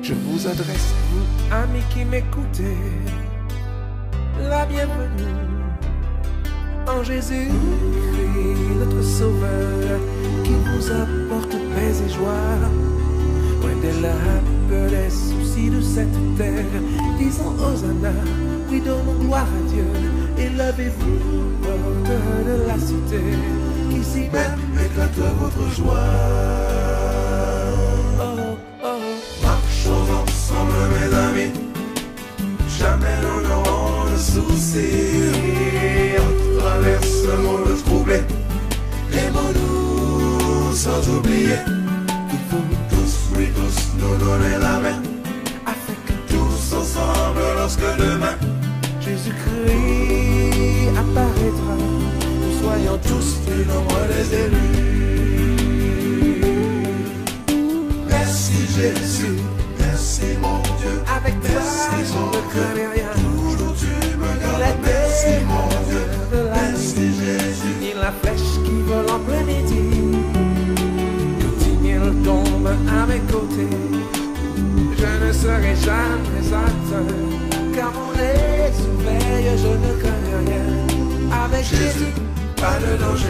Je vous adresse, vous, amis qui m'écoutez, la bienvenue en Jésus-Christ, notre Sauveur, qui vous apporte paix et joie. Loin des lames, des soucis de cette terre, disons Hosanna, oui, donnons gloire à Dieu. Élevez-vous, porteurs de la cité, qu'ici même éclate votre joie. Oh, oh. Marchons ensemble, mes amis, jamais nous n'aurons de soucis. On traverse le monde troublé, aimons-nous sans oublier qu'il faut tous, oui tous, nous donner la main, afin que tous ensemble, lorsque demain Jésus-Christ apparaîtra, nous soyons tous du nombre des élus. Merci Jésus, merci mon Dieu, avec toi je ne crains rien. Toujours tu me gardes, merci mon Dieu, merci Jésus. Il la flèche qui vole en plein midi, quand il tombe à mes côtés, je ne serai jamais atteint, car mon œil surveille, je ne crains rien. Avec Jésus, pas de danger.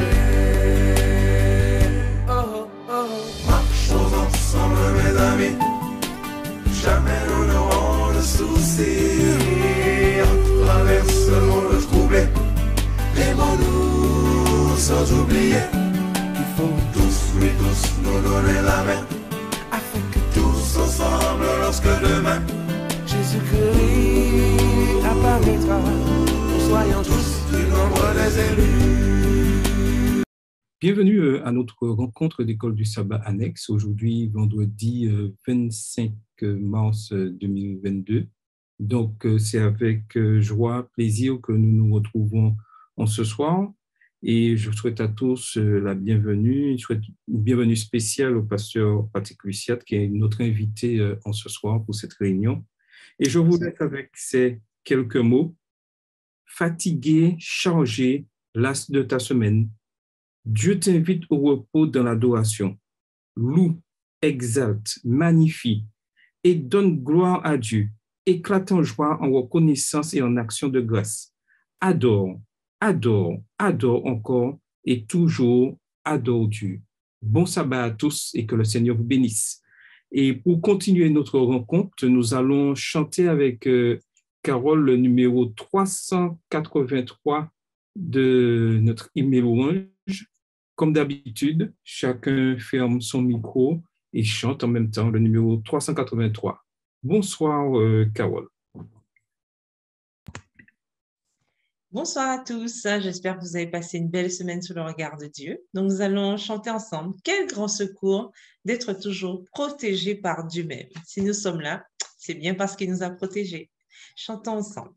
Oh, oh, oh. Marchons ensemble, mes amis, jamais nous n'aurons de soucis. On traverse le monde troublé, aimons-nous sans oublier qu'il faut tous, oui tous, nous donner la main, afin que tous ensemble, lorsque demain Jésus-Christ apparaîtra, nous soyons tous du nombre des élus. Bienvenue à notre rencontre d'école du sabbat annexe, aujourd'hui vendredi 25 mars 2022. Donc c'est avec joie, plaisir que nous nous retrouvons en ce soir et je souhaite à tous la bienvenue. Je souhaite une bienvenue spéciale au pasteur Patrick Luciat qui est notre invité en ce soir pour cette réunion. Et je vous laisse avec ces quelques mots. Fatigué, chargé, las de ta semaine, Dieu t'invite au repos dans l'adoration. Loue, exalte, magnifie et donne gloire à Dieu. Éclate en joie, en reconnaissance et en action de grâce. Adore, adore, adore encore et toujours adore Dieu. Bon sabbat à tous et que le Seigneur vous bénisse. Et pour continuer notre rencontre, nous allons chanter avec Carole le numéro 383 de notre hymne louange. Comme d'habitude, chacun ferme son micro et chante en même temps le numéro 383. Bonsoir, Carole. Bonsoir à tous, j'espère que vous avez passé une belle semaine sous le regard de Dieu. Donc nous allons chanter ensemble. Quel grand secours d'être toujours protégé par Dieu même. Si nous sommes là, c'est bien parce qu'il nous a protégés. Chantons ensemble.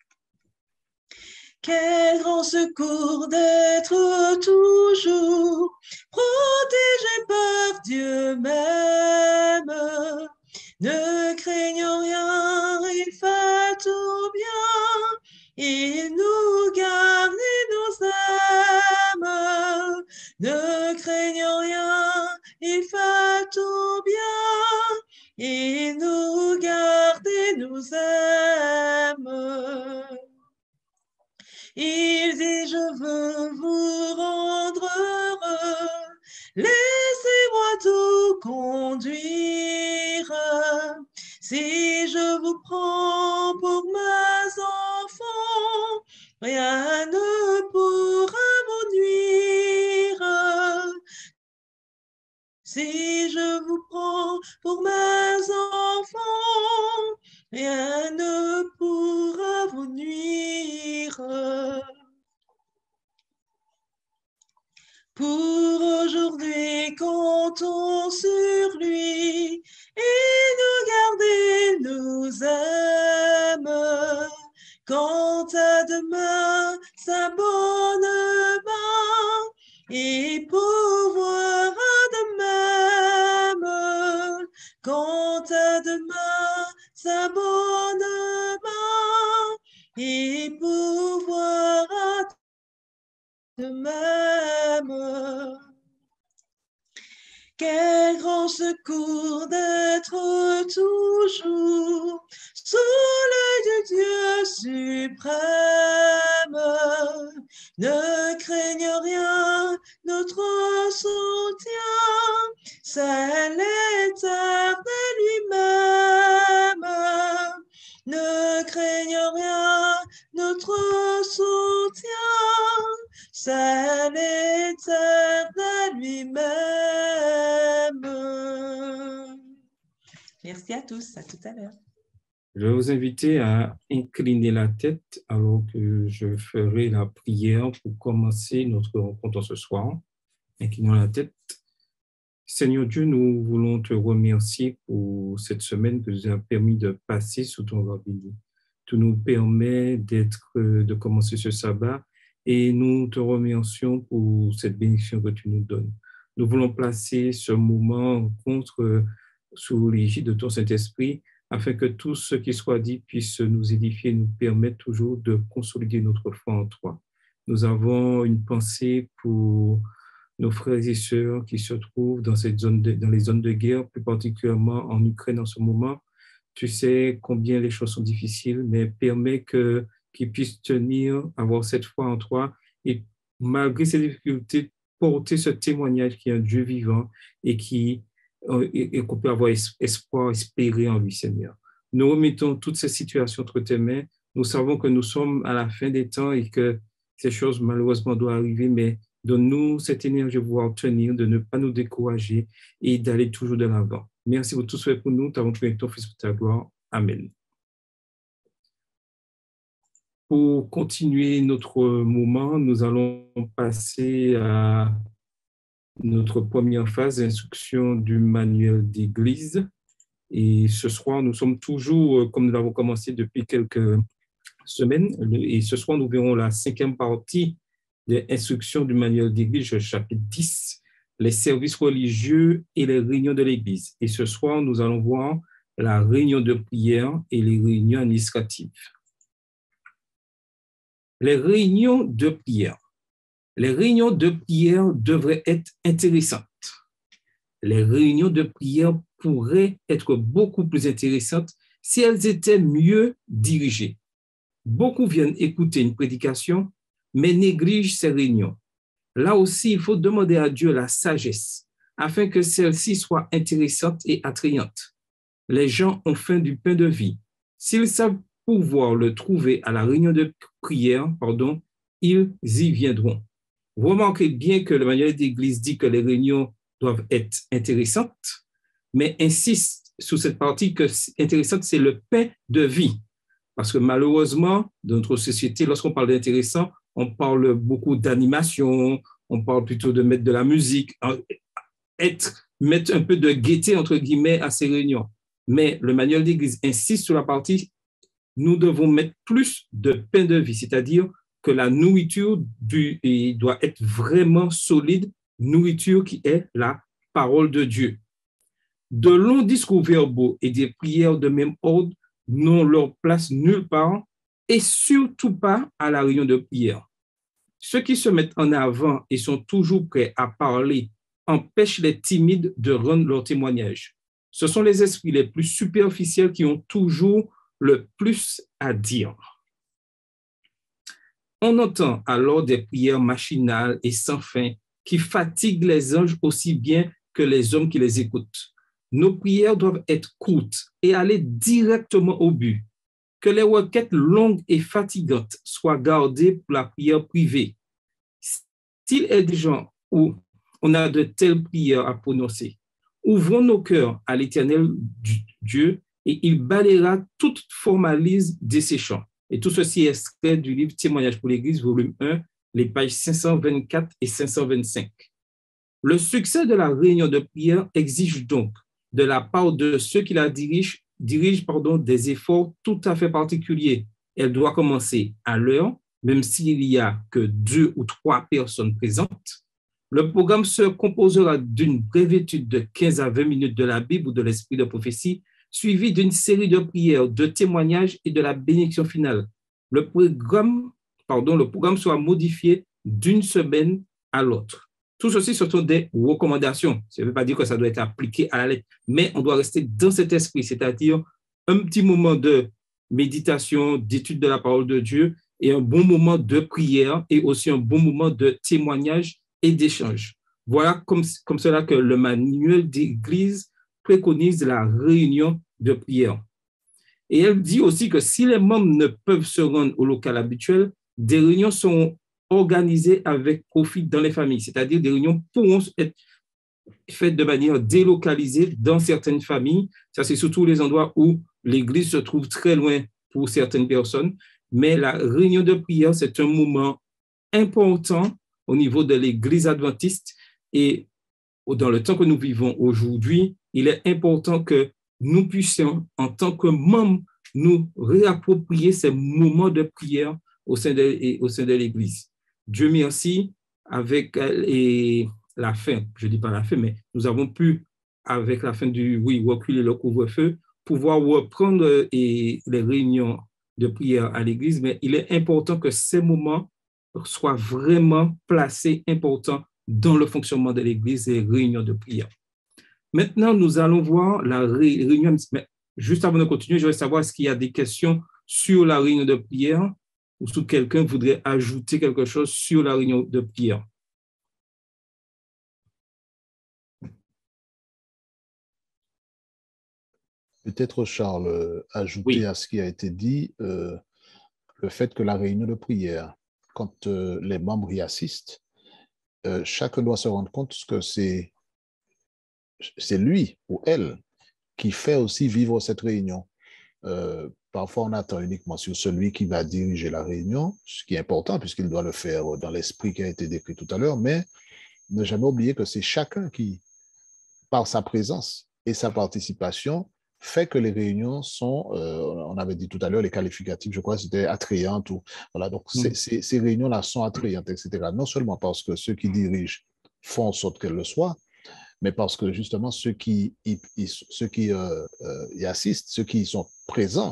Quel grand secours d'être toujours protégé par Dieu même. Ne craignons rien, il fait tout bien. Il nous garde et nous aime. Ne craignons rien, il fait tout bien. Il nous garde et nous aime. Il dit, je veux vous rendre heureux. Laissez-moi tout conduire. Si je vous prends pour mes enfants, rien ne pourra vous nuire. Si je vous prends pour mes enfants, rien ne pourra vous nuire. Pour aujourd'hui, comptons sur lui et nous garder nous aime. Quant à demain, sa bonne main et pourvoira de même. Quant à demain, sa bonne main et pourvoira de même. Quel grand secours d'être toujours sous l'œil de Dieu suprême. Ne craigne rien, notre soutien, c'est l'Éternel lui-même. Ne craigne rien, notre soutien, c'est l'Éternel lui-même. Merci à tous, à tout à l'heure. Je vais vous inviter à incliner la tête alors que je ferai la prière pour commencer notre rencontre ce soir. Inclinons la tête. Seigneur Dieu, nous voulons te remercier pour cette semaine que tu nous as permis de passer sous ton rabais. Tu nous permets de commencer ce sabbat et nous te remercions pour cette bénédiction que tu nous donnes. Nous voulons placer ce moment sous l'égide de ton Saint-Esprit afin que tout ce qui soit dit puisse nous édifier et nous permettre toujours de consolider notre foi en toi. Nous avons une pensée pour nos frères et sœurs qui se trouvent dans les zones de guerre, plus particulièrement en Ukraine en ce moment. Tu sais combien les choses sont difficiles, mais permets qu'ils puissent tenir, avoir cette foi en toi et malgré ces difficultés, porter ce témoignage qui est un Dieu vivant et qu'on peut avoir espoir, espérer en lui, Seigneur. Nous remettons toutes ces situations entre tes mains. Nous savons que nous sommes à la fin des temps et que ces choses malheureusement doivent arriver, mais donne-nous cette énergie de pouvoir tenir, de ne pas nous décourager et d'aller toujours de l'avant. Merci pour tout ce que fait pour nous. T'avons prié ton Fils pour ta gloire. Amen. Pour continuer notre moment, nous allons passer à notre première phase d'instruction du manuel d'Église. Et ce soir, nous sommes toujours, comme nous l'avons commencé depuis quelques semaines, et ce soir, nous verrons la 5e partie de l'instruction du manuel d'Église, chapitre 10, les services religieux et les réunions de l'Église. Et ce soir, nous allons voir la réunion de prière et les réunions administratives. Les réunions de prière. Les réunions de prière devraient être intéressantes. Les réunions de prière pourraient être beaucoup plus intéressantes si elles étaient mieux dirigées. Beaucoup viennent écouter une prédication, mais négligent ces réunions. Là aussi, il faut demander à Dieu la sagesse afin que celle-ci soit intéressante et attrayante. Les gens ont faim du pain de vie. S'ils savent pouvoir le trouver à la réunion de prière, ils y viendront. Vous remarquez bien que le manuel d'Église dit que les réunions doivent être intéressantes, mais insiste sur cette partie que intéressante, c'est le pain de vie. Parce que malheureusement, dans notre société, lorsqu'on parle d'intéressant, on parle beaucoup d'animation, on parle plutôt de mettre de la musique, mettre un peu de gaieté, entre guillemets, à ces réunions. Mais le manuel d'Église insiste sur la partie, nous devons mettre plus de pain de vie, c'est-à-dire que la nourriture doit être vraiment solide, nourriture qui est la parole de Dieu. De longs discours verbaux et des prières de même ordre n'ont leur place nulle part et surtout pas à la réunion de prière. Ceux qui se mettent en avant et sont toujours prêts à parler empêchent les timides de rendre leur témoignage. Ce sont les esprits les plus superficiels qui ont toujours le plus à dire. On entend alors des prières machinales et sans fin qui fatiguent les anges aussi bien que les hommes qui les écoutent. Nos prières doivent être courtes et aller directement au but. Que les requêtes longues et fatigantes soient gardées pour la prière privée. S'il est des gens où on a de telles prières à prononcer, ouvrons nos cœurs à l'Éternel Dieu et il balayera toute formalisme desséchant. Et tout ceci est extrait du livre Témoignage pour l'Église, volume 1, les pages 524 et 525. Le succès de la réunion de prière exige donc de la part de ceux qui la dirigent des efforts tout à fait particuliers. Elle doit commencer à l'heure, même s'il n'y a que 2 ou 3 personnes présentes. Le programme se composera d'une brève étude de 15 à 20 minutes de la Bible ou de l'esprit de prophétie, suivi d'une série de prières, de témoignages et de la bénédiction finale. Le programme sera modifié d'une semaine à l'autre. Tout ceci, ce sont des recommandations. Ça ne veut pas dire que ça doit être appliqué à la lettre, mais on doit rester dans cet esprit, c'est-à-dire un petit moment de méditation, d'étude de la parole de Dieu et un bon moment de prière et aussi un bon moment de témoignage et d'échange. Voilà comme cela que le manuel d'église préconise la réunion de prière. Et elle dit aussi que si les membres ne peuvent se rendre au local habituel, des réunions seront organisées avec profit dans les familles, c'est-à-dire des réunions pourront être faites de manière délocalisée dans certaines familles. Ça, c'est surtout les endroits où l'église se trouve très loin pour certaines personnes. Mais la réunion de prière, c'est un moment important au niveau de l'église adventiste. Et dans le temps que nous vivons aujourd'hui, il est important que nous puissions, en tant que membres, nous réapproprier ces moments de prière au sein de l'Église. Dieu merci, avec la fin, je ne dis pas la fin, mais nous avons pu, avec la fin reculer le couvre-feu, pouvoir reprendre les réunions de prière à l'Église, mais il est important que ces moments soient vraiment placés, importants dans le fonctionnement de l'Église et les réunions de prière. Maintenant, nous allons voir la réunion. Mais juste avant de continuer, je voudrais savoir est-ce qu'il y a des questions sur la réunion de prière ou si quelqu'un voudrait ajouter quelque chose sur la réunion de prière. Peut-être, Charles, ajouter à ce qui a été dit, le fait que la réunion de prière, quand les membres y assistent, chacun doit se rendre compte que c'est lui ou elle qui fait aussi vivre cette réunion. Parfois, on attend uniquement sur celui qui va diriger la réunion, ce qui est important puisqu'il doit le faire dans l'esprit qui a été décrit tout à l'heure, mais ne jamais oublier que c'est chacun qui, par sa présence et sa participation, fait que les réunions sont, on avait dit tout à l'heure, les qualificatifs, je crois, c'était attrayantes. Voilà, donc ces réunions-là sont attrayantes, etc. Non seulement parce que ceux qui dirigent font en sorte qu'elles le soient, mais parce que justement, ceux qui y assistent, ceux qui y sont présents,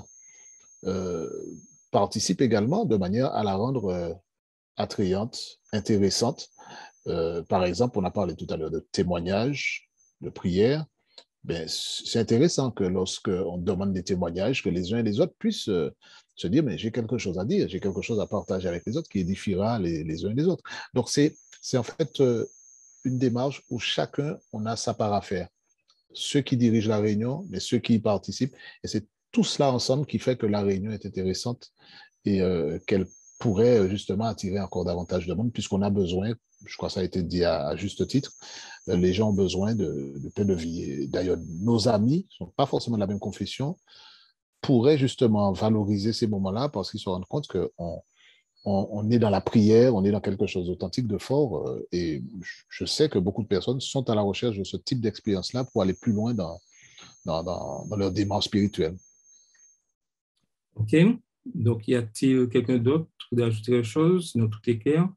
participent également de manière à la rendre attrayante, intéressante. Par exemple, on a parlé tout à l'heure de témoignages, de prières. Ben, c'est intéressant que lorsqu'on demande des témoignages, que les uns et les autres puissent se dire, mais j'ai quelque chose à dire, j'ai quelque chose à partager avec les autres qui édifiera les uns et les autres. Donc, c'est en fait une démarche où chacun, on a sa part à faire. Ceux qui dirigent la réunion, mais ceux qui y participent. Et c'est tout cela ensemble qui fait que la réunion est intéressante et qu'elle pourrait justement attirer encore davantage de monde, puisqu'on a besoin, je crois que ça a été dit à juste titre, les gens ont besoin de paix de vie. D'ailleurs, nos amis ne sont pas forcément de la même confession, pourraient justement valoriser ces moments-là parce qu'ils se rendent compte qu'on est dans la prière, on est dans quelque chose d'authentique, de fort. Et je sais que beaucoup de personnes sont à la recherche de ce type d'expérience-là pour aller plus loin dans leur démarche spirituelle. OK. Donc, y a-t-il quelqu'un d'autre qui veut ajouter quelque chose? Sinon, tout est clair.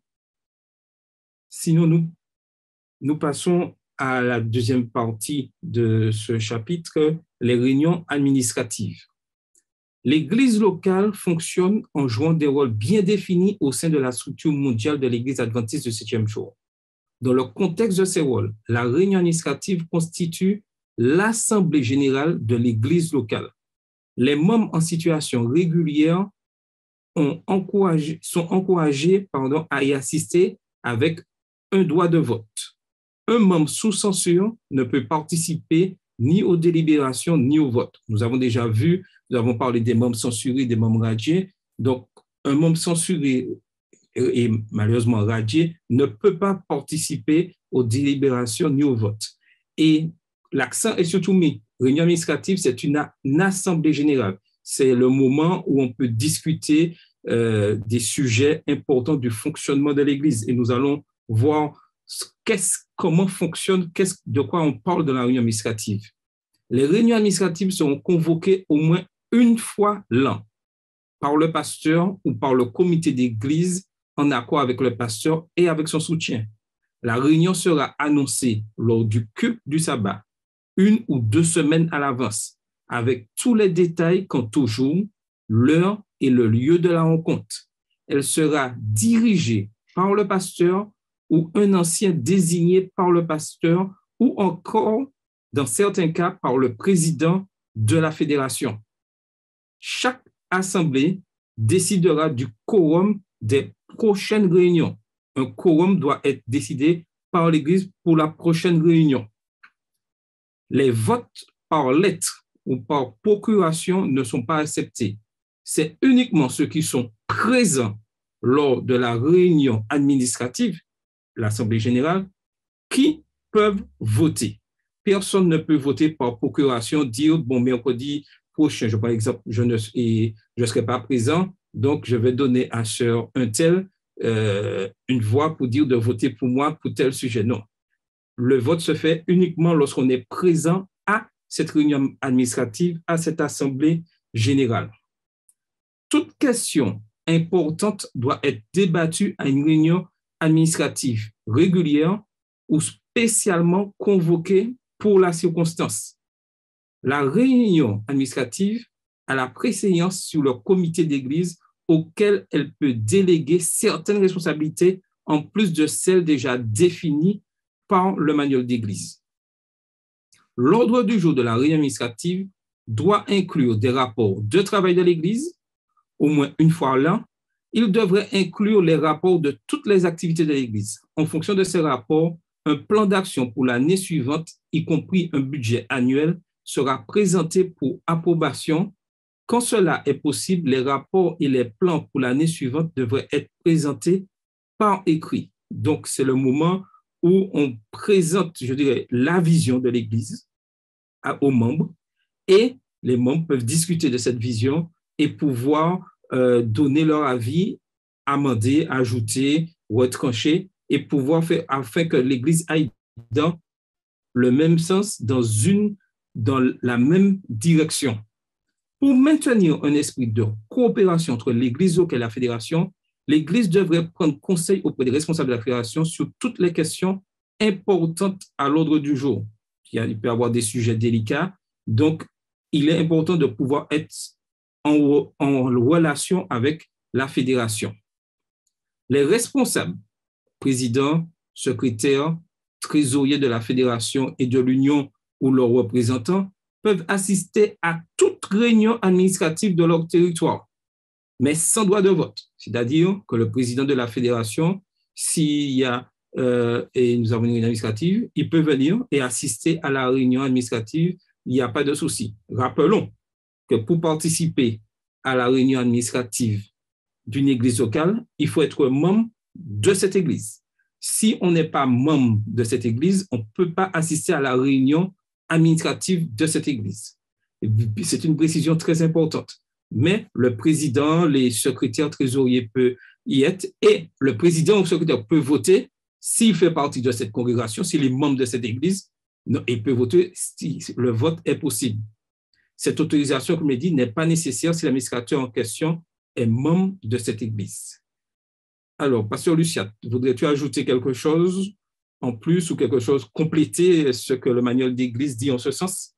Sinon, nous passons à la deuxième partie de ce chapitre, les réunions administratives. L'Église locale fonctionne en jouant des rôles bien définis au sein de la structure mondiale de l'Église adventiste du 7e jour. Dans le contexte de ces rôles, la réunion administrative constitue l'assemblée générale de l'Église locale. Les membres en situation régulière sont encouragés à y assister avec un droit de vote. Un membre sous censure ne peut participer ni aux délibérations ni au vote. Nous avons déjà vu, nous avons parlé des membres censurés, des membres radiés. Donc, un membre censuré et malheureusement radié ne peut pas participer aux délibérations ni au vote. Et l'accent est surtout mis. Réunion administrative, c'est une assemblée générale. C'est le moment où on peut discuter des sujets importants du fonctionnement de l'Église. Et nous allons voir comment fonctionne, de quoi on parle dans la réunion administrative. Les réunions administratives seront convoquées au moins une fois l'an par le pasteur ou par le comité d'église en accord avec le pasteur et avec son soutien. La réunion sera annoncée lors du culte du sabbat, 1 ou 2 semaines à l'avance, avec tous les détails quant au jour, l'heure et le lieu de la rencontre. Elle sera dirigée par le pasteur ou un ancien désigné par le pasteur ou encore, dans certains cas, par le président de la fédération. Chaque assemblée décidera du quorum des prochaines réunions. Un quorum doit être décidé par l'Église pour la prochaine réunion. Les votes par lettre ou par procuration ne sont pas acceptés. C'est uniquement ceux qui sont présents lors de la réunion administrative, l'Assemblée générale, qui peuvent voter. Personne ne peut voter par procuration, dire, bon, mercredi prochain, par exemple, je ne serai pas présent, donc je vais donner à sœur un tel une voix pour dire de voter pour moi pour tel sujet. Non. Le vote se fait uniquement lorsqu'on est présent à cette réunion administrative, à cette assemblée générale. Toute question importante doit être débattue à une réunion administrative régulière ou spécialement convoquée pour la circonstance. La réunion administrative a la préséance sur le comité d'église auquel elle peut déléguer certaines responsabilités en plus de celles déjà définies par le manuel d'église. L'ordre du jour de la réunion administrative doit inclure des rapports de travail de l'église, au moins une fois l'an. Il devrait inclure les rapports de toutes les activités de l'église. En fonction de ces rapports, un plan d'action pour l'année suivante, y compris un budget annuel, sera présenté pour approbation. Quand cela est possible, les rapports et les plans pour l'année suivante devraient être présentés par écrit. Donc, c'est le moment où on présente, je dirais, la vision de l'Église aux membres et les membres peuvent discuter de cette vision et pouvoir donner leur avis, amender, ajouter, retrancher et pouvoir faire afin que l'Église aille dans le même sens, dans la même direction. Pour maintenir un esprit de coopération entre l'Église locale et la fédération, l'Église devrait prendre conseil auprès des responsables de la fédération sur toutes les questions importantes à l'ordre du jour. Il peut y avoir des sujets délicats, donc il est important de pouvoir être en relation avec la fédération. Les responsables, présidents, secrétaires, trésoriers de la fédération et de l'union ou leurs représentants peuvent assister à toute réunion administrative de leur territoire, mais sans droit de vote. C'est-à-dire que le président de la fédération, s'il y a, et nous avons une réunion administrative, il peut venir et assister à la réunion administrative, il n'y a pas de souci. Rappelons que pour participer à la réunion administrative d'une église locale, il faut être membre de cette église. Si on n'est pas membre de cette église, on ne peut pas assister à la réunion administrative de cette église. C'est une précision très importante. Mais le président, les secrétaires trésoriers peuvent y être et le président ou le secrétaire peut voter s'il fait partie de cette congrégation, s'il est membre de cette église, il peut voter si le vote est possible. Cette autorisation, comme je l'ai dit, n'est pas nécessaire si l'administrateur en question est membre de cette église. Alors, Pasteur Lucia, voudrais-tu ajouter quelque chose en plus ou quelque chose, compléter ce que le manuel d'église dit en ce sens?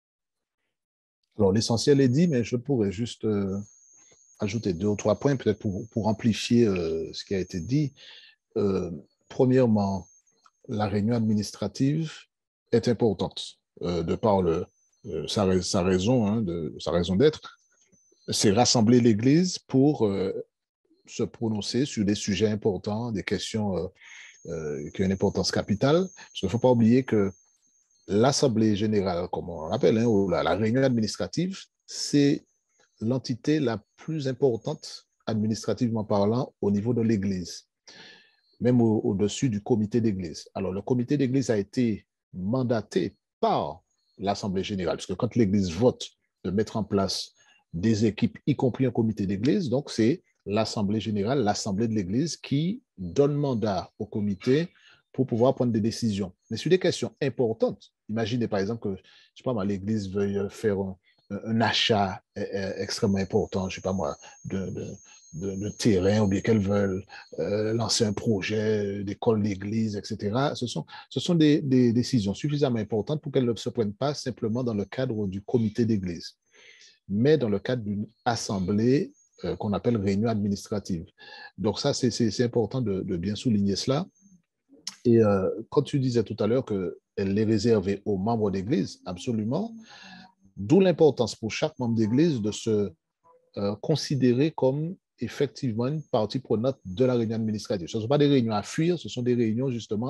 Alors, l'essentiel est dit, mais je pourrais juste ajouter 2 ou 3 points, peut-être pour amplifier ce qui a été dit. Premièrement, la réunion administrative est importante de par sa raison d'être. C'est rassembler l'Église pour se prononcer sur des sujets importants, des questions qui ont une importance capitale. Parce qu'il ne faut pas oublier que l'Assemblée générale, comme on l'appelle, ou la réunion administrative, c'est l'entité la plus importante, administrativement parlant, au niveau de l'Église, même au-dessus du comité d'église. Alors, le comité d'église a été mandaté par l'Assemblée générale, parce que quand l'Église vote de mettre en place des équipes, y compris un comité d'église, donc c'est l'Assemblée générale, l'Assemblée de l'Église qui donne mandat au comité pour pouvoir prendre des décisions. Mais sur des questions importantes, imaginez par exemple que, je ne sais pas moi, l'Église veuille faire un achat extrêmement important, je ne sais pas moi, de terrain, ou bien qu'elles veulent lancer un projet d'école d'église, etc. Ce sont des décisions suffisamment importantes pour qu'elles ne se prennent pas simplement dans le cadre du comité d'église, mais dans le cadre d'une assemblée qu'on appelle réunion administrative. Donc ça, c'est important de bien souligner cela. Et quand tu disais tout à l'heure qu'elle est réservée aux membres d'Église, absolument, d'où l'importance pour chaque membre d'Église de se considérer comme effectivement une partie prenante de la réunion administrative. Ce ne sont pas des réunions à fuir, ce sont des réunions justement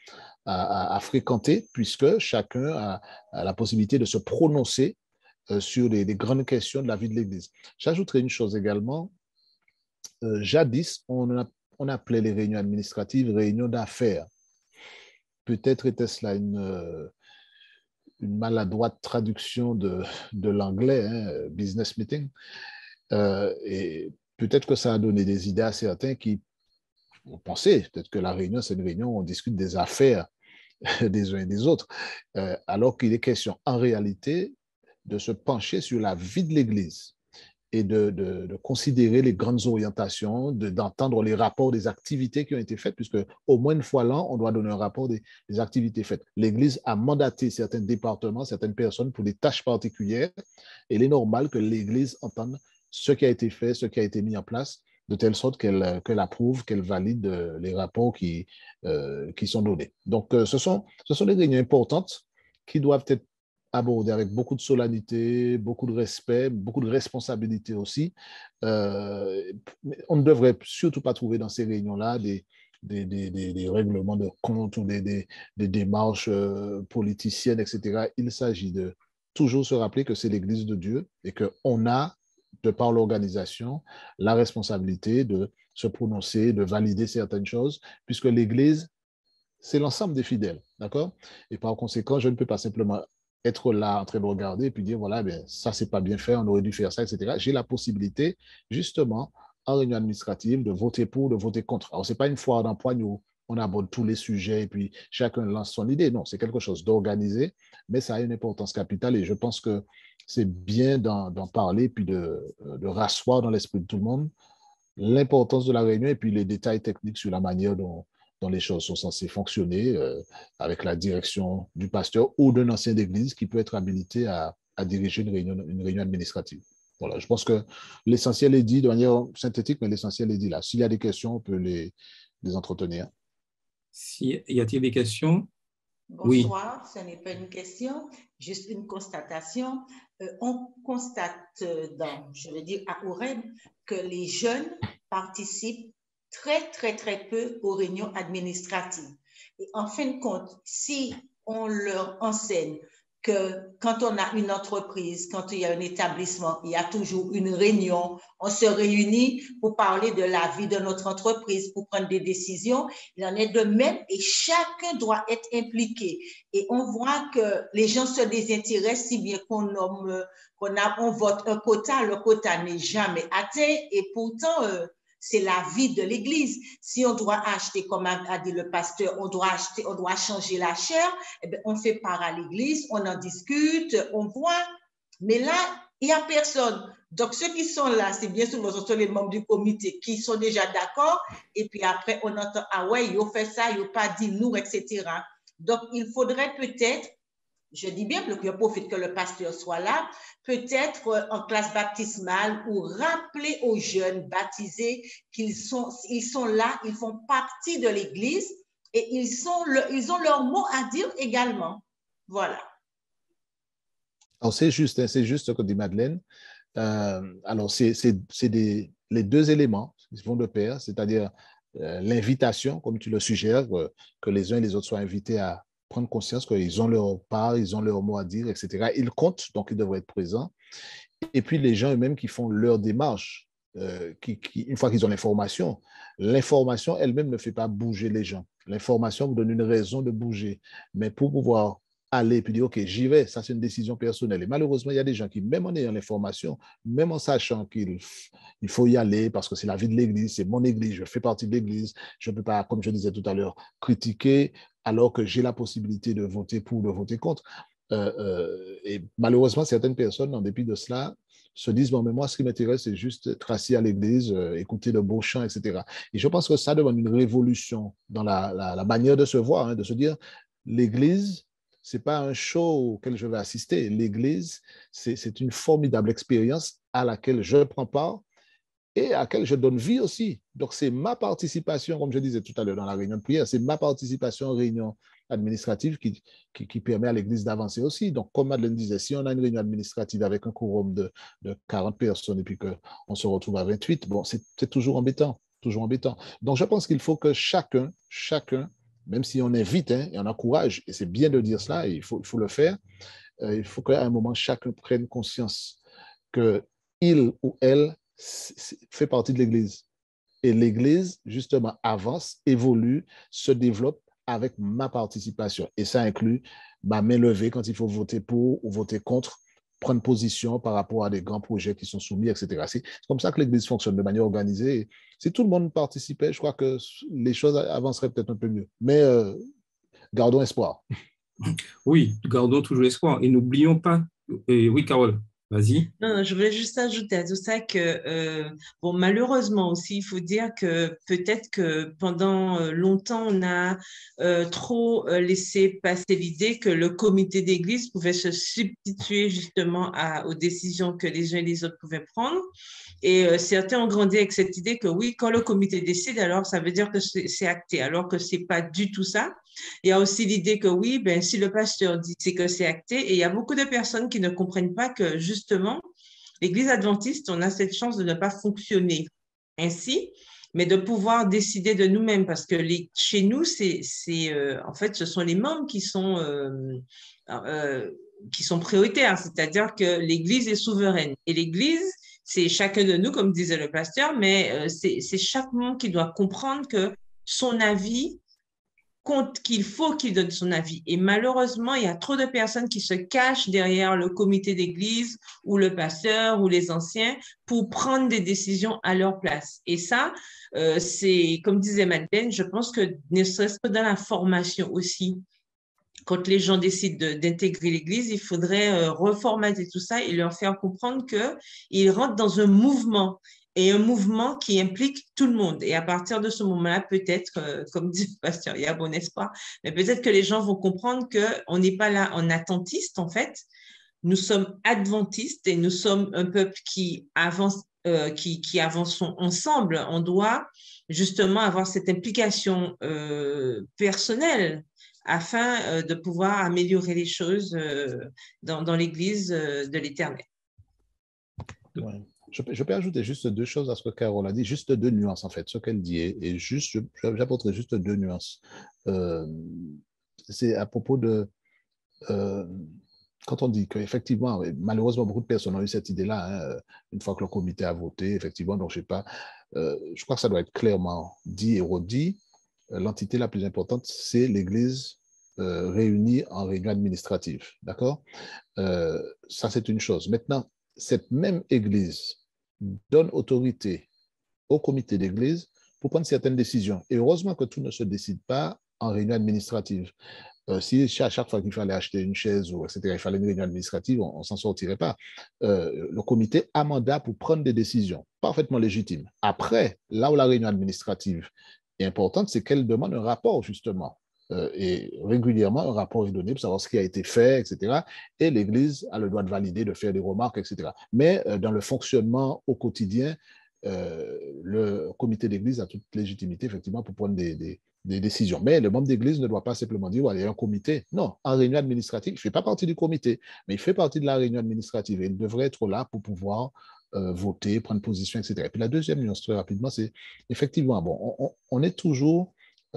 à fréquenter, puisque chacun a la possibilité de se prononcer sur des grandes questions de la vie de l'Église. J'ajouterai une chose également. Jadis, on appelait les réunions administratives réunions d'affaires. Peut-être était cela une maladroite traduction de l'anglais, hein, business meeting. Et peut-être que ça a donné des idées à certains qui ont pensé peut-être que la réunion, c'est une réunion où on discute des affaires des uns et des autres, alors qu'il est question en réalité de se pencher sur la vie de l'Église et de considérer les grandes orientations, d'entendre les rapports des activités qui ont été faites, puisque au moins une fois l'an, on doit donner un rapport des activités faites. L'Église a mandaté certains départements, certaines personnes pour des tâches particulières, et il est normal que l'Église entende ce qui a été fait, ce qui a été mis en place, de telle sorte qu'elle approuve, qu'elle valide les rapports qui sont donnés. Donc, ce sont des réunions importantes qui doivent être abordées avec beaucoup de solennité, beaucoup de respect, beaucoup de responsabilité aussi. On ne devrait surtout pas trouver dans ces réunions-là des règlements de compte ou des démarches politiciennes, etc. Il s'agit de toujours se rappeler que c'est l'Église de Dieu et qu'on a, de par l'organisation, la responsabilité de se prononcer, de valider certaines choses, puisque l'Église, c'est l'ensemble des fidèles, d'accord? Et par conséquent, je ne peux pas simplement être là en train de regarder et puis dire, voilà, bien, ça, c'est pas bien fait, on aurait dû faire ça, etc. J'ai la possibilité, justement, en réunion administrative, de voter pour, de voter contre. Alors, ce n'est pas une foire d'empoigne où on aborde tous les sujets et puis chacun lance son idée. Non, c'est quelque chose d'organisé, mais ça a une importance capitale et je pense que c'est bien d'en parler puis de rasseoir dans l'esprit de tout le monde l'importance de la réunion et puis les détails techniques sur la manière dont les choses sont censées fonctionner avec la direction du pasteur ou d'un ancien d'église qui peut être habilité à diriger une réunion administrative. Voilà, je pense que l'essentiel est dit de manière synthétique, mais l'essentiel est dit là. S'il y a des questions, on peut les entretenir. Y a-t-il des questions? Bonsoir, oui. Ce n'est pas une question, juste une constatation. On constate je veux dire à OREB, que les jeunes participent très peu aux réunions administratives. Et en fin de compte, si on leur enseigne que quand on a une entreprise, quand il y a un établissement, il y a toujours une réunion, on se réunit pour parler de la vie de notre entreprise, pour prendre des décisions. Il en est de même et chacun doit être impliqué. Et on voit que les gens se désintéressent si bien qu'on vote un quota, le quota n'est jamais atteint et pourtant, c'est la vie de l'Église. Si on doit acheter, comme a dit le pasteur, on doit changer la chair, eh bien, on fait part à l'Église, on en discute, on voit. Mais là, il n'y a personne. Donc, ceux qui sont là, c'est bien souvent ce sont les membres du comité qui sont déjà d'accord. Et puis après, on entend, ah ouais, ils ont fait ça, ils n'ont pas dit nous, etc. Donc, il faudrait peut-être, je dis bien que je profite que le pasteur soit là, peut-être en classe baptismale ou rappeler aux jeunes baptisés qu'ils sont là, ils font partie de l'Église et ils ont leur mot à dire également. Voilà. Alors, c'est juste ce que dit Madeleine. Alors, c'est les deux éléments qui vont de pair, c'est-à-dire l'invitation, comme tu le suggères, que les uns et les autres soient invités à prendre conscience qu'ils ont leur part, ils ont leur mot à dire, etc. Ils comptent, donc ils devraient être présents. Et puis les gens eux-mêmes qui font leur démarche, une fois qu'ils ont l'information elle-même ne fait pas bouger les gens. L'information vous donne une raison de bouger. Mais pour pouvoir aller et puis dire, OK, j'y vais, ça c'est une décision personnelle. Et malheureusement, il y a des gens qui, même en ayant l'information, même en sachant qu'il faut y aller parce que c'est la vie de l'Église, c'est mon Église, je fais partie de l'Église, je ne peux pas, comme je disais tout à l'heure, critiquer alors que j'ai la possibilité de voter pour, de voter contre. Et malheureusement, certaines personnes, en dépit de cela, se disent, bon, mais moi, ce qui m'intéresse, c'est juste être assis à l'église, écouter de beaux chants, etc. Et je pense que ça demande une révolution dans la manière de se voir, hein, de se dire, l'église, ce n'est pas un show auquel je vais assister. L'église, c'est une formidable expérience à laquelle je prends part et à laquelle je donne vie aussi. Donc, c'est ma participation, comme je disais tout à l'heure dans la réunion de prière, c'est ma participation en réunion administrative qui permet à l'Église d'avancer aussi. Donc, comme Madeleine disait, si on a une réunion administrative avec un quorum de 40 personnes et puis qu'on se retrouve à 28, bon, c'est toujours embêtant, toujours embêtant. Donc, je pense qu'il faut que chacun, même si on invite et on encourage, et c'est bien de dire cela, et il faut le faire, il faut qu'à un moment, chacun prenne conscience qu'il ou elle fait partie de l'Église. Et l'Église, justement, avance, évolue, se développe avec ma participation. Et ça inclut ma main levée quand il faut voter pour ou voter contre, prendre position par rapport à des grands projets qui sont soumis, etc. C'est comme ça que l'Église fonctionne de manière organisée. Et si tout le monde participait, je crois que les choses avanceraient peut-être un peu mieux. Mais gardons espoir. Oui, gardons toujours espoir. Et n'oublions pas, oui, Carole, vas-y. Non, je voulais juste ajouter à tout ça que, bon, malheureusement aussi, il faut dire que peut-être que pendant longtemps, on a trop laissé passer l'idée que le comité d'église pouvait se substituer justement aux décisions que les uns et les autres pouvaient prendre. Et certains ont grandi avec cette idée que oui, quand le comité décide, alors ça veut dire que c'est acté, alors que c'est pas du tout ça. Il y a aussi l'idée que oui, ben, si le pasteur dit c'est que c'est acté, et il y a beaucoup de personnes qui ne comprennent pas que justement, l'Église adventiste, on a cette chance de ne pas fonctionner ainsi, mais de pouvoir décider de nous-mêmes, parce que chez nous, en fait, ce sont les membres qui sont prioritaires, c'est-à-dire que l'Église est souveraine. Et l'Église, c'est chacun de nous, comme disait le pasteur, mais c'est chaque membre qui doit comprendre que son avis compte, qu'il faut qu'il donne son avis. Et malheureusement, il y a trop de personnes qui se cachent derrière le comité d'église ou le pasteur ou les anciens pour prendre des décisions à leur place. Et ça, c'est, comme disait Madeleine, je pense que ne serait-ce que dans la formation aussi, quand les gens décident d'intégrer l'Église, il faudrait reformater tout ça et leur faire comprendre qu'ils rentrent dans un mouvement, et un mouvement qui implique tout le monde. Et à partir de ce moment-là, peut-être, comme dit le pasteur, il y a bon espoir, mais peut-être que les gens vont comprendre qu'on n'est pas là en attentiste, en fait. Nous sommes adventistes et nous sommes un peuple qui avance, qui avançons ensemble. On doit justement avoir cette implication personnelle afin de pouvoir améliorer les choses dans l'Église de l'Éternel. Ouais. Je peux ajouter juste deux choses à ce que Carole a dit, juste deux nuances en fait, ce qu'elle dit, et juste, j'apporterai juste deux nuances. C'est à propos de, quand on dit qu'effectivement, malheureusement, beaucoup de personnes ont eu cette idée-là, une fois que le comité a voté, effectivement, donc je sais pas, je crois que ça doit être clairement dit et redit. L'entité la plus importante, c'est l'Église réunie en réunion administrative, d'accord? Ça, c'est une chose. Maintenant, cette même Église donne autorité au comité d'église pour prendre certaines décisions. Et heureusement que tout ne se décide pas en réunion administrative. Si à chaque fois qu'il fallait acheter une chaise, ou etc., il fallait une réunion administrative, on ne s'en sortirait pas. Le comité a mandat pour prendre des décisions parfaitement légitimes. Après, là où la réunion administrative est importante, c'est qu'elle demande un rapport, justement. Et régulièrement, un rapport est donné pour savoir ce qui a été fait, etc. Et l'Église a le droit de valider, de faire des remarques, etc. Mais dans le fonctionnement au quotidien, le comité d'Église a toute légitimité, effectivement, pour prendre des décisions. Mais le membre d'Église ne doit pas simplement dire, il y a un comité. Non, en réunion administrative, il ne fait pas partie du comité, mais il fait partie de la réunion administrative et il devrait être là pour pouvoir voter, prendre position, etc. Et puis la deuxième nuance, très rapidement, c'est effectivement, bon, on est toujours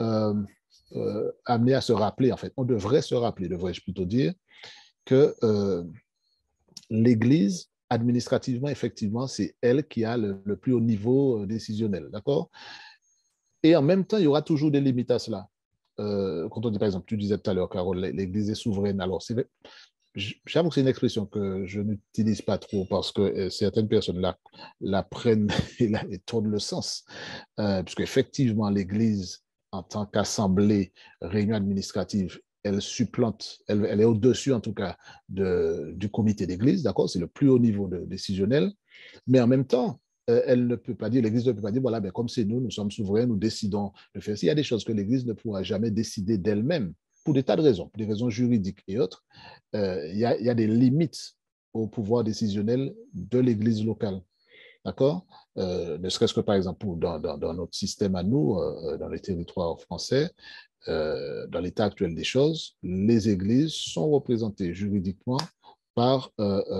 amené à se rappeler, en fait, on devrait se rappeler, devrais-je plutôt dire, que l'Église, administrativement, effectivement, c'est elle qui a le plus haut niveau décisionnel, d'accord? Et en même temps, il y aura toujours des limites à cela. Quand on dit, par exemple, tu disais tout à l'heure, Carole, l'Église est souveraine. Alors, j'avoue que c'est une expression que je n'utilise pas trop parce que certaines personnes la prennent et tournent le sens. Puisque effectivement, l'Église, en tant qu'assemblée, réunion administrative, elle supplante, elle est au-dessus en tout cas du comité d'église, d'accord? C'est le plus haut niveau décisionnel. Mais en même temps, elle ne peut pas dire, l'Église ne peut pas dire, voilà, ben, comme c'est nous sommes souverains, nous décidons de faire. S'il y a des choses que l'Église ne pourra jamais décider d'elle-même, pour des tas de raisons, pour des raisons juridiques et autres, il y a des limites au pouvoir décisionnel de l'Église locale. d'accord? Ne serait-ce que, par exemple, dans notre système à nous, dans les territoires français, dans l'état actuel des choses, les églises sont représentées juridiquement par,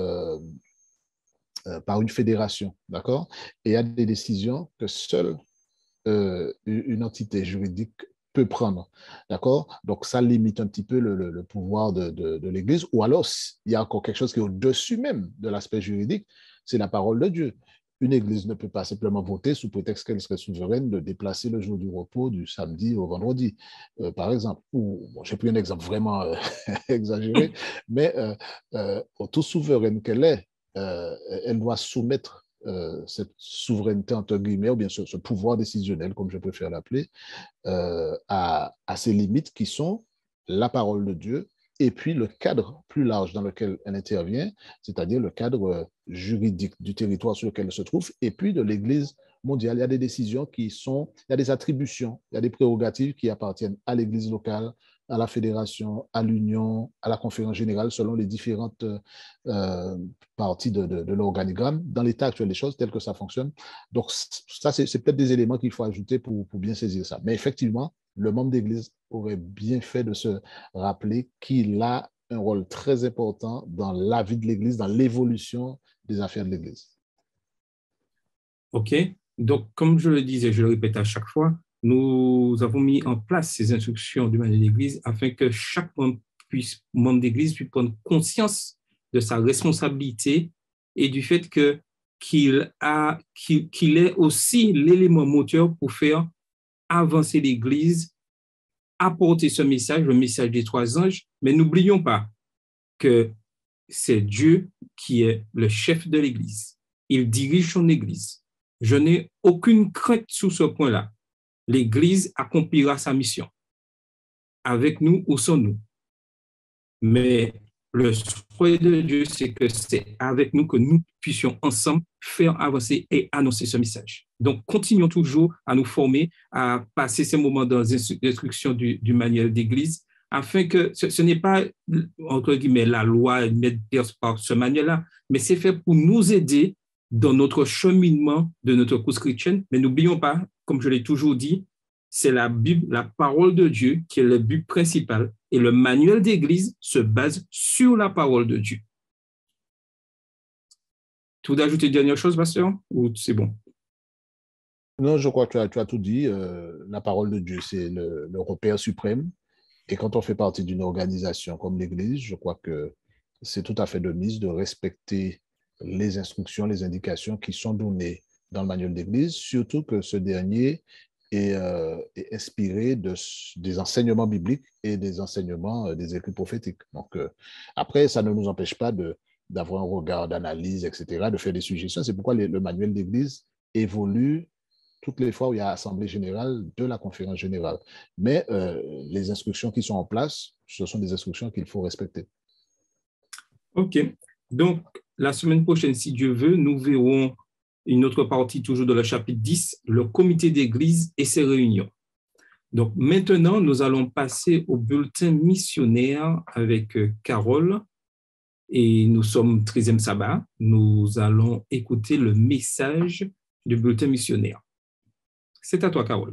par une fédération, d'accord? Et il y a des décisions que seule une entité juridique peut prendre, d'accord? Donc, ça limite un petit peu le pouvoir de l'Église, ou alors, il y a encore quelque chose qui est au-dessus même de l'aspect juridique, c'est la parole de Dieu. Une Église ne peut pas simplement voter sous prétexte qu'elle serait souveraine de déplacer le jour du repos du samedi au vendredi, par exemple. Ou, bon, j'ai pris un exemple vraiment exagéré, mais tout souveraine qu'elle est, elle doit soumettre cette souveraineté, entre guillemets, ou bien ce pouvoir décisionnel, comme je préfère l'appeler, à ses limites qui sont la parole de Dieu et puis le cadre plus large dans lequel elle intervient, c'est-à-dire le cadre juridique du territoire sur lequel elle se trouve et puis de l'Église mondiale. Il y a des décisions qui sont, il y a des attributions, il y a des prérogatives qui appartiennent à l'Église locale, à la fédération, à l'union, à la conférence générale, selon les différentes parties de l'organigramme, dans l'état actuel des choses, tel que ça fonctionne. Donc, ça, c'est peut-être des éléments qu'il faut ajouter pour bien saisir ça. Mais effectivement, le membre d'Église aurait bien fait de se rappeler qu'il a un rôle très important dans la vie de l'Église, dans l'évolution des affaires de l'Église. OK. Donc, comme je le disais, je le répète à chaque fois, nous avons mis en place ces instructions du manuel d'Église afin que chaque membre d'Église puisse prendre conscience de sa responsabilité et du fait qu'il est aussi l'élément moteur pour faire avancer l'Église, apporter ce message, le message des trois anges. Mais n'oublions pas que c'est Dieu qui est le chef de l'Église. Il dirige son Église. Je n'ai aucune crainte sur ce point-là. L'Église accomplira sa mission, avec nous ou sans nous. Mais le souhait de Dieu, c'est que c'est avec nous que nous puissions ensemble faire avancer et annoncer ce message. Donc, continuons toujours à nous former, à passer ces moments dans l'instruction du manuel d'Église, afin que ce n'est pas, entre guillemets, la loi mise par ce manuel-là, mais c'est fait pour nous aider dans notre cheminement de notre course chrétienne. Mais n'oublions pas, comme je l'ai toujours dit, c'est la Bible, la parole de Dieu qui est le but principal. Et le manuel d'Église se base sur la parole de Dieu. Tu veux ajouter une dernière chose, pasteur, ou c'est bon? Non, je crois que tu as tout dit. La parole de Dieu, c'est le repère suprême. Et quand on fait partie d'une organisation comme l'Église, je crois que c'est tout à fait de mise de respecter les instructions, les indications qui sont données dans le manuel d'Église, surtout que ce dernier est inspiré des enseignements bibliques et des enseignements des écrits prophétiques. Donc, après, ça ne nous empêche pas d'avoir un regard d'analyse, etc., de faire des suggestions. C'est pourquoi le manuel d'Église évolue toutes les fois où il y a assemblée générale de la conférence générale. Mais les instructions qui sont en place, ce sont des instructions qu'il faut respecter. OK. Donc, la semaine prochaine, si Dieu veut, nous verrons une autre partie, toujours dans le chapitre 10, le comité d'église et ses réunions. Donc, maintenant, nous allons passer au bulletin missionnaire avec Carole. Et nous sommes 13e sabbat. Nous allons écouter le message du bulletin missionnaire. C'est à toi, Carole.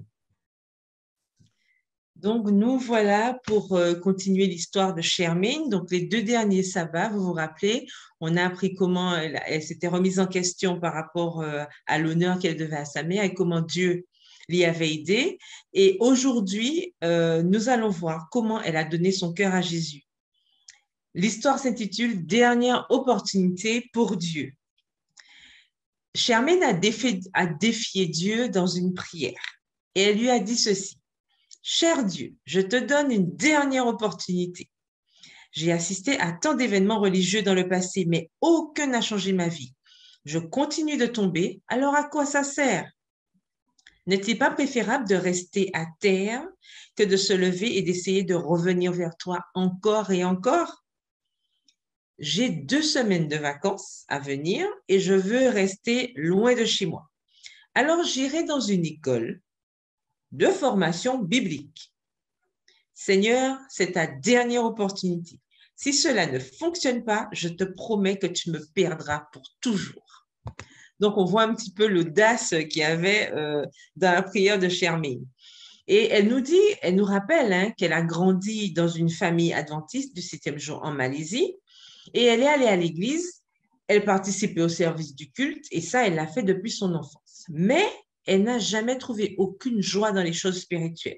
Donc, nous voilà pour continuer l'histoire de Charmaine. Donc, les 2 derniers sabbats, vous vous rappelez, on a appris comment elle s'était remise en question par rapport à l'honneur qu'elle devait à sa mère et comment Dieu l'y avait aidée. Et aujourd'hui, nous allons voir comment elle a donné son cœur à Jésus. L'histoire s'intitule « Dernière opportunité pour Dieu ». Charmaine a défié Dieu dans une prière et elle lui a dit ceci. Cher Dieu, je te donne une dernière opportunité. J'ai assisté à tant d'événements religieux dans le passé, mais aucun n'a changé ma vie. Je continue de tomber, alors à quoi ça sert? N'est-il pas préférable de rester à terre que de se lever et d'essayer de revenir vers toi encore et encore? J'ai 2 semaines de vacances à venir et je veux rester loin de chez moi. Alors j'irai dans une école de formation biblique. Seigneur, c'est ta dernière opportunité. Si cela ne fonctionne pas, je te promets que tu me perdras pour toujours. Donc, on voit un petit peu l'audace qu'il y avait dans la prière de Charmaine. Et elle nous rappelle hein, qu'elle a grandi dans une famille adventiste du 7e jour en Malaisie et elle est allée à l'église, elle participait au service du culte et ça, elle l'a fait depuis son enfance. Mais elle n'a jamais trouvé aucune joie dans les choses spirituelles.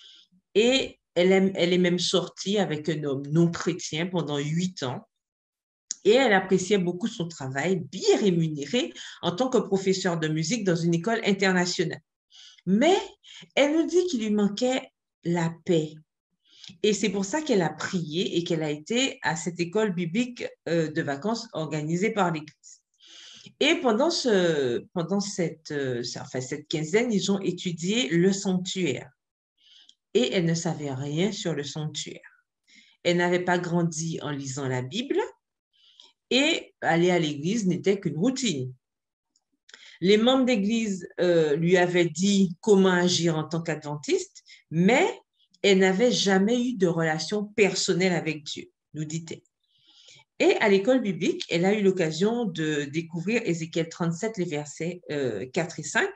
Et elle est même sortie avec un homme non chrétien pendant 8 ans. Et elle appréciait beaucoup son travail, bien rémunéré en tant que professeur de musique dans une école internationale. Mais elle nous dit qu'il lui manquait la paix. Et c'est pour ça qu'elle a prié et qu'elle a été à cette école biblique de vacances organisée par l'Église. Et pendant cette quinzaine, ils ont étudié le sanctuaire. Et elle ne savait rien sur le sanctuaire. Elle n'avait pas grandi en lisant la Bible et aller à l'église n'était qu'une routine. Les membres d'église lui avaient dit comment agir en tant qu'adventiste, mais elle n'avait jamais eu de relation personnelle avec Dieu, nous dit-elle. Et à l'école biblique, elle a eu l'occasion de découvrir Ézéchiel 37, les versets 4 et 5,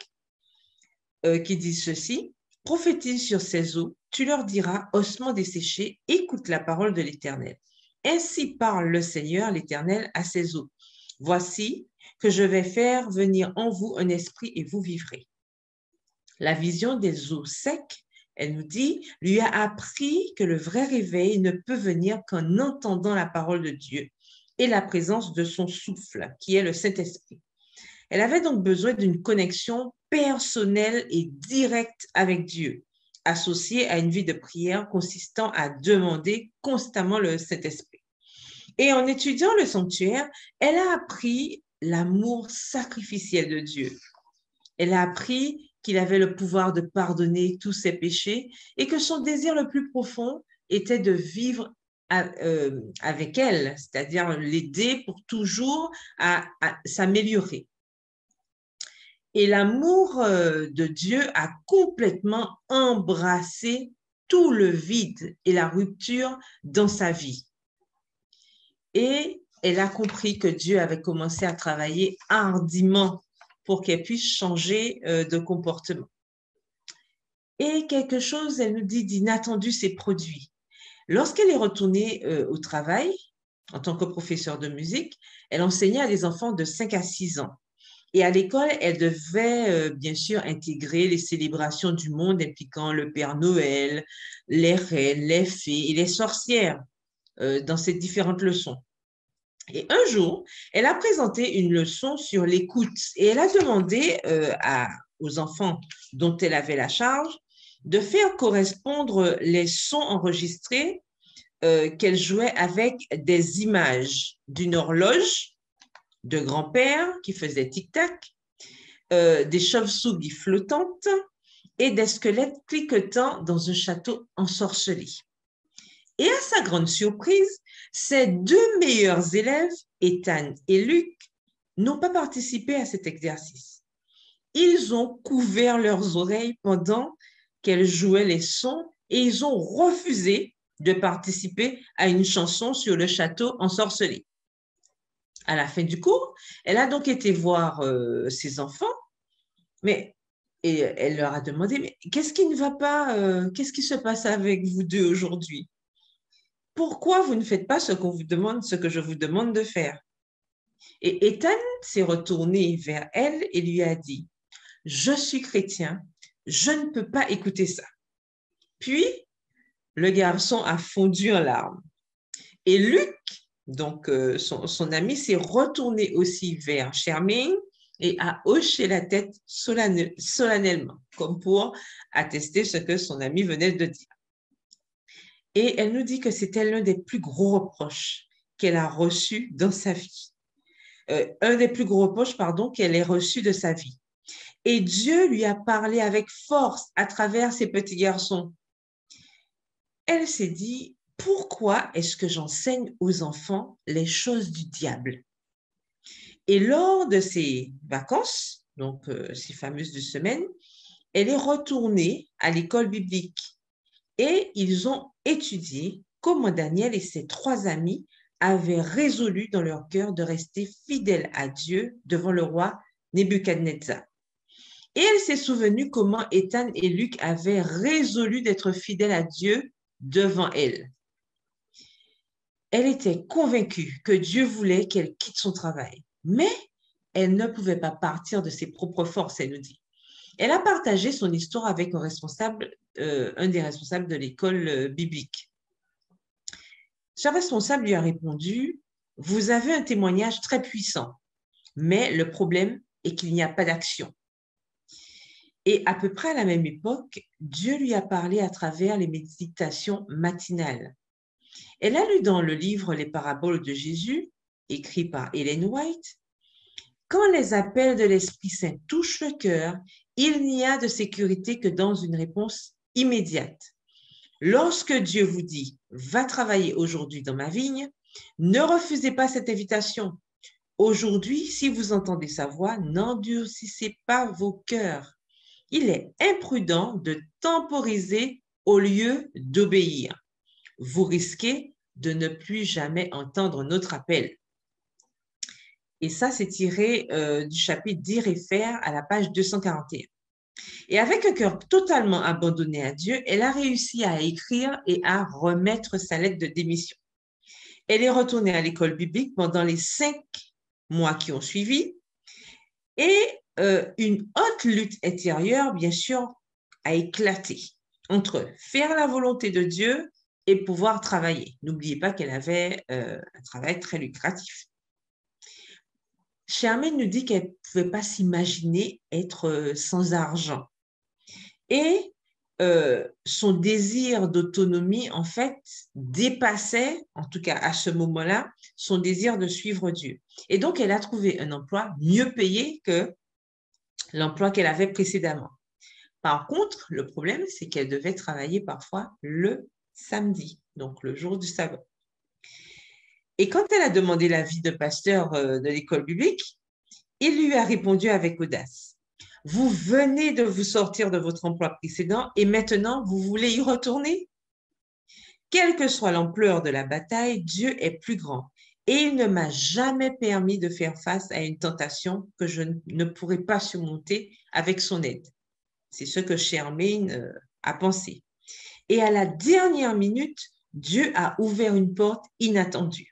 qui disent ceci. « Prophétise sur ces eaux, tu leur diras, ossements desséchés, écoute la parole de l'Éternel. Ainsi parle le Seigneur, l'Éternel, à ces eaux. Voici que je vais faire venir en vous un esprit et vous vivrez. » La vision des eaux secs, elle nous dit, lui a appris que le vrai réveil ne peut venir qu'en entendant la parole de Dieu et la présence de son souffle, qui est le Saint-Esprit. Elle avait donc besoin d'une connexion personnelle et directe avec Dieu, associée à une vie de prière consistant à demander constamment le Saint-Esprit. Et en étudiant le sanctuaire, elle a appris l'amour sacrificiel de Dieu. Elle a appris qu'il avait le pouvoir de pardonner tous ses péchés et que son désir le plus profond était de vivre avec elle, c'est-à-dire l'aider pour toujours à s'améliorer. Et l'amour de Dieu a complètement embrassé tout le vide et la rupture dans sa vie. Et elle a compris que Dieu avait commencé à travailler hardiment pour qu'elle puisse changer de comportement. Et quelque chose, elle nous dit, d'inattendu s'est produit. Lorsqu'elle est retournée au travail, en tant que professeure de musique, elle enseignait à des enfants de 5 à 6 ans. Et à l'école, elle devait bien sûr intégrer les célébrations du monde impliquant le Père Noël, les reines, les fées et les sorcières dans ces différentes leçons. Et un jour, elle a présenté une leçon sur l'écoute et elle a demandé aux enfants dont elle avait la charge de faire correspondre les sons enregistrés qu'elle jouait avec des images d'une horloge, de grand-père qui faisait tic-tac, des chauves-souris flottantes et des squelettes cliquetants dans un château ensorcelé. Et à sa grande surprise, ses 2 meilleurs élèves, Ethan et Luc, n'ont pas participé à cet exercice. Ils ont couvert leurs oreilles pendant qu'elle jouait les sons et ils ont refusé de participer à une chanson sur le château ensorcelé. À la fin du cours, elle a donc été voir ses enfants, et elle leur a demandé, mais qu'est-ce qui ne va pas, qu'est-ce qui se passe avec vous deux aujourd'hui? Pourquoi vous ne faites pas ce que je vous demande de faire? Et Ethan s'est retourné vers elle et lui a dit, je suis chrétien, je ne peux pas écouter ça. Puis, le garçon a fondu en larmes. Et Luc, donc son ami, s'est retourné aussi vers Charmaine et a hoché la tête solennellement, comme pour attester ce que son ami venait de dire. Et elle nous dit que c'était l'un des plus gros reproches qu'elle a reçus dans sa vie. Un des plus gros reproches, qu'elle ait reçus de sa vie. Et Dieu lui a parlé avec force à travers ces petits garçons. Elle s'est dit, pourquoi est-ce que j'enseigne aux enfants les choses du diable? Et lors de ces vacances, donc ces fameuses 2 semaines, elle est retournée à l'école biblique et ils ont étudié comment Daniel et ses 3 amis avaient résolu dans leur cœur de rester fidèles à Dieu devant le roi Nebuchadnezzar. Et elle s'est souvenue comment Éthan et Luc avaient résolu d'être fidèles à Dieu devant elle. Elle était convaincue que Dieu voulait qu'elle quitte son travail, mais elle ne pouvait pas partir de ses propres forces, elle nous dit. Elle a partagé son histoire avec un des responsables de l'école biblique. Ce responsable lui a répondu, « Vous avez un témoignage très puissant, mais le problème est qu'il n'y a pas d'action. » Et à peu près à la même époque, Dieu lui a parlé à travers les méditations matinales. Elle a lu dans le livre Les paraboles de Jésus, écrit par Ellen White, « Quand les appels de l'Esprit Saint touchent le cœur, il n'y a de sécurité que dans une réponse immédiate. Lorsque Dieu vous dit « Va travailler aujourd'hui dans ma vigne », ne refusez pas cette invitation. Aujourd'hui, si vous entendez sa voix, n'endurcissez pas vos cœurs. Il est imprudent de temporiser au lieu d'obéir. Vous risquez de ne plus jamais entendre notre appel. Et ça, c'est tiré du chapitre Dire et faire à la page 241. Et avec un cœur totalement abandonné à Dieu, elle a réussi à écrire et à remettre sa lettre de démission. Elle est retournée à l'école biblique pendant les 5 mois qui ont suivi et une haute lutte intérieure, bien sûr, a éclaté entre faire la volonté de Dieu et pouvoir travailler. N'oubliez pas qu'elle avait un travail très lucratif. Charmaine nous dit qu'elle ne pouvait pas s'imaginer être sans argent. Et son désir d'autonomie, en fait, dépassait, en tout cas à ce moment-là, son désir de suivre Dieu. Et donc, elle a trouvé un emploi mieux payé que l'emploi qu'elle avait précédemment. Par contre, le problème, c'est qu'elle devait travailler parfois le samedi, donc le jour du sabbat. Et quand elle a demandé l'avis de pasteur de l'école biblique, il lui a répondu avec audace. Vous venez de vous sortir de votre emploi précédent et maintenant vous voulez y retourner? Quelle que soit l'ampleur de la bataille, Dieu est plus grand et il ne m'a jamais permis de faire face à une tentation que je ne pourrais pas surmonter avec son aide. C'est ce que Charmaine a pensé. Et à la dernière minute, Dieu a ouvert une porte inattendue.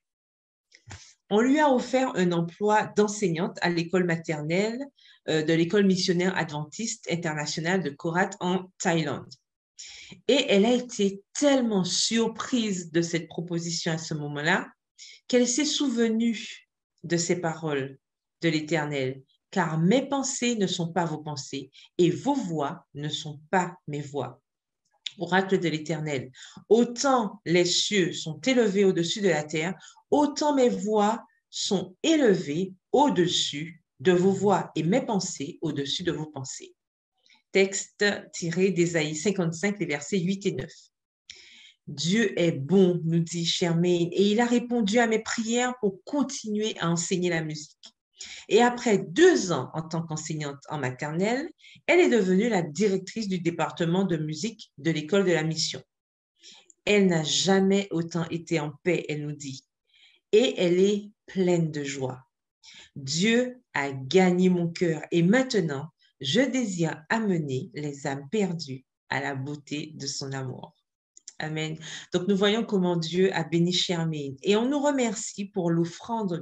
On lui a offert un emploi d'enseignante à l'école maternelle de l'école missionnaire adventiste internationale de Korat en Thaïlande. Et elle a été tellement surprise de cette proposition à ce moment-là qu'elle s'est souvenue de ces paroles de l'Éternel. Car mes pensées ne sont pas vos pensées et vos voix ne sont pas mes voix. Oracle de l'Éternel, autant les cieux sont élevés au-dessus de la terre, autant mes voix sont élevées au-dessus de vos voix et mes pensées au-dessus de vos pensées. Texte tiré d'Ésaïe 55, les versets 8 et 9. Dieu est bon, nous dit Charmaine, et il a répondu à mes prières pour continuer à enseigner la musique. Et après 2 ans en tant qu'enseignante en maternelle, elle est devenue la directrice du département de musique de l'école de la mission. Elle n'a jamais autant été en paix, elle nous dit, et elle est pleine de joie. Dieu a gagné mon cœur et maintenant, je désire amener les âmes perdues à la beauté de son amour. Amen. Donc, nous voyons comment Dieu a béni Charmaine et on nous remercie pour l'offrande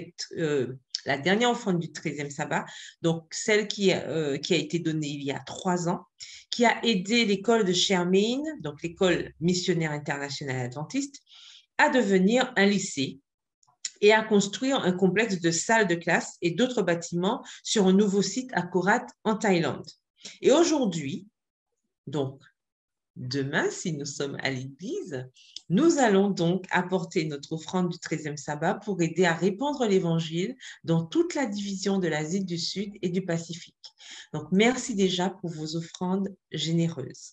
la dernière offrande du 13e sabbat, donc celle qui a été donnée il y a 3 ans, qui a aidé l'école de Charmaine, donc l'école missionnaire internationale adventiste, à devenir un lycée et à construire un complexe de salles de classe et d'autres bâtiments sur un nouveau site à Korat en Thaïlande. Et aujourd'hui, donc demain, si nous sommes à l'église, nous allons donc apporter notre offrande du 13e sabbat pour aider à répandre l'évangile dans toute la division de l'Asie du Sud et du Pacifique. Donc, merci déjà pour vos offrandes généreuses.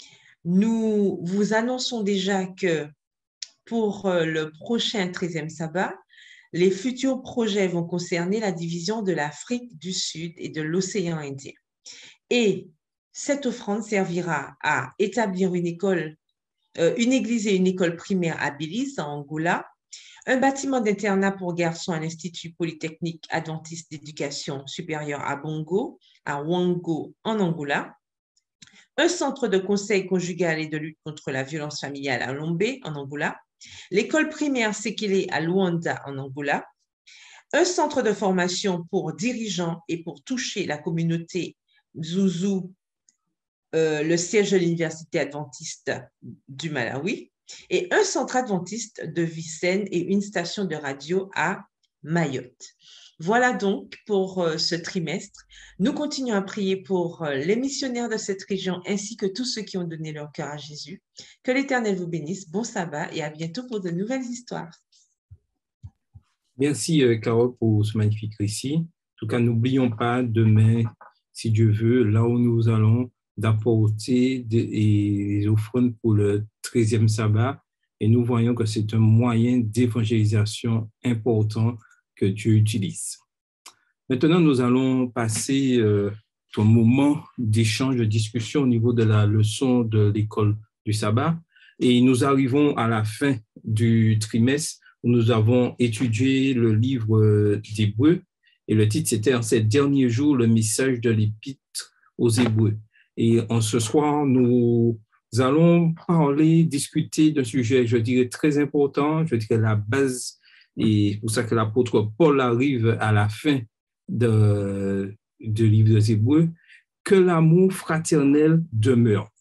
Nous vous annonçons déjà que pour le prochain 13e sabbat, les futurs projets vont concerner la division de l'Afrique du Sud et de l'océan Indien. Et cette offrande servira à établir une église et une école primaire à Belize, en Angola, un bâtiment d'internat pour garçons à l'Institut Polytechnique Adventiste d'Éducation supérieure à Bongo, à Wango, en Angola, un centre de conseil conjugal et de lutte contre la violence familiale à Lombe, en Angola, l'école primaire Sekele à Luanda, en Angola, un centre de formation pour dirigeants et pour toucher la communauté Zuzu, le siège de l'Université adventiste du Malawi, et un centre adventiste de vie saine et une station de radio à Mayotte. Voilà donc pour ce trimestre. Nous continuons à prier pour les missionnaires de cette région ainsi que tous ceux qui ont donné leur cœur à Jésus. Que l'Éternel vous bénisse. Bon sabbat et à bientôt pour de nouvelles histoires. Merci, Carole, pour ce magnifique récit. En tout cas, n'oublions pas demain, si Dieu veut, là où nous allons, d'apporter des offrandes pour le 13e sabbat. Et nous voyons que c'est un moyen d'évangélisation important que Dieu utilise. Maintenant, nous allons passer un moment d'échange, de discussion au niveau de la leçon de l'école du sabbat. Et nous arrivons à la fin du trimestre où nous avons étudié le livre d'Hébreux. Et le titre, c'était « En ces derniers jours, le message de l'épître aux Hébreux ». Et en ce soir, nous allons discuter d'un sujet, je dirais, très important, je dirais la base. Et c'est pour ça que l'apôtre Paul arrive à la fin du livre des Hébreux, que l'amour fraternel demeure.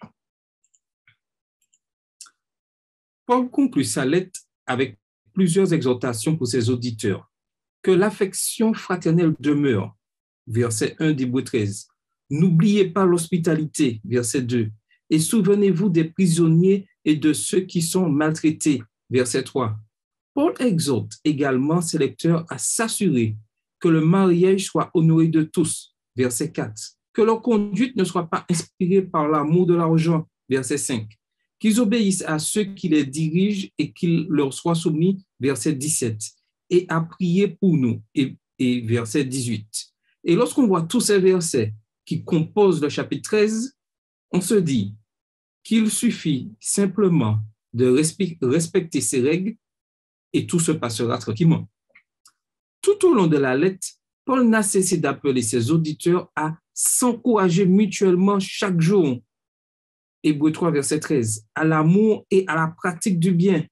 Paul conclut sa lettre avec plusieurs exhortations pour ses auditeurs. Que l'affection fraternelle demeure, verset 1 d'Hébreux 13. N'oubliez pas l'hospitalité, verset 2. Et souvenez-vous des prisonniers et de ceux qui sont maltraités, verset 3. Paul exhorte également ses lecteurs à s'assurer que le mariage soit honoré de tous, verset 4. Que leur conduite ne soit pas inspirée par l'amour de l'argent, verset 5. Qu'ils obéissent à ceux qui les dirigent et qu'ils leur soient soumis, verset 17. Et à prier pour nous, et verset 18. Et lorsqu'on voit tous ces versets qui composent le chapitre 13, on se dit qu'il suffit simplement de respecter ces règles et tout se passera tranquillement. Tout au long de la lettre, Paul n'a cessé d'appeler ses auditeurs à s'encourager mutuellement chaque jour. Hébreux 3, verset 13, à l'amour et à la pratique du bien.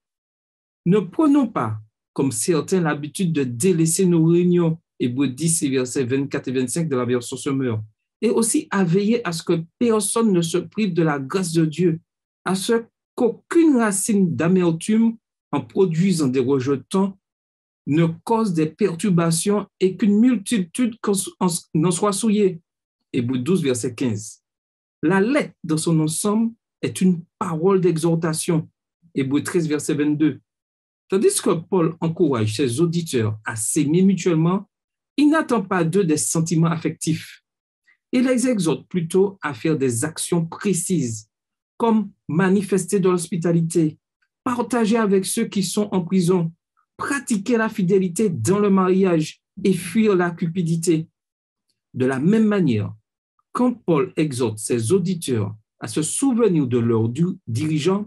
Ne prenons pas, comme certains, l'habitude de délaisser nos réunions. Hébreux 10, versets 24 et 25 de la version Semeur. Et aussi à veiller à ce que personne ne se prive de la grâce de Dieu, à ce qu'aucune racine d'amertume en produisant des rejetons ne cause des perturbations et qu'une multitude n'en soit souillée. Hébreux 12, verset 15. La lettre dans son ensemble est une parole d'exhortation. Hébreux 13, verset 22. Tandis que Paul encourage ses auditeurs à s'aimer mutuellement, il n'attend pas d'eux des sentiments affectifs. Il les exhorte plutôt à faire des actions précises, comme manifester de l'hospitalité, partager avec ceux qui sont en prison, pratiquer la fidélité dans le mariage et fuir la cupidité. De la même manière, quand Paul exhorte ses auditeurs à se souvenir de leurs dirigeants,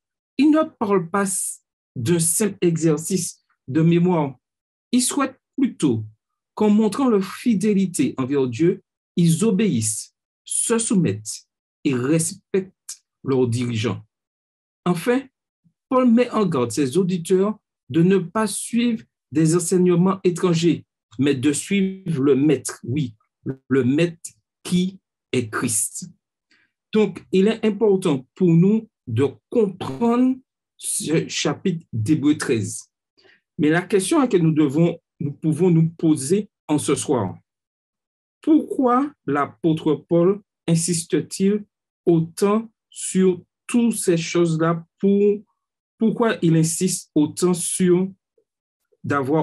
il ne parle pas d'un simple exercice de mémoire. Il souhaite plutôt qu'en montrant leur fidélité envers Dieu, ils obéissent, se soumettent et respectent leurs dirigeants. Enfin, Paul met en garde ses auditeurs de ne pas suivre des enseignements étrangers, mais de suivre le maître, oui, le maître qui est Christ. Donc, il est important pour nous de comprendre ce chapitre d'Hébreux 13. Mais la question à laquelle nous pouvons nous poser en ce soir, pourquoi l'apôtre Paul insiste-t-il autant sur toutes ces choses-là? Pourquoi il insiste autant sur d'avoir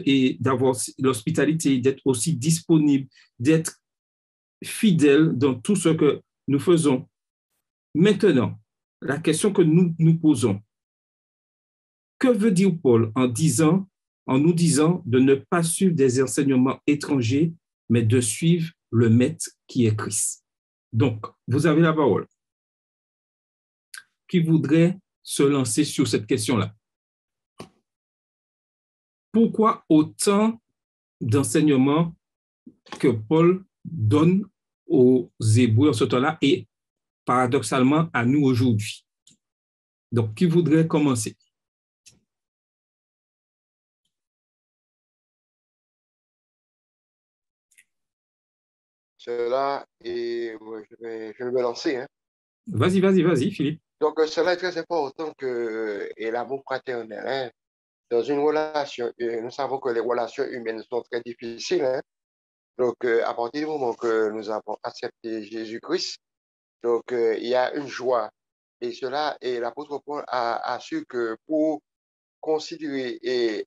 l'hospitalité, d'être aussi disponible, d'être fidèle dans tout ce que nous faisons? Maintenant, la question que nous nous posons, que veut dire Paul en nous disant de ne pas suivre des enseignements étrangers, mais de suivre le maître qui est Christ? Donc, vous avez la parole. Qui voudrait se lancer sur cette question-là? pourquoi autant d'enseignements que Paul donne aux Hébreux en ce temps-là et paradoxalement à nous aujourd'hui? Donc, qui voudrait commencer? Cela, et je vais me lancer. Hein. Vas-y, Philippe. Donc, cela est très important que et l'amour fraternel. Hein. Dans une relation, nous savons que les relations humaines sont très difficiles. Hein. Donc, à partir du moment que nous avons accepté Jésus-Christ, donc il y a une joie. Et cela, et l'apôtre Paul a su que pour considérer et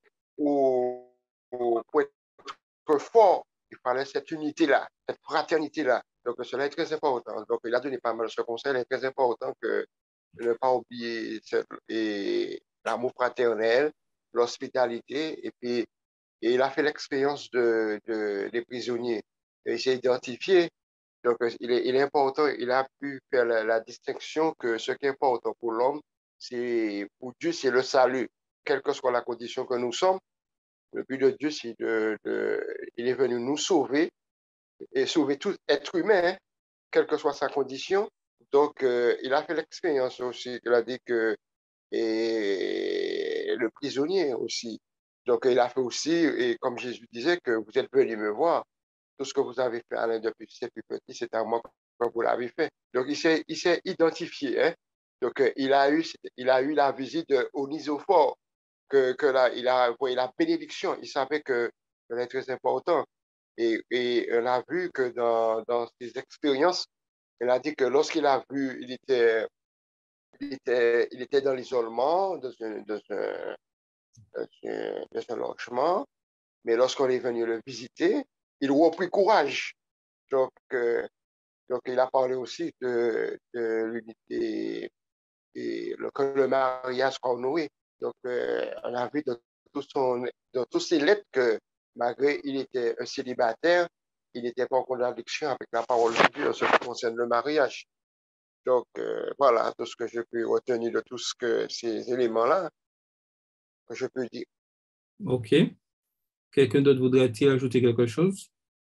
pour être fort, il fallait cette unité-là, cette fraternité-là. Donc, cela est très important. Donc, il a donné pas mal de ce conseil. Il est très important que de ne pas oublier l'amour fraternel, l'hospitalité, et puis et il a fait l'expérience des prisonniers. Et il s'est identifié. Donc, il est important, il a pu faire la distinction que ce qui est important pour l'homme, pour Dieu, c'est le salut, quelle que soit la condition que nous sommes. Le but de Dieu, c'est il est venu nous sauver et sauver tout être humain, hein, quelle que soit sa condition. Donc, il a fait l'expérience aussi. Il a dit que et le prisonnier aussi. Donc, il a fait aussi, et comme Jésus disait, que vous êtes venu me voir. Tout ce que vous avez fait à l'un depuis c'est plus petit, c'est à moi que vous l'avez fait. Donc, il s'est identifié. Hein? Donc, il a eu la visite d'Onisophore, que là, il a envoyé la bénédiction. Il savait que c'était très important. Et on a vu que dans ses expériences, il a dit que lorsqu'il a vu, il était dans l'isolement, dans un logement, mais lorsqu'on est venu le visiter, il reprit courage. Donc, il a parlé aussi de l'unité et que le mariage soit honoré. Donc, on a vu dans toutes ses lettres que malgré il était un célibataire, il n'était pas en contradiction avec la parole de Dieu en ce qui concerne le mariage. Donc, voilà tout ce que je peux retenir de tous ces éléments-là que je peux dire. OK. Quelqu'un d'autre voudrait-il ajouter quelque chose?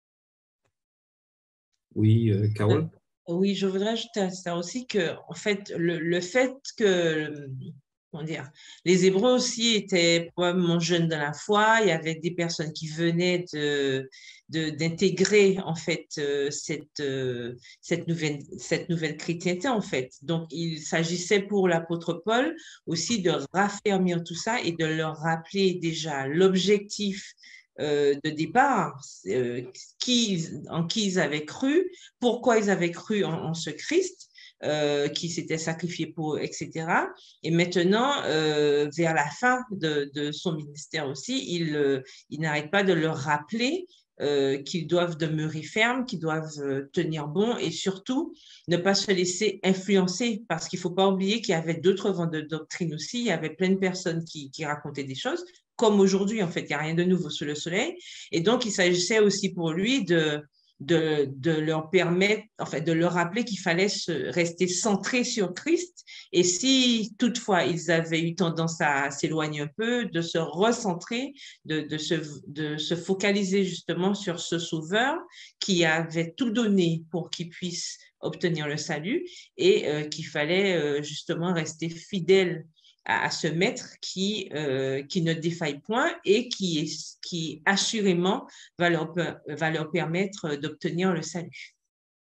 Oui, Carole? Oui, je voudrais ajouter à ça aussi que, en fait, le fait que, comment dire, les Hébreux aussi étaient probablement jeunes dans la foi. Il y avait des personnes qui venaient d'intégrer, en fait, cette nouvelle chrétienté, en fait. Donc, il s'agissait pour l'apôtre Paul aussi de raffermir tout ça et de leur rappeler déjà l'objectif de départ, en qui ils avaient cru, pourquoi ils avaient cru en ce Christ, qui s'était sacrifié pour eux, etc. Et maintenant, vers la fin de son ministère aussi, il n'arrête pas de leur rappeler qu'ils doivent demeurer fermes, qu'ils doivent tenir bon et surtout ne pas se laisser influencer parce qu'il ne faut pas oublier qu'il y avait d'autres vents de doctrine aussi, il y avait plein de personnes qui racontaient des choses, comme aujourd'hui, en fait, il n'y a rien de nouveau sous le soleil. Et donc, il s'agissait aussi pour lui de leur permettre, en fait, de leur rappeler qu'il fallait rester centré sur Christ. Et si toutefois ils avaient eu tendance à s'éloigner un peu, de se recentrer, de se focaliser justement sur ce Sauveur qui avait tout donné pour qu'il puisse obtenir le salut et qu'il fallait justement rester fidèle à ce maître qui ne défaille point et qui assurément va leur permettre d'obtenir le salut.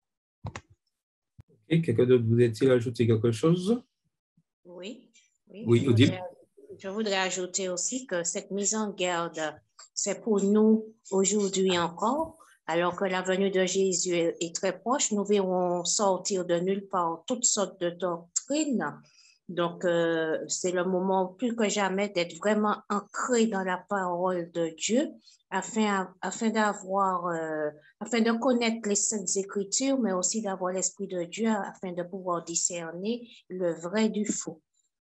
Okay. Quelqu'un d'autre voudrait-il ajouter quelque chose? Oui. Oui, Odile. Je voudrais ajouter aussi que cette mise en garde, c'est pour nous aujourd'hui encore, alors que la venue de Jésus est très proche. Nous verrons sortir de nulle part toutes sortes de doctrines. Donc, c'est le moment plus que jamais d'être vraiment ancré dans la parole de Dieu afin de connaître les Saintes Écritures, mais aussi d'avoir l'Esprit de Dieu afin de pouvoir discerner le vrai du faux.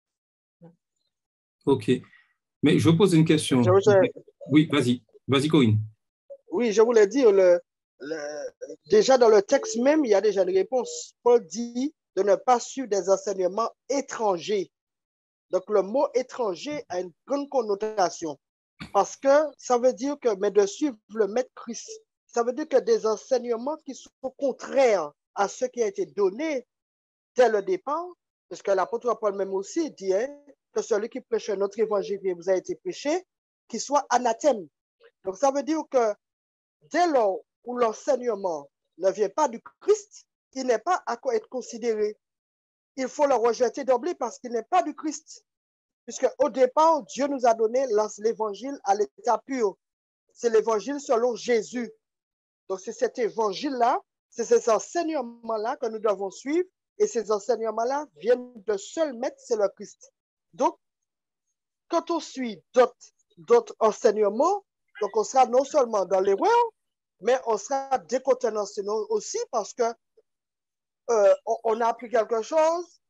OK. Mais je pose une question. Oui, vas-y, Corinne. Oui, je voulais dire, déjà dans le texte même, il y a déjà une réponse. Paul dit de ne pas suivre des enseignements étrangers. Donc, le mot étranger a une grande connotation. Parce que ça veut dire que, mais de suivre le Maître Christ, ça veut dire que des enseignements qui sont contraires à ce qui a été donné dès le départ, parce que l'apôtre Paul même aussi dit hein, que celui qui prêche notre évangile qui vous a été prêché, qu'il soit anathème. Donc ça veut dire que dès lors où l'enseignement ne vient pas du Christ, il n'est pas à quoi être considéré. Il faut le rejeter d'emblée parce qu'il n'est pas du Christ. Puisque au départ, Dieu nous a donné l'évangile à l'état pur. C'est l'évangile selon Jésus. Donc c'est cet évangile-là, c'est ces enseignements-là que nous devons suivre. Et ces enseignements-là viennent de seul maître, c'est le Christ. Donc, quand on suit d'autres enseignements, donc on sera non seulement dans l'erreur, mais on sera décontenancé aussi parce que on a appris quelque chose,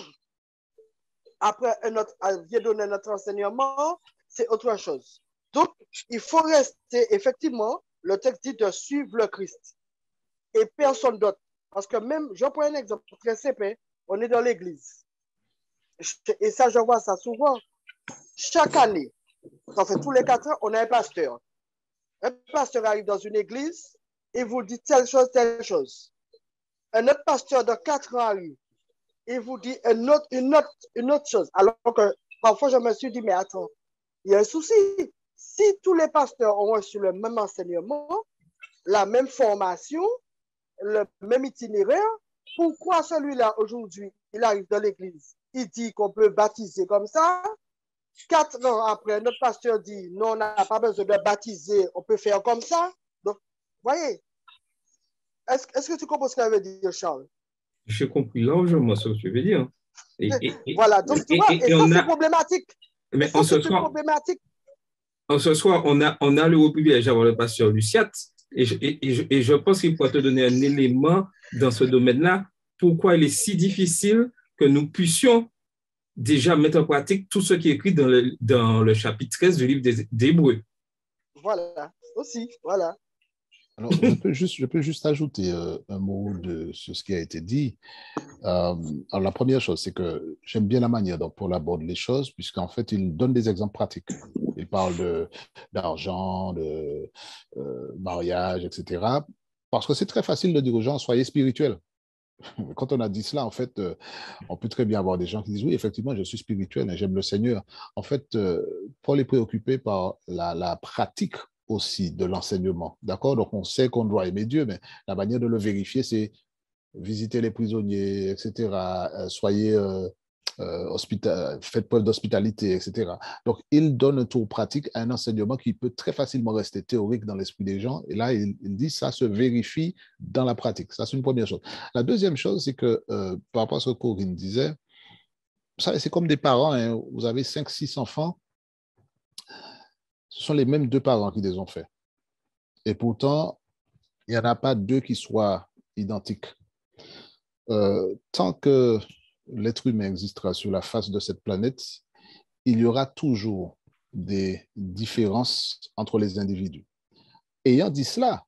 après vient donner notre enseignement, c'est autre chose. Donc, il faut rester, effectivement, le texte dit de suivre le Christ et personne d'autre. Parce que même, je prends un exemple très simple, on est dans l'église. Et ça, je vois ça souvent. Chaque année, ça fait tous les 4 ans, on a un pasteur. Un pasteur arrive dans une église et vous dit telle chose, telle chose. Un autre pasteur de 4 ans arrive et vous dit une autre chose. Alors que parfois, je me suis dit, mais attends, il y a un souci. Si tous les pasteurs ont reçu le même enseignement, la même formation, le même itinéraire, pourquoi celui-là, aujourd'hui, il arrive dans l'église, il dit qu'on peut baptiser comme ça, 4 ans après, notre pasteur dit, non, on n'a pas besoin de baptiser, on peut faire comme ça. Donc, voyez, est-ce que tu comprends ce que ça veut dire, Charles? J'ai compris largement ce que tu veux dire. Voilà, donc tu vois, et ça, c'est problématique. Mais ça, c'est problématique. En ce soir, on a le privilège d'avoir le pasteur Luciat, et je pense qu'il pourra te donner un élément dans ce domaine-là, pourquoi il est si difficile que nous puissions déjà mettre en pratique tout ce qui est écrit dans le chapitre 13 du livre d'Hébreux. Voilà, aussi, voilà. Alors, je peux juste ajouter un mot sur ce qui a été dit. Alors, la première chose, c'est que j'aime bien la manière dont Paul aborde les choses, puisqu'en fait, il donne des exemples pratiques. Il parle d'argent, de mariage, etc. Parce que c'est très facile de dire aux gens, soyez spirituels. Quand on a dit cela, en fait, on peut très bien avoir des gens qui disent, oui, effectivement, je suis spirituel et j'aime le Seigneur. En fait, Paul est préoccupé par la pratique aussi de l'enseignement. D'accord? Donc, on sait qu'on doit aimer Dieu, mais la manière de le vérifier, c'est visiter les prisonniers, etc. Soyez faites preuve d'hospitalité, etc. Donc, il donne un tour pratique à un enseignement qui peut très facilement rester théorique dans l'esprit des gens. Et là, il dit ça se vérifie dans la pratique. Ça, c'est une première chose. La deuxième chose, c'est que par rapport à ce que Corinne disait, c'est comme des parents, hein, vous avez 5-6 enfants, ce sont les mêmes 2 parents qui les ont faits. Et pourtant, il n'y en a pas 2 qui soient identiques. Tant que l'être humain existera sur la face de cette planète, il y aura toujours des différences entre les individus. Ayant dit cela,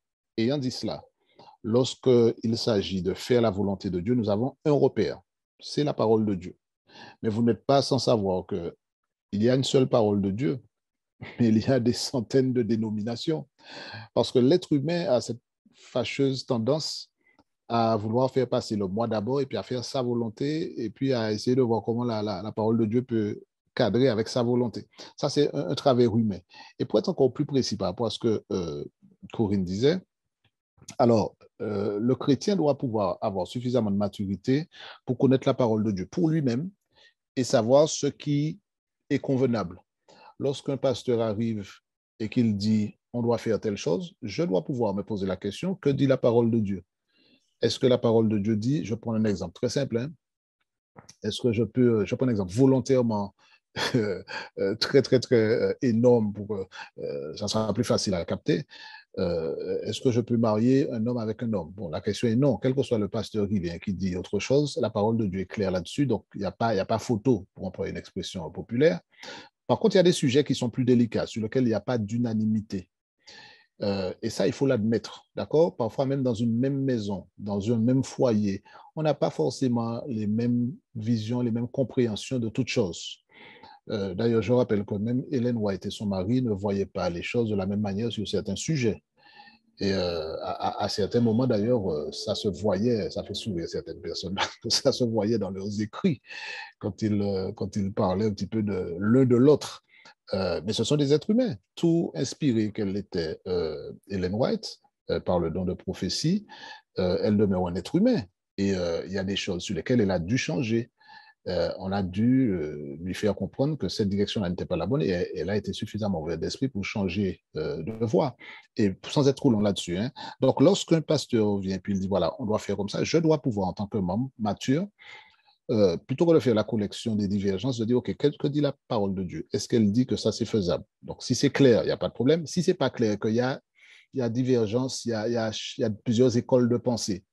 lorsqu'il s'agit de faire la volonté de Dieu, nous avons un repère, c'est la parole de Dieu. Mais vous n'êtes pas sans savoir qu'il y a une seule parole de Dieu, mais il y a des centaines de dénominations. Parce que l'être humain a cette fâcheuse tendance à vouloir faire passer le moi d'abord et puis à faire sa volonté et puis à essayer de voir comment la parole de Dieu peut cadrer avec sa volonté. Ça, c'est un travers humain. Et pour être encore plus précis par rapport à ce que Corinne disait, alors, le chrétien doit pouvoir avoir suffisamment de maturité pour connaître la parole de Dieu pour lui-même et savoir ce qui est convenable. Lorsqu'un pasteur arrive et qu'il dit « on doit faire telle chose », je dois pouvoir me poser la question « que dit la parole de Dieu ?» Est-ce que la parole de Dieu dit, je prends un exemple très simple, hein, est-ce que je prends un exemple volontairement très énorme pour ça sera plus facile à capter. Est-ce que je peux marier un homme avec un homme? Bon, la question est non. Quel que soit le pasteur qui vient, qui dit autre chose, la parole de Dieu est claire là-dessus, donc il n'y a pas photo, pour employer une expression populaire. Par contre, il y a des sujets qui sont plus délicats, sur lesquels il n'y a pas d'unanimité. Et ça, il faut l'admettre, d'accord? Parfois, même dans une même maison, dans un même foyer, on n'a pas forcément les mêmes visions, les mêmes compréhensions de toutes choses. D'ailleurs, je rappelle que même Ellen White et son mari ne voyaient pas les choses de la même manière sur certains sujets. Et à certains moments, d'ailleurs, ça se voyait, ça fait sourire certaines personnes, ça se voyait dans leurs écrits quand ils parlaient un petit peu de l'un de l'autre. Mais ce sont des êtres humains, tout inspiré qu'elle était, Ellen White, par le don de prophétie, elle demeure un être humain. Et il y a des choses sur lesquelles elle a dû changer. On a dû lui faire comprendre que cette direction-là n'était pas la bonne et elle a été suffisamment ouverte d'esprit pour changer de voie. Et sans être trop long là-dessus. Hein. Donc, lorsqu'un pasteur vient et puis il dit, voilà, on doit faire comme ça, je dois pouvoir, en tant que membre mature, plutôt que de faire la collection des divergences, de dire, OK, que dit la parole de Dieu? Est-ce qu'elle dit que ça, c'est faisable? Donc, si c'est clair, il n'y a pas de problème. Si ce n'est pas clair, qu'il y a divergence, il y a plusieurs écoles de pensée.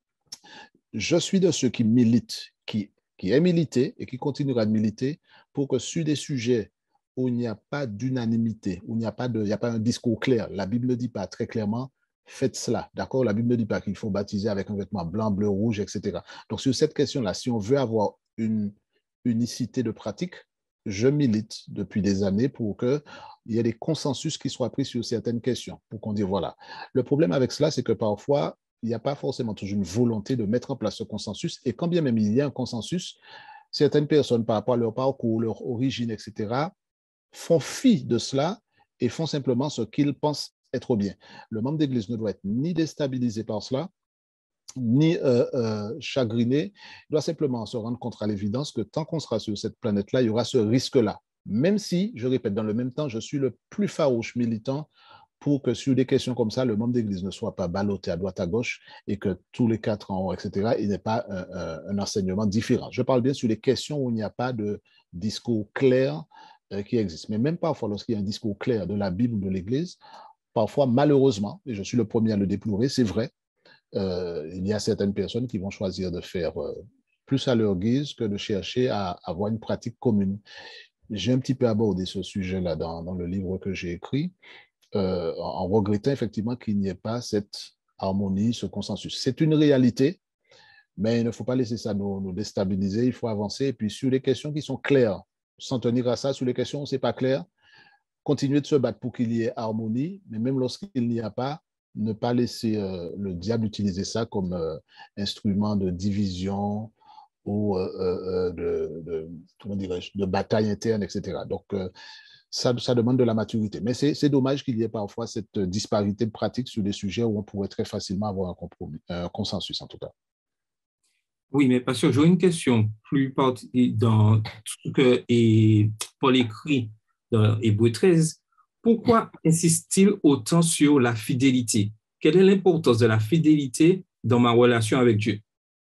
Je suis de ceux qui militent, qui est milité et qui continuera de militer pour que sur des sujets où il n'y a pas d'unanimité, où il n'y a pas un discours clair, la Bible ne dit pas très clairement, faites cela, d'accord? La Bible ne dit pas qu'il faut baptiser avec un vêtement blanc, bleu, rouge, etc. Donc, sur cette question-là, si on veut avoir une unicité de pratique, je milite depuis des années pour qu'il y ait des consensus qui soient pris sur certaines questions, pour qu'on dise, voilà. Le problème avec cela, c'est que parfois, il n'y a pas forcément toujours une volonté de mettre en place ce consensus. Et quand bien même il y a un consensus, certaines personnes, par rapport à leur parcours, leur origine, etc., font fi de cela et font simplement ce qu'ils pensent être bien. Le membre d'Église ne doit être ni déstabilisé par cela, ni chagriné. Il doit simplement se rendre compte à l'évidence que tant qu'on sera sur cette planète-là, il y aura ce risque-là. Même si, je répète, dans le même temps, je suis le plus farouche militant pour que sur des questions comme ça, le membre d'Église ne soit pas ballotté à droite à gauche et que tous les 4 ans, etc., il n'y ait pas un enseignement différent. Je parle bien sur les questions où il n'y a pas de discours clair qui existe. Mais même parfois, lorsqu'il y a un discours clair de la Bible ou de l'Église, parfois, malheureusement, et je suis le premier à le déplorer, c'est vrai, il y a certaines personnes qui vont choisir de faire plus à leur guise que de chercher à avoir une pratique commune. J'ai un petit peu abordé ce sujet-là dans le livre que j'ai écrit, en regrettant effectivement qu'il n'y ait pas cette harmonie, ce consensus. C'est une réalité, mais il ne faut pas laisser ça nous déstabiliser, il faut avancer. Et puis sur les questions qui sont claires, s'en tenir à ça, sur les questions où ce n'est pas clair, continuer de se battre pour qu'il y ait harmonie, mais même lorsqu'il n'y a pas, ne pas laisser le diable utiliser ça comme instrument de division ou comment dirais-je, de bataille interne, etc. Donc, ça demande de la maturité. Mais c'est dommage qu'il y ait parfois cette disparité de pratique sur des sujets où on pourrait très facilement avoir un compromis, un consensus en tout cas. Oui, mais parce que j'ai une question plus dans ce que Paul écrit dans Hébreux 13. Pourquoi insiste-t-il autant sur la fidélité? Quelle est l'importance de la fidélité dans ma relation avec Dieu?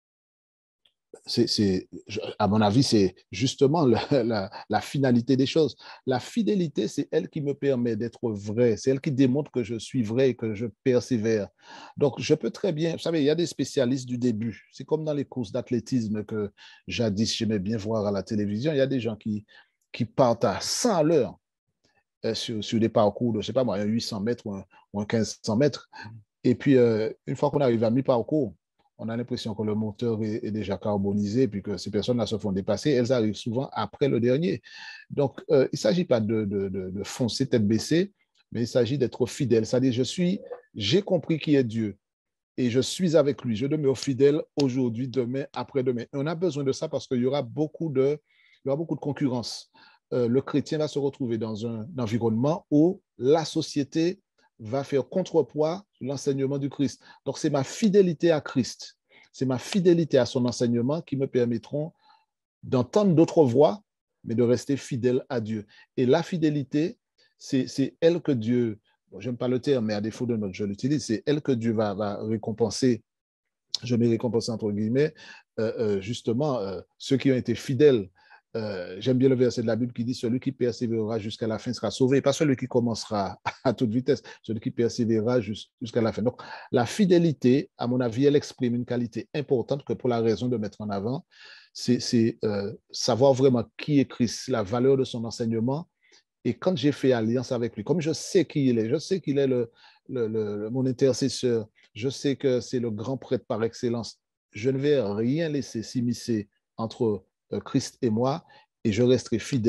À mon avis, c'est justement la finalité des choses. La fidélité, c'est elle qui me permet d'être vrai. C'est elle qui démontre que je suis vrai et que je persévère. Donc, je peux très bien... Vous savez, il y a des spécialistes du début. C'est comme dans les courses d'athlétisme que jadis, j'aimais bien voir à la télévision. Il y a des gens qui partent à 100 à l'heure sur des parcours de, je ne sais pas moi, un 800 mètres ou un 1500 mètres. Et puis, une fois qu'on arrive à mi-parcours, on a l'impression que le moteur est déjà carbonisé, puis que ces personnes-là se font dépasser. Elles arrivent souvent après le dernier. Donc, il ne s'agit pas de foncer tête baissée, mais il s'agit d'être fidèle. C'est-à-dire, j'ai compris qui est Dieu et je suis avec lui. Je demeure fidèle aujourd'hui, demain, après-demain. On a besoin de ça parce qu'il y aura beaucoup de concurrence. Le chrétien va se retrouver dans un environnement où la société va faire contrepoids sur l'enseignement du Christ. Donc, c'est ma fidélité à Christ, c'est ma fidélité à son enseignement qui me permettront d'entendre d'autres voix, mais de rester fidèle à Dieu. Et la fidélité, c'est elle que Dieu, bon, j'aime pas le terme, mais à défaut de notre, je l'utilise, c'est elle que Dieu va récompenser, je mets récompenser entre guillemets, justement, ceux qui ont été fidèles. J'aime bien le verset de la Bible qui dit celui qui persévérera jusqu'à la fin sera sauvé, pas celui qui commencera à toute vitesse, celui qui persévérera jusqu'à la fin. Donc, la fidélité, à mon avis, elle exprime une qualité importante que pour la raison de mettre en avant, c'est savoir vraiment qui est Christ, la valeur de son enseignement. Et quand j'ai fait alliance avec lui, comme je sais qui il est, je sais qu'il est mon intercesseur, je sais que c'est le grand prêtre par excellence, je ne vais rien laisser s'immiscer entre Christ et moi, et je resterai fidèle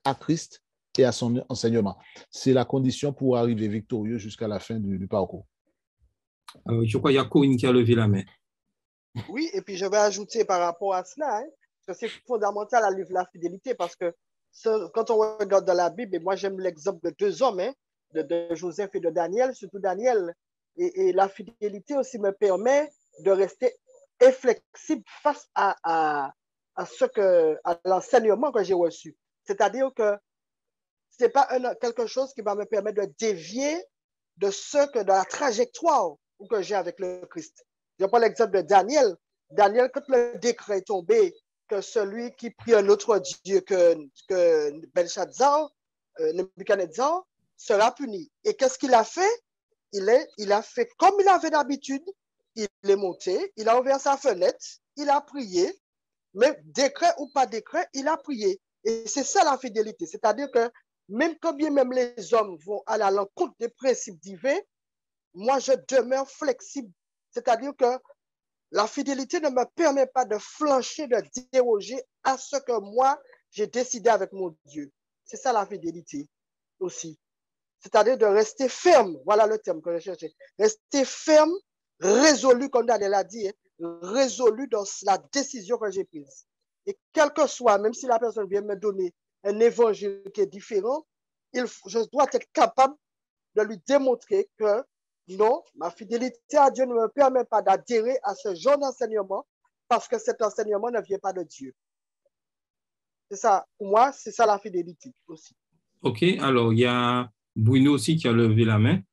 à Christ et à son enseignement. C'est la condition pour arriver victorieux jusqu'à la fin du parcours. Je crois qu'il y a Corinne qui a levé la main. Oui, et puis je vais ajouter par rapport à cela, que c'est fondamental à vivre la fidélité parce que quand on regarde dans la Bible, et moi j'aime l'exemple de deux hommes, de Joseph et de Daniel, surtout Daniel, et la fidélité aussi me permet de rester inflexible face à l'enseignement que j'ai reçu. C'est-à-dire que ce n'est pas quelque chose qui va me permettre de dévier de la trajectoire que j'ai avec le Christ. Je prends l'exemple de Daniel. Daniel, quand le décret est tombé que celui qui prie un autre Dieu que Belshazzar, Nebuchadnezzar, sera puni. Et qu'est-ce qu'il a fait? Il a fait comme il avait d'habitude. Il est monté, il a ouvert sa fenêtre, il a prié, mais décret ou pas décret, il a prié. Et c'est ça la fidélité. C'est-à-dire que même quand bien même les hommes vont à l'encontre des principes divins, moi, je demeure flexible. C'est-à-dire que la fidélité ne me permet pas de flancher, de déroger à ce que moi, j'ai décidé avec mon Dieu. C'est ça la fidélité aussi. C'est-à-dire de rester ferme. Voilà le terme que je cherchais. Rester ferme, résolu, comme Daniel a dit, résolu dans la décision que j'ai prise. Et quel que soit, même si la personne vient me donner un évangile qui est différent, je dois être capable de lui démontrer que non, ma fidélité à Dieu ne me permet pas d'adhérer à ce genre d'enseignement parce que cet enseignement ne vient pas de Dieu. C'est ça, pour moi, c'est ça la fidélité aussi. OK, alors il y a Bruno aussi qui a levé la main.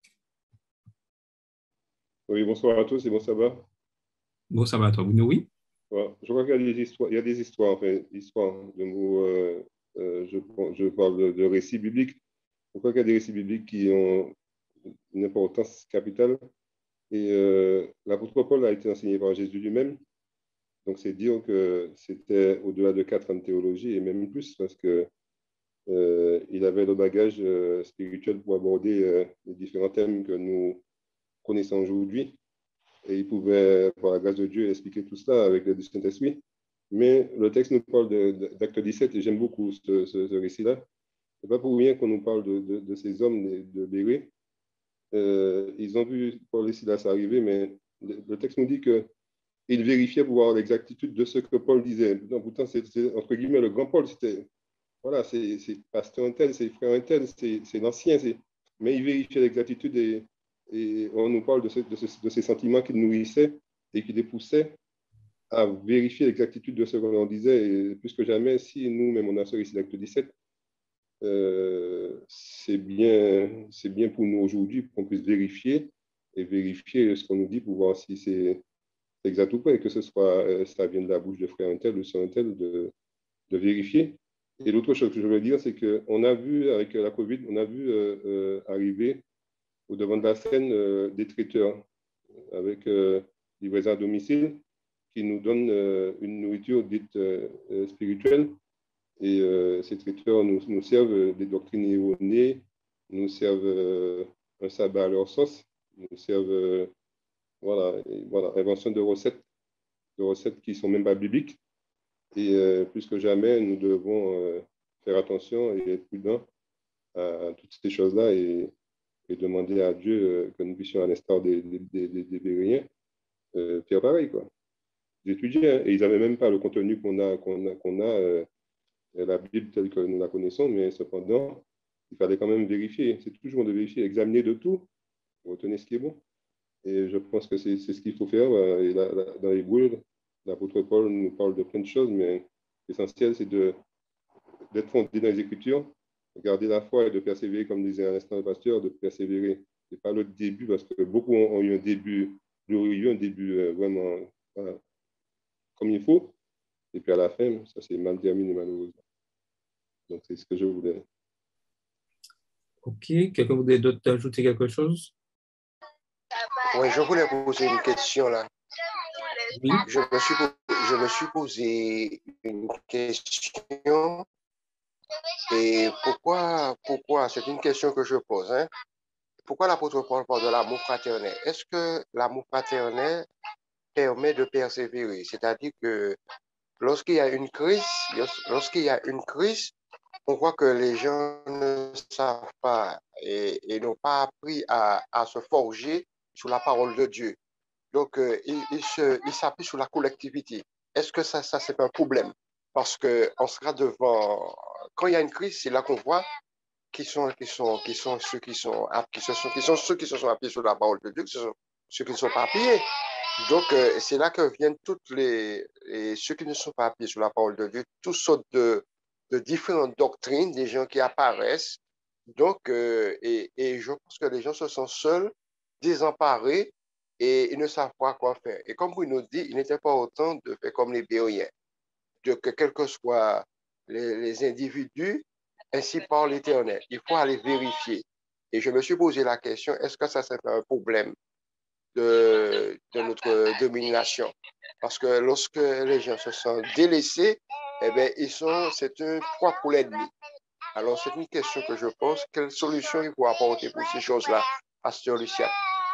Oui, bonsoir à tous et bon sabbat. Bon sabbat à toi, Bruno, oui. Voilà. Je crois qu'il y a des histoires, enfin, de mots, je parle de récits bibliques. Je crois qu'il y a des récits bibliques qui ont une importance capitale. Et l'apôtre Paul a été enseigné par Jésus lui-même. Donc, c'est dire que c'était au-delà de 4 ans de théologie et même plus parce que il avait le bagage spirituel pour aborder les différents thèmes que nous connaissons aujourd'hui. Et il pouvait, par la grâce de Dieu, expliquer tout cela avec l'aide du Saint-Esprit. Mais le texte nous parle d'Acte 17 et j'aime beaucoup ce récit-là. Ce n'est pas pour rien qu'on nous parle de ces hommes de Bérée. Ils ont vu Paul et Silas arriver, mais le texte nous dit qu'ils vérifiaient pour voir l'exactitude de ce que Paul disait. Pourtant, c'est entre guillemets le grand Paul. Voilà, c'est pasteur un tel, c'est frère un tel, c'est l'ancien. Mais ils vérifiaient l'exactitude et on nous parle de ces sentiments qui nourrissaient et qui les poussaient à vérifier l'exactitude de ce qu'on en disait. Et plus que jamais, si nous-mêmes on a ce récit d'Acte 17, c'est bien pour nous aujourd'hui qu'on puisse vérifier ce qu'on nous dit pour voir si c'est exact ou pas, et que ce soit ça vient de la bouche de frère un tel ou sur un tel, de vérifier. Et l'autre chose que je veux dire, c'est qu'on a vu avec la COVID, on a vu arriver au devant de la scène des traiteurs avec livraison à domicile qui nous donnent une nourriture dite spirituelle. Et ces traiteurs nous servent des doctrines erronées, nous servent un sabbat à leur sauce, nous servent voilà, invention de recettes qui ne sont même pas bibliques. Et plus que jamais, nous devons faire attention et être prudents à toutes ces choses-là et demander à Dieu que nous puissions, à l'instar des Béréens, faire pareil, quoi. D'étudier, hein. Et ils n'avaient même pas le contenu qu'on a la Bible telle que nous la connaissons, mais cependant, il fallait quand même vérifier. C'est toujours de vérifier, examiner de tout, retenir ce qui est bon. Et je pense que c'est ce qu'il faut faire. Et dans l'Hébreu, l'apôtre Paul nous parle de plein de choses, mais l'essentiel, c'est d'être fondé dans les Écritures, de garder la foi et de persévérer, comme disait à l'instant le pasteur, de persévérer. Ce n'est pas le début, parce que beaucoup ont eu un début glorieux, un début vraiment comme il faut. Et puis à la fin, ça s'est mal terminé malheureusement. Donc c'est ce que je voulais. OK. Quelqu'un voudrait d'autre ajouter quelque chose? Oui, je voulais poser une question là. Oui. Je me suis posé une question. Et pourquoi c'est une question que je pose, hein? Pourquoi l'apôtre Paul parle de l'amour fraternel? Est-ce que l'amour fraternel permet de persévérer? C'est-à-dire que lorsqu'il y a une crise, on voit que les gens ne savent pas et n'ont pas appris à se forger sur la parole de Dieu. Donc, ils s'appuient sur la collectivité. Est-ce que ça c'est un problème? Parce qu'on sera devant, quand il y a une crise, c'est là qu'on voit qui sont ceux qui sont ceux qui se sont appuyés sur la parole de Dieu, qui sont ceux qui ne sont pas appuyés. Donc, c'est là que viennent ceux qui ne sont pas appuyés sur la parole de Dieu, toutes sortes de différentes doctrines, des gens qui apparaissent. Donc, et je pense que les gens se sentent seuls, désemparés, et ils ne savent pas quoi faire. Et comme Bruno dit, il n'était pas autant de faire comme les Béoïens, que quels que soient les individus, ainsi par l'Éternel. Il faut aller vérifier. Et je me suis posé la question, est-ce que ça c'est un problème de notre domination? Parce que lorsque les gens se sentent délaissés, eh bien, c'est un poids pour l'ennemi. Alors, c'est une question que je pose. Quelle solution il faut apporter pour ces choses-là, Pasteur Lucien?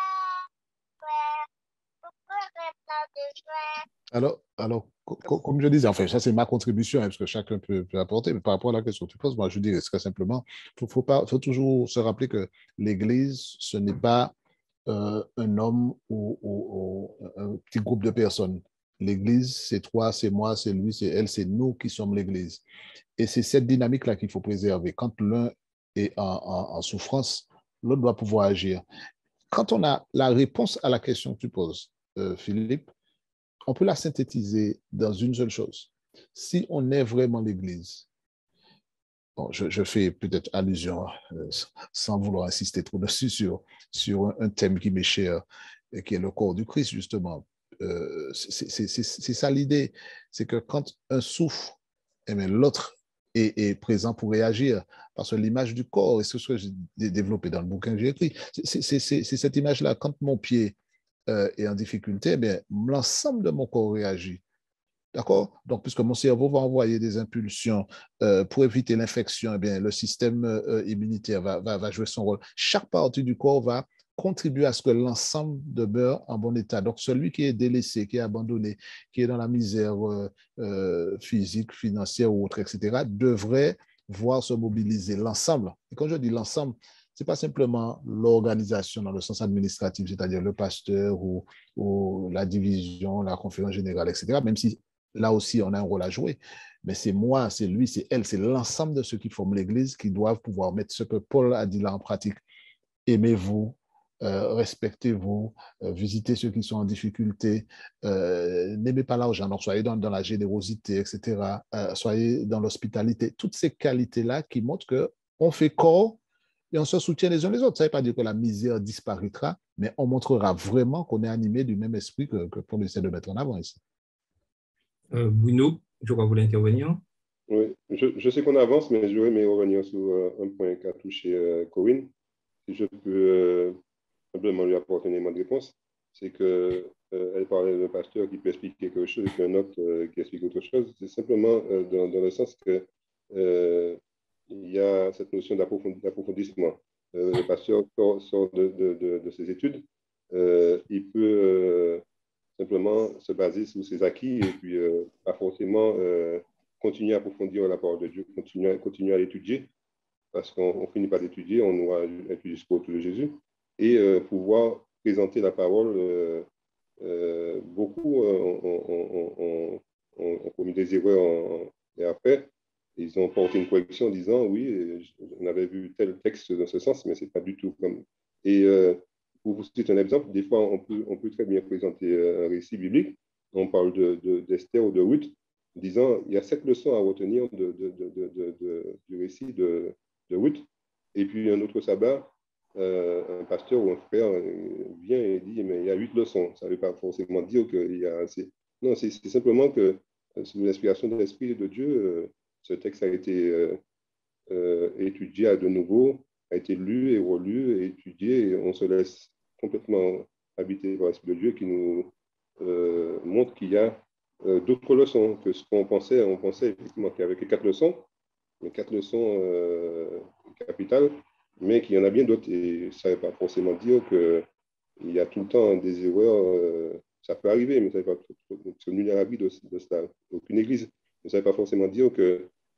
Alors, comme je disais, enfin, ça c'est ma contribution, hein, parce que chacun peut apporter, mais par rapport à la question que tu poses, moi je dirais très simplement, faut toujours se rappeler que l'Église, ce n'est pas un homme ou un petit groupe de personnes. L'Église, c'est toi, c'est moi, c'est lui, c'est elle, c'est nous qui sommes l'Église. Et c'est cette dynamique-là qu'il faut préserver. Quand l'un est en souffrance, l'autre doit pouvoir agir. Quand on a la réponse à la question que tu poses, Philippe, on peut la synthétiser dans une seule chose. Si on est vraiment l'Église, bon, je fais peut-être allusion, sans vouloir insister trop dessus, sur un thème qui m'est cher, qui est le corps du Christ, justement. C'est ça l'idée, c'est que quand un souffre, eh bien, l'autre est présent pour réagir, parce que l'image du corps, et c'est ce que j'ai développé dans le bouquin que j'ai écrit, c'est cette image-là, quand mon pied est en difficulté, eh bien, l'ensemble de mon corps réagit. D'accord? Donc, puisque mon cerveau va envoyer des impulsions pour éviter l'infection, eh bien, le système immunitaire va jouer son rôle. Chaque partie du corps va contribuer à ce que l'ensemble demeure en bon état. Donc, celui qui est délaissé, qui est abandonné, qui est dans la misère physique, financière ou autre, etc., devrait voir se mobiliser l'ensemble. Et quand je dis l'ensemble, ce n'est pas simplement l'organisation dans le sens administratif, c'est-à-dire le pasteur ou la division, la conférence générale, etc., même si là aussi, on a un rôle à jouer. Mais c'est moi, c'est lui, c'est elle, c'est l'ensemble de ceux qui forment l'Église qui doivent pouvoir mettre ce que Paul a dit là en pratique. Aimez-vous, respectez-vous, visitez ceux qui sont en difficulté, n'aimez pas l'argent, donc soyez dans la générosité, etc., soyez dans l'hospitalité. Toutes ces qualités-là qui montrent qu'on fait corps et on se soutient les uns les autres. Ça ne veut pas dire que la misère disparaîtra, mais on montrera vraiment qu'on est animé du même esprit que Paul essaie de mettre en avant ici. Bruno, je crois que vous voulez intervenir. Oui, je sais qu'on avance, mais je voudrais revenir sur un point qu'a touché Corinne. Si je peux simplement lui apporter un élément de réponse, c'est qu'elle parlait d'un pasteur qui peut expliquer quelque chose et qu'un autre qui explique autre chose. C'est simplement dans le sens que il y a cette notion d'approfondissement. Le pasteur sort de ses études, il peut simplement se baser sur ses acquis et puis pas forcément continuer à approfondir la parole de Dieu, continuer à l'étudier, parce qu'on finit par l'étudier, on aura étudié ce autour de Jésus, et pouvoir présenter la parole. Beaucoup ont commis des erreurs et après, ils ont porté une correction en disant oui, on avait vu tel texte dans ce sens, mais ce n'est pas du tout comme. Et pour vous citer un exemple, des fois, on peut très bien présenter un récit biblique. On parle d'Esther ou de Ruth, disant il y a 7 leçons à retenir du récit de Ruth. Et puis, un autre sabbat, un pasteur ou un frère vient et dit mais il y a 8 leçons. Ça ne veut pas forcément dire qu'il y a assez. Non, c'est simplement que sous l'inspiration de l'Esprit de Dieu, ce texte a été étudié à de nouveau, a été lu et relu et étudié, et on se laisse complètement habiter par l'Esprit de Dieu qui nous montre qu'il y a d'autres leçons que ce qu'on pensait. On pensait effectivement qu'il y avait que 4 leçons, mais 4 leçons capitales, mais qu'il y en a bien d'autres. Et ça ne veut pas forcément dire qu'il y a tout le temps des erreurs. Ça peut arriver, mais ça ne veut pas nul à l'abri de cela. Aucune église. Mais ça ne veut pas forcément dire que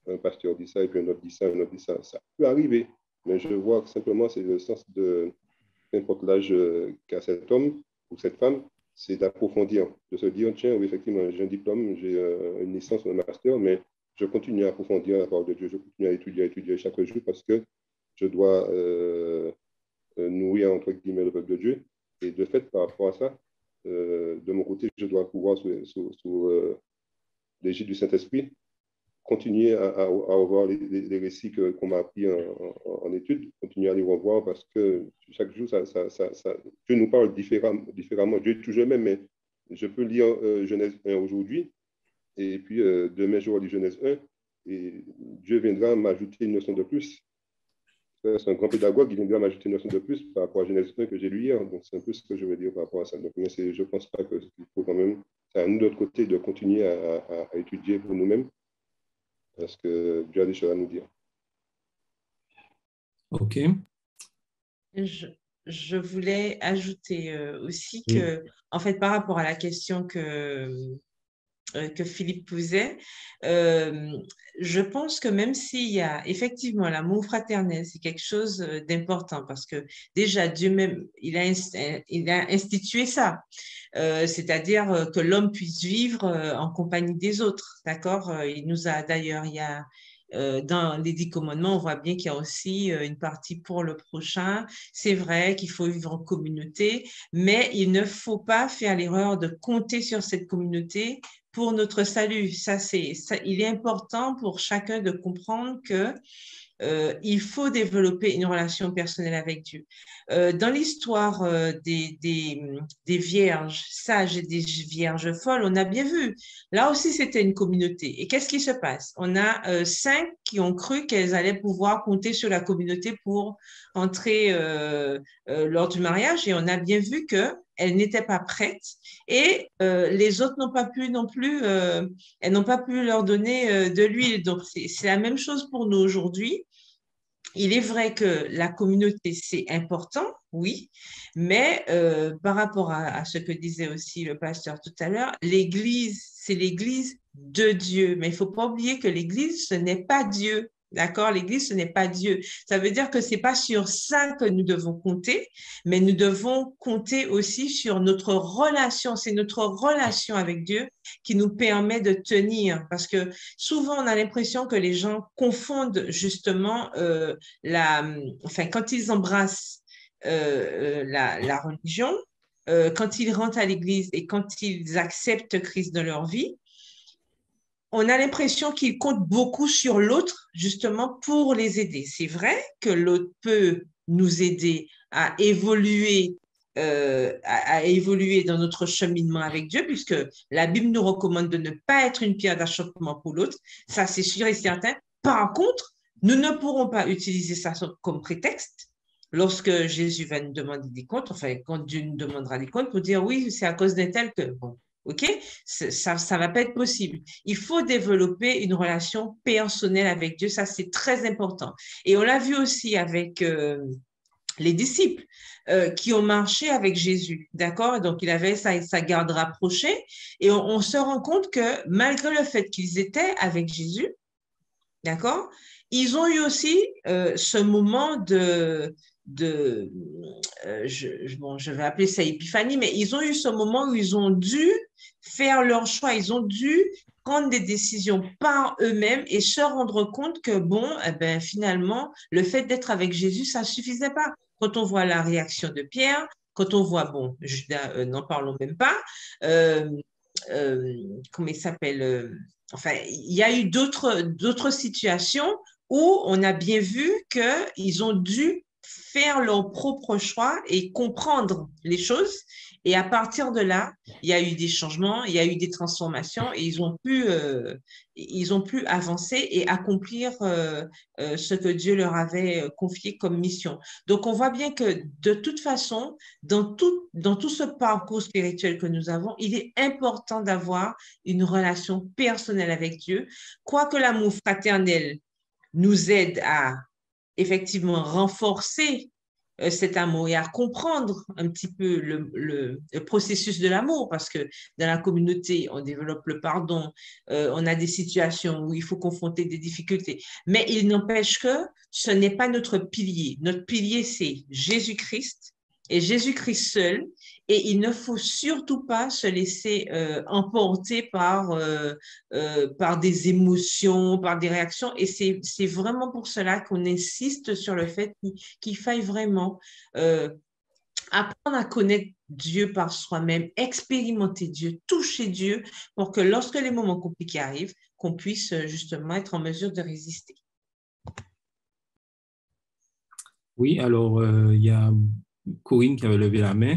un pasteur dit ça, et puis un autre dit ça, un autre dit ça. Ça peut arriver, mais je vois que simplement, c'est le sens de n'importe l'âge qu'a cet homme ou cette femme, c'est d'approfondir, de se dire, tiens, oui, effectivement, j'ai un diplôme, j'ai une licence, un master, mais je continue à approfondir la parole de Dieu, je continue à étudier chaque jour parce que je dois nourrir, entre guillemets, le peuple de Dieu. Et de fait, par rapport à ça, de mon côté, je dois pouvoir, sous l'égide du Saint-Esprit, continuer à revoir les récits qu'on m'a appris en études, continuer à les revoir parce que chaque jour, Dieu nous parle différemment. Dieu est toujours le même, mais je peux lire Genèse 1 aujourd'hui, et puis demain, je relis Genèse 1, et Dieu viendra m'ajouter une notion de plus. C'est un grand pédagogue, il viendra m'ajouter une notion de plus par rapport à Genèse 1 que j'ai lu hier. Donc, c'est un peu ce que je veux dire par rapport à ça. Donc, mais je ne pense pas qu'il faut quand même, c'est à nous de l'autre côté de continuer à étudier pour nous-mêmes parce que Dieu a des choses à nous dire. OK. Je voulais ajouter aussi que, en fait, par rapport à la question que Philippe posait, je pense que même s'il y a effectivement l'amour fraternel, c'est quelque chose d'important parce que déjà Dieu même, il a institué ça, c'est-à-dire que l'homme puisse vivre en compagnie des autres, d'accord? Il nous a d'ailleurs, il y a dans les 10 commandements, on voit bien qu'il y a aussi une partie pour le prochain. C'est vrai qu'il faut vivre en communauté, mais il ne faut pas faire l'erreur de compter sur cette communauté pour notre salut. Il est important pour chacun de comprendre que il faut développer une relation personnelle avec Dieu. Dans l'histoire des vierges sages et des vierges folles, on a bien vu. Là aussi, c'était une communauté. Et qu'est-ce qui se passe? On a 5 qui ont cru qu'elles allaient pouvoir compter sur la communauté pour entrer lors du mariage. Et on a bien vu que elles n'étaient pas prêtes et les autres n'ont pas pu non plus, elles n'ont pas pu leur donner de l'huile. Donc, c'est la même chose pour nous aujourd'hui. Il est vrai que la communauté, c'est important, oui, mais par rapport à ce que disait aussi le pasteur tout à l'heure, l'Église, c'est l'Église de Dieu. Mais il ne faut pas oublier que l'Église, ce n'est pas Dieu. D'accord? L'Église, ce n'est pas Dieu. Ça veut dire que ce n'est pas sur ça que nous devons compter, mais nous devons compter aussi sur notre relation. C'est notre relation avec Dieu qui nous permet de tenir. Parce que souvent, on a l'impression que les gens confondent justement quand ils embrassent la religion, quand ils rentrent à l'Église et quand ils acceptent Christ dans leur vie, on a l'impression qu'ils comptent beaucoup sur l'autre, justement, pour les aider. C'est vrai que l'autre peut nous aider à évoluer dans notre cheminement avec Dieu, puisque la Bible nous recommande de ne pas être une pierre d'achoppement pour l'autre. Ça, c'est sûr et certain. Par contre, nous ne pourrons pas utiliser ça comme prétexte lorsque Jésus va nous demander des comptes, enfin, quand Dieu nous demandera des comptes, pour dire oui, c'est à cause d'un tel que, bon, OK? Ça ne va pas être possible. Il faut développer une relation personnelle avec Dieu. Ça, c'est très important. Et on l'a vu aussi avec les disciples qui ont marché avec Jésus. D'accord? Donc, il avait sa garde rapprochée. Et on se rend compte que malgré le fait qu'ils étaient avec Jésus, d'accord? Ils ont eu aussi ce moment je vais appeler ça épiphanie, mais ils ont eu ce moment où ils ont dû faire leur choix, ils ont dû prendre des décisions par eux-mêmes et se rendre compte que finalement, le fait d'être avec Jésus, ça ne suffisait pas. Quand on voit la réaction de Pierre, quand on voit, Judas, n'en parlons même pas, comment il s'appelle il y a eu d'autres situations où on a bien vu qu'ils ont dû faire leur propre choix et comprendre les choses. Et à partir de là, il y a eu des changements, il y a eu des transformations et ils ont pu avancer et accomplir ce que Dieu leur avait confié comme mission. Donc, on voit bien que de toute façon, dans tout ce parcours spirituel que nous avons, il est important d'avoir une relation personnelle avec Dieu, quoique l'amour fraternel nous aide à effectivement renforcer cet amour et à comprendre un petit peu le processus de l'amour, parce que dans la communauté, on développe le pardon, on a des situations où il faut confronter des difficultés, mais il n'empêche que ce n'est pas notre pilier. Notre pilier, c'est Jésus-Christ et Jésus-Christ seul, et il ne faut surtout pas se laisser emporter par des émotions, par des réactions. Et c'est vraiment pour cela qu'on insiste sur le fait qu'il faille vraiment apprendre à connaître Dieu par soi-même, expérimenter Dieu, toucher Dieu, pour que lorsque les moments compliqués arrivent, qu'on puisse justement être en mesure de résister. Oui, alors il y a Corinne qui avait levé la main.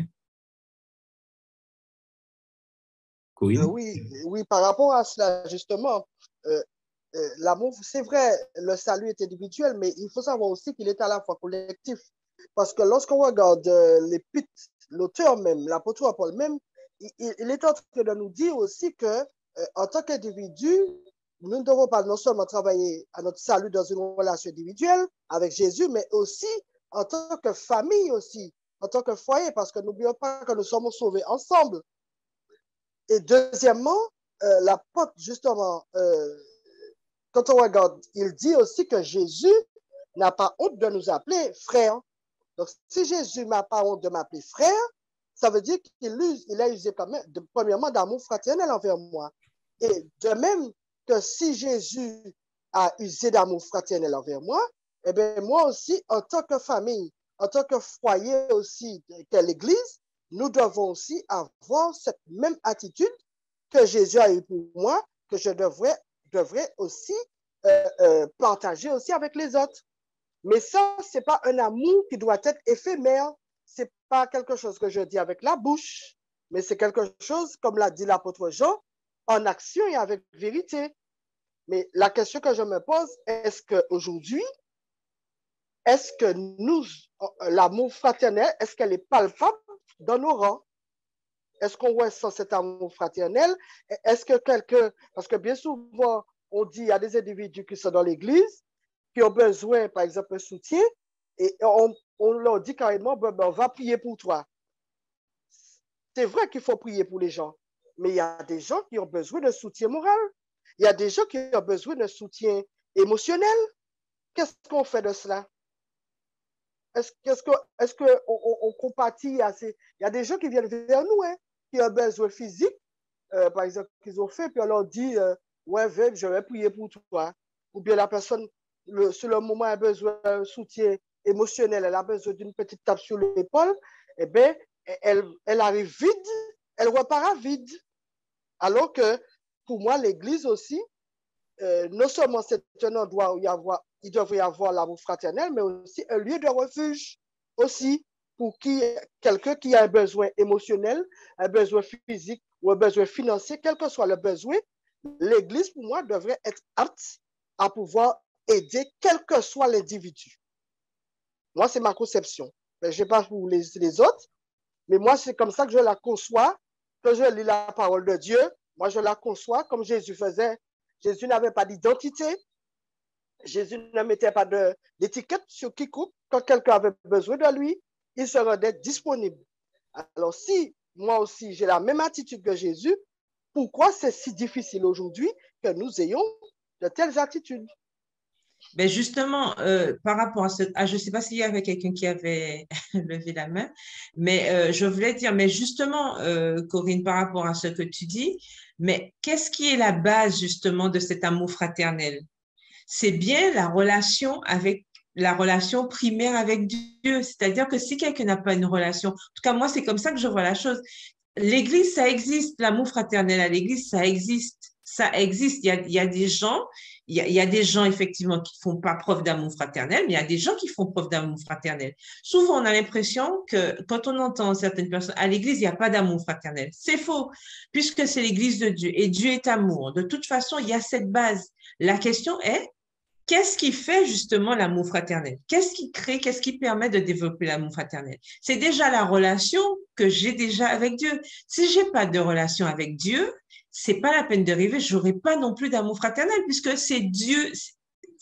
Corinne? Oui, par rapport à cela, justement, l'amour, c'est vrai, le salut est individuel, mais il faut savoir aussi qu'il est à la fois collectif. Parce que lorsqu'on regarde l'épître, l'auteur même, l'apôtre Paul même, il est en train de nous dire aussi que en tant qu'individu, nous ne devons pas non seulement travailler à notre salut dans une relation individuelle avec Jésus, mais aussi en tant que famille aussi, en tant que foyer, parce que n'oublions pas que nous sommes sauvés ensemble. Et deuxièmement, l'apôtre, justement, quand on regarde, il dit aussi que Jésus n'a pas honte de nous appeler frères. Donc, si Jésus n'a pas honte de m'appeler frère, ça veut dire qu'il a usé quand même, premièrement, d'amour fraternel envers moi. Et de même que si Jésus a usé d'amour fraternel envers moi, eh bien, moi aussi, en tant que famille, en tant que foyer aussi de l'Église, nous devons aussi avoir cette même attitude que Jésus a eu pour moi, que je devrais aussi partager aussi avec les autres. Mais ça, ce n'est pas un amour qui doit être éphémère. Ce n'est pas quelque chose que je dis avec la bouche, mais c'est quelque chose, comme l'a dit l'apôtre Jean, en action et avec vérité. Mais la question que je me pose, est-ce qu'aujourd'hui, est-ce que nous, l'amour fraternel, est-ce qu'elle est palpable dans nos rangs? Est-ce qu'on ressent cet amour fraternel? Est-ce que quelqu'un, parce que bien souvent, on dit il y a des individus qui sont dans l'église, qui ont besoin, par exemple, de soutien, et on leur dit carrément, ben, on va prier pour toi. C'est vrai qu'il faut prier pour les gens, mais il y a des gens qui ont besoin de soutien moral. Il y a des gens qui ont besoin de soutien émotionnel. Qu'est-ce qu'on fait de cela? Est-ce qu'on compatit assez? Il y a des gens qui viennent vers nous, hein, qui ont besoin physique, par exemple, qu'ils ont fait, puis on leur dit, ouais, je vais prier pour toi. Ou bien la personne, sur le moment, a besoin d'un soutien émotionnel, elle a besoin d'une petite tape sur l'épaule, eh bien, elle arrive vide, elle repart vide. Alors que, pour moi, l'Église aussi, non seulement c'est un endroit où il devrait y avoir l'amour fraternel, mais aussi un lieu de refuge aussi pour quelqu'un qui a un besoin émotionnel, un besoin physique ou un besoin financier, quel que soit le besoin, l'Église, pour moi, devrait être apte à pouvoir aider quel que soit l'individu. Moi, c'est ma conception. Je ne sais pas pour les autres, mais moi, c'est comme ça que je la conçois. Quand je lis la parole de Dieu, moi, je la conçois comme Jésus faisait. Jésus n'avait pas d'identité. Jésus ne mettait pas d'étiquette sur quiconque. Quand quelqu'un avait besoin de lui, il se rendait disponible. Alors, si moi aussi, j'ai la même attitude que Jésus, pourquoi c'est si difficile aujourd'hui que nous ayons de telles attitudes? Ben justement, par rapport à je ne sais pas s'il y avait quelqu'un qui avait levé la main, mais je voulais dire, mais justement, Corinne, par rapport à ce que tu dis, mais qu'est-ce qui est la base justement de cet amour fraternel? C'est bien la relation primaire avec Dieu. C'est-à-dire que si quelqu'un n'a pas une relation, en tout cas, moi, c'est comme ça que je vois la chose. L'Église, ça existe. L'amour fraternel à l'Église, ça existe. Ça existe. Il y a des gens, il y a des gens effectivement qui font pas preuve d'amour fraternel, mais il y a des gens qui font preuve d'amour fraternel. Souvent, on a l'impression que quand on entend certaines personnes à l'Église, il n'y a pas d'amour fraternel. C'est faux, puisque c'est l'Église de Dieu et Dieu est amour. De toute façon, il y a cette base. La question est, qu'est-ce qui fait justement l'amour fraternel? Qu'est-ce qui crée, qu'est-ce qui permet de développer l'amour fraternel? C'est déjà la relation que j'ai déjà avec Dieu. Si j'ai pas de relation avec Dieu, c'est pas la peine de rêver, j'aurai pas non plus d'amour fraternel puisque c'est Dieu,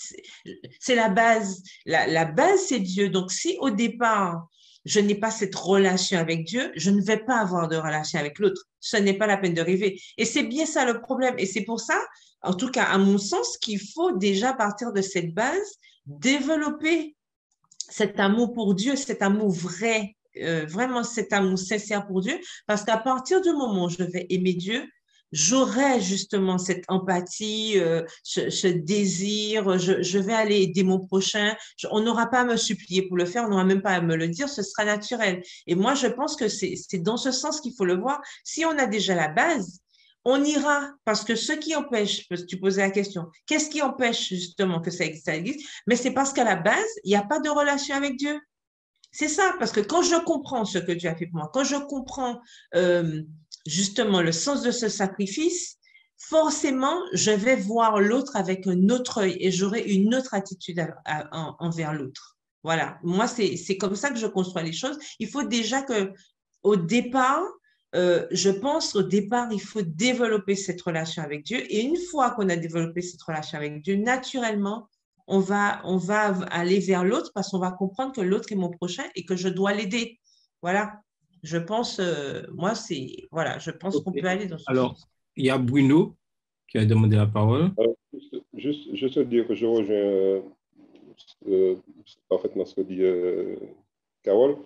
c'est la base. La base, c'est Dieu. Donc, si au départ, je n'ai pas cette relation avec Dieu, je ne vais pas avoir de relation avec l'autre. Ce n'est pas la peine de rêver. Et c'est bien ça le problème. Et c'est pour ça, en tout cas, à mon sens, qu'il faut déjà partir de cette base, développer cet amour pour Dieu, cet amour vrai, vraiment cet amour sincère pour Dieu, parce qu'à partir du moment où je vais aimer Dieu, j'aurai justement cette empathie, ce désir, je vais aller aider mon prochain, on n'aura pas à me supplier pour le faire, on n'aura même pas à me le dire, ce sera naturel. Et moi, je pense que c'est dans ce sens qu'il faut le voir. Si on a déjà la base, on ira, parce que ce qui empêche, parce que tu posais la question, qu'est-ce qui empêche justement que ça existe? Mais c'est parce qu'à la base, il n'y a pas de relation avec Dieu. C'est ça, parce que quand je comprends ce que Dieu a fait pour moi, quand je comprends justement le sens de ce sacrifice, forcément, je vais voir l'autre avec un autre œil et j'aurai une autre attitude envers l'autre. Voilà, moi, c'est comme ça que je conçois les choses. Il faut déjà que, au départ, je pense au départ, il faut développer cette relation avec Dieu. Et une fois qu'on a développé cette relation avec Dieu, naturellement, on va aller vers l'autre parce qu'on va comprendre que l'autre est mon prochain et que je dois l'aider. Voilà. Je pense, moi, voilà, je pense qu'on peut aller dans ce Alors, sens. il y a Bruno qui a demandé la parole. Alors, juste dire que je rejoins parfaitement ce que dit Carole,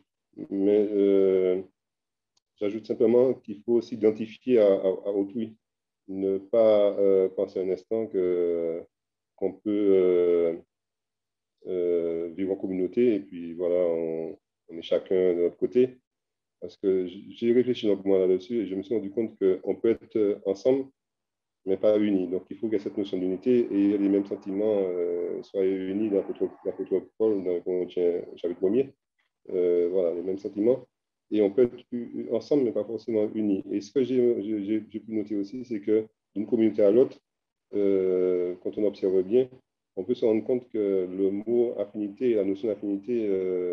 mais j'ajoute simplement qu'il faut s'identifier à autrui. Ne pas penser un instant qu'on peut vivre en communauté et puis voilà, on est chacun de notre côté. Parce que j'ai réfléchi longuement là-dessus et je me suis rendu compte qu'on peut être ensemble, mais pas unis. Donc, il faut qu'il y ait cette notion d'unité et les mêmes sentiments soient unis dans l'apôtre Paul, dans le Corinthiens chapitre 1er. Voilà, les mêmes sentiments. Et on peut être ensemble, mais pas forcément unis. Et ce que j'ai pu noter aussi, c'est que d'une communauté à l'autre, quand on observe bien, on peut se rendre compte que le mot affinité, la notion d'affinité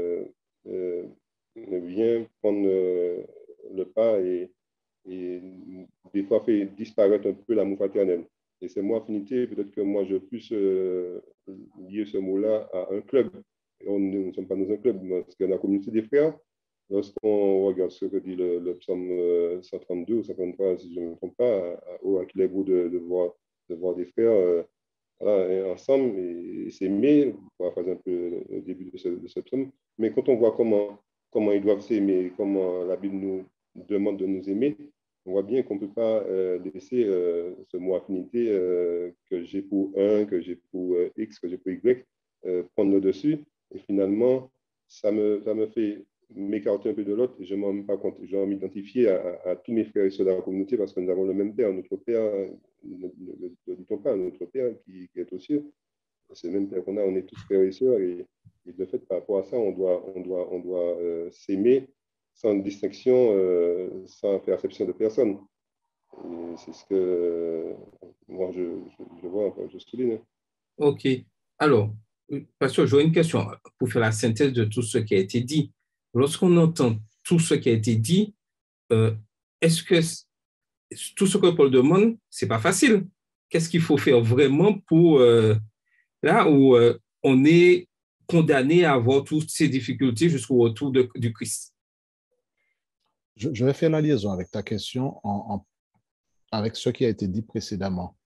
vient prendre le pas et des fois fait disparaître un peu l'amour fraternel. Et ce mot affinité, peut-être que moi je puisse lier ce mot-là à un club. Et nous ne sommes pas dans un club, parce que la communauté des frères, lorsqu'on regarde ce que dit le psaume 132 ou 133, si je ne me trompe pas, à qu'il est beau de voir des frères voilà, ensemble et s'aimer, pour faire un peu le début de ce psaume. Mais quand on voit comment ils doivent s'aimer, comment la Bible nous demande de nous aimer, on voit bien qu'on ne peut pas laisser ce mot affinité que j'ai pour un, que j'ai pour X, que j'ai pour Y, prendre le dessus. Et finalement, ça me fait m'écarter un peu de l'autre et je ne m'en rends pas compte. Je vais m'identifier à tous mes frères et sœurs de la communauté parce que nous avons le même Père. Notre Père, ne dit-on pas, notre Père qui est aux cieux. C'est le même Père qu'on a, on est tous frères et sœurs. Et de fait, par rapport à ça, on doit s'aimer sans distinction, sans faire exception de personne. Et c'est ce que moi, je vois, enfin, je souligne. OK. Alors, Pasteur, j'aurais une question pour faire la synthèse de tout ce qui a été dit. Lorsqu'on entend tout ce qui a été dit, est-ce que tout ce que Paul demande, ce n'est pas facile? Qu'est-ce qu'il faut faire vraiment pour là où on est condamné à avoir toutes ces difficultés jusqu'au retour du Christ? Je vais faire la liaison avec ta question avec ce qui a été dit précédemment.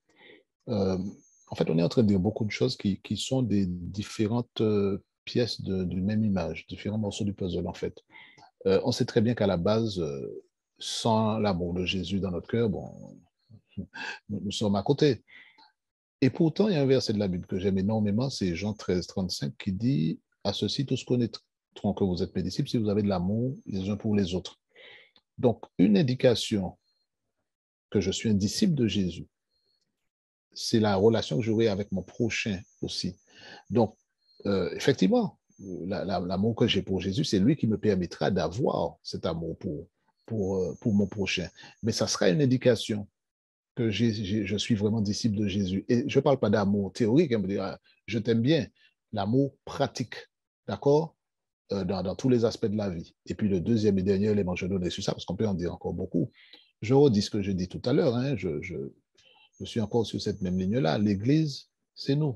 En fait, on est en train de dire beaucoup de choses qui sont des différentes pièces d'une même image, différents morceaux du puzzle, en fait. On sait très bien qu'à la base, sans l'amour de Jésus dans notre cœur, bon, nous sommes à côté. Et pourtant, il y a un verset de la Bible que j'aime énormément, c'est Jean 13, 35, qui dit « À ceci, tous connaîtront que vous êtes mes disciples si vous avez de l'amour les uns pour les autres. » Donc, une indication que je suis un disciple de Jésus, c'est la relation que j'aurai avec mon prochain aussi. Donc, effectivement, l'amour que j'ai pour Jésus, c'est lui qui me permettra d'avoir cet amour pour mon prochain. Mais ça sera une indication que je suis vraiment disciple de Jésus. Et je ne parle pas d'amour théorique, hein, je t'aime bien, l'amour pratique, d'accord, dans tous les aspects de la vie. Et puis le deuxième et dernier élément, je donnais sur ça, parce qu'on peut en dire encore beaucoup. Je redis ce que j'ai dit tout à l'heure, hein, je suis encore sur cette même ligne-là. L'Église, c'est nous.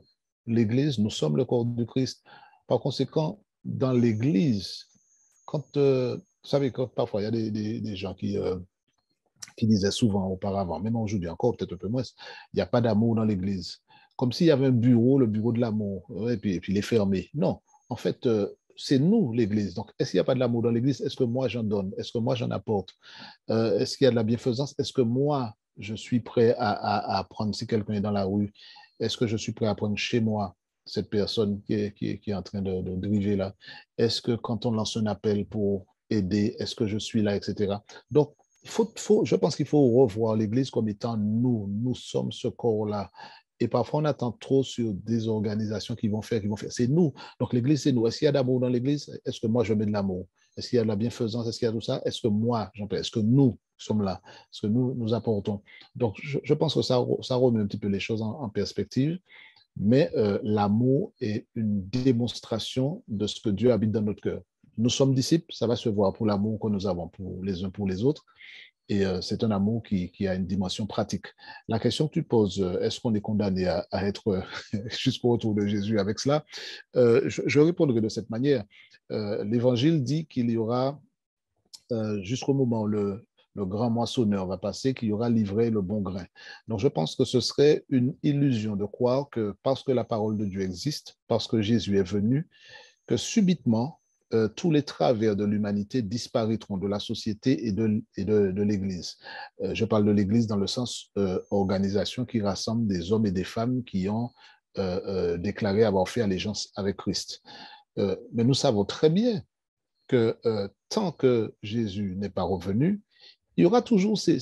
l'Église, nous sommes le corps du Christ. Par conséquent, dans l'Église, quand, vous savez, quand parfois il y a des gens qui disaient souvent auparavant, même aujourd'hui encore, peut-être un peu moins, il n'y a pas d'amour dans l'Église. Comme s'il y avait un bureau, le bureau de l'amour, et puis il est fermé. Non, en fait, c'est nous, l'Église. Donc, est-ce qu'il n'y a pas de l'amour dans l'Église? Est-ce que moi, j'en donne? Est-ce que moi, j'en apporte? Est-ce qu'il y a de la bienfaisance? Est-ce que moi, je suis prêt à prendre, si quelqu'un est dans la rue, est-ce que je suis prêt à prendre chez moi cette personne qui est en train de driver là? Est-ce que quand on lance un appel pour aider, est-ce que je suis là, etc. Donc, je pense qu'il faut revoir l'Église comme étant nous. Nous sommes ce corps-là. Et parfois, on attend trop sur des organisations qui vont faire. C'est nous. Donc, l'Église, c'est nous. Est-ce qu'il y a d'amour dans l'Église? Est-ce que moi, je mets de l'amour? Est-ce qu'il y a de la bienfaisance? Est-ce qu'il y a tout ça? Est-ce que moi, j'en paie? Est-ce que nous sommes là? Est-ce que nous apportons? Donc, je pense que ça remet un petit peu les choses en perspective. Mais l'amour est une démonstration de ce que Dieu habite dans notre cœur. Nous sommes disciples, ça va se voir pour l'amour que nous avons pour les uns pour les autres. Et c'est un amour qui a une dimension pratique. La question que tu poses, est-ce qu'on est condamné à être jusqu'au retour de Jésus avec cela? Je répondrai de cette manière. L'Évangile dit qu'il y aura, jusqu'au moment où le grand moissonneur va passer, qu'il y aura livré le bon grain. Donc je pense que ce serait une illusion de croire que parce que la parole de Dieu existe, parce que Jésus est venu, que subitement, tous les travers de l'humanité disparaîtront de la société et de l'Église. Je parle de l'Église dans le sens organisation qui rassemble des hommes et des femmes qui ont déclaré avoir fait allégeance avec Christ. Mais nous savons très bien que tant que Jésus n'est pas revenu, il y aura toujours ces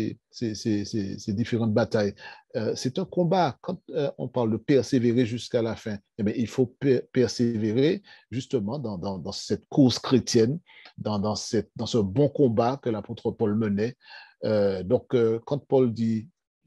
différentes batailles. C'est un combat. Quand on parle de persévérer jusqu'à la fin, eh bien, il faut persévérer justement dans cette course chrétienne, dans ce bon combat que l'apôtre Paul menait. Donc, quand Paul dit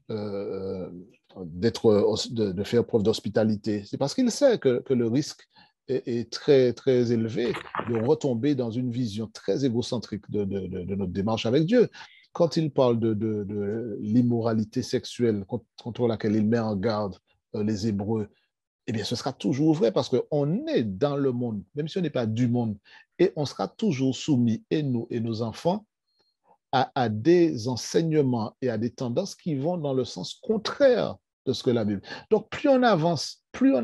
de faire preuve d'hospitalité, c'est parce qu'il sait que le risque est très, très élevé de retomber dans une vision très égocentrique de notre démarche avec Dieu. Quand il parle de l'immoralité sexuelle contre laquelle il met en garde les Hébreux, eh bien, ce sera toujours vrai parce qu'on est dans le monde, même si on n'est pas du monde, et on sera toujours soumis, et nous et nos enfants, à des enseignements et à des tendances qui vont dans le sens contraire de ce que la Bible. Donc, plus on avance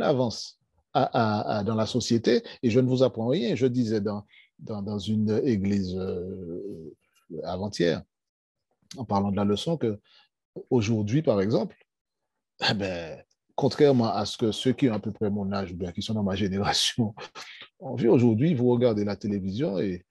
dans la société, et je ne vous apprends rien, je disais dans une église avant-hier, en parlant de la leçon, qu'aujourd'hui, par exemple, eh ben, contrairement à ce que ceux qui ont à peu près mon âge, bien, qui sont dans ma génération, ont vu aujourd'hui, vous regardez la télévision et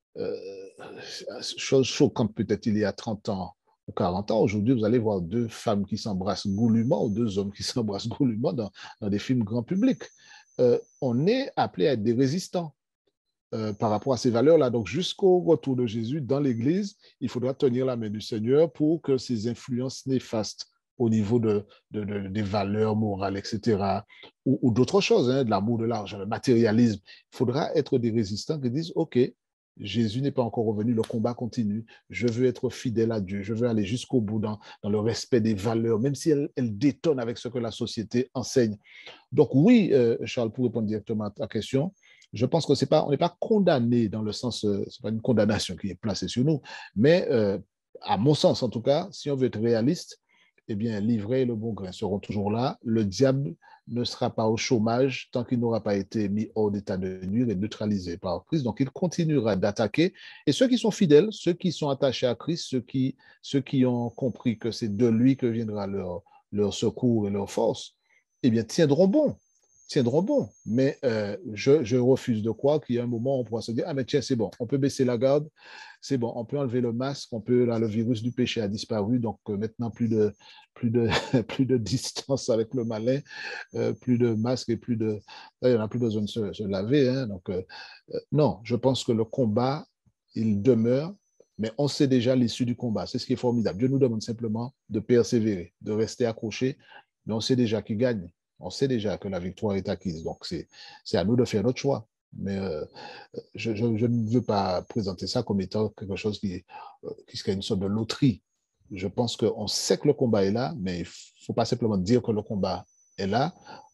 chose choquante peut-être il y a 30 ans ou 40 ans, aujourd'hui, vous allez voir deux femmes qui s'embrassent goulûment ou deux hommes qui s'embrassent goulûment dans des films grand public. On est appelé à être des résistants par rapport à ces valeurs-là. Donc, jusqu'au retour de Jésus dans l'Église, il faudra tenir la main du Seigneur pour que ces influences néfastes au niveau des valeurs morales, etc., ou d'autres choses, de l'amour de l'argent, le matérialisme, il faudra être des résistants qui disent, OK, Jésus n'est pas encore revenu, le combat continue, je veux être fidèle à Dieu, je veux aller jusqu'au bout dans le respect des valeurs, même si elles détonnent avec ce que la société enseigne. Donc oui, Charles, pour répondre directement à ta question, je pense que on n'est pas condamné dans le sens, c'est pas une condamnation qui est placée sur nous, mais à mon sens en tout cas, si on veut être réaliste, eh bien, l'ivraie et le bon grain seront toujours là. Le diable ne sera pas au chômage tant qu'il n'aura pas été mis hors d'état de nuire et neutralisé par Christ. Donc, il continuera d'attaquer. Et ceux qui sont fidèles, ceux qui sont attachés à Christ, ceux qui ont compris que c'est de lui que viendra leur secours et leur force, eh bien, tiendront bon. Mais je refuse de croire qu'il y a un moment où on pourra se dire « Ah, mais tiens, c'est bon, on peut baisser la garde, c'est bon, on peut enlever le masque, le virus du péché a disparu, donc maintenant plus de distance avec le malin, plus de masque et il n'y en a plus besoin de se laver. Hein, donc, non, je pense que le combat, il demeure, mais on sait déjà l'issue du combat. C'est ce qui est formidable. Dieu nous demande simplement de persévérer, de rester accroché, mais on sait déjà qui gagne. On sait déjà que la victoire est acquise. Donc, c'est à nous de faire notre choix. Mais je ne veux pas présenter ça comme étant quelque chose qui serait une sorte de loterie. Je pense qu'on sait que le combat est là, mais il ne faut pas simplement dire que le combat est là. Il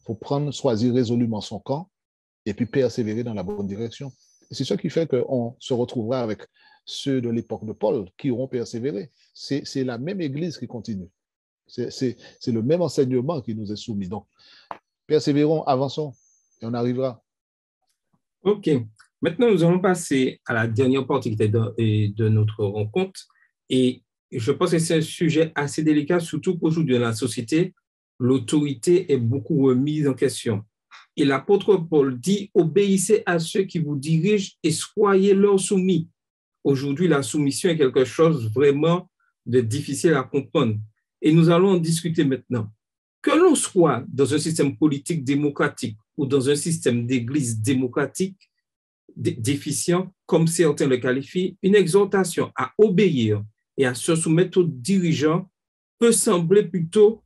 choisir résolument son camp et puis persévérer dans la bonne direction. C'est ce qui fait qu'on se retrouvera avec ceux de l'époque de Paul qui auront persévéré. C'est la même Église qui continue. C'est le même enseignement qui nous est soumis. Donc, persévérons, avançons et on arrivera. OK. Maintenant, nous allons passer à la dernière partie de notre rencontre. Et je pense que c'est un sujet assez délicat, surtout qu'aujourd'hui, dans la société, l'autorité est beaucoup remise en question. Et l'apôtre Paul dit, obéissez à ceux qui vous dirigent et soyez leur soumis. Aujourd'hui, la soumission est quelque chose vraiment de difficile à comprendre. Et nous allons en discuter maintenant. Que l'on soit dans un système politique démocratique ou dans un système d'église démocratique déficient, comme certains le qualifient, une exhortation à obéir et à se soumettre aux dirigeants peut sembler plutôt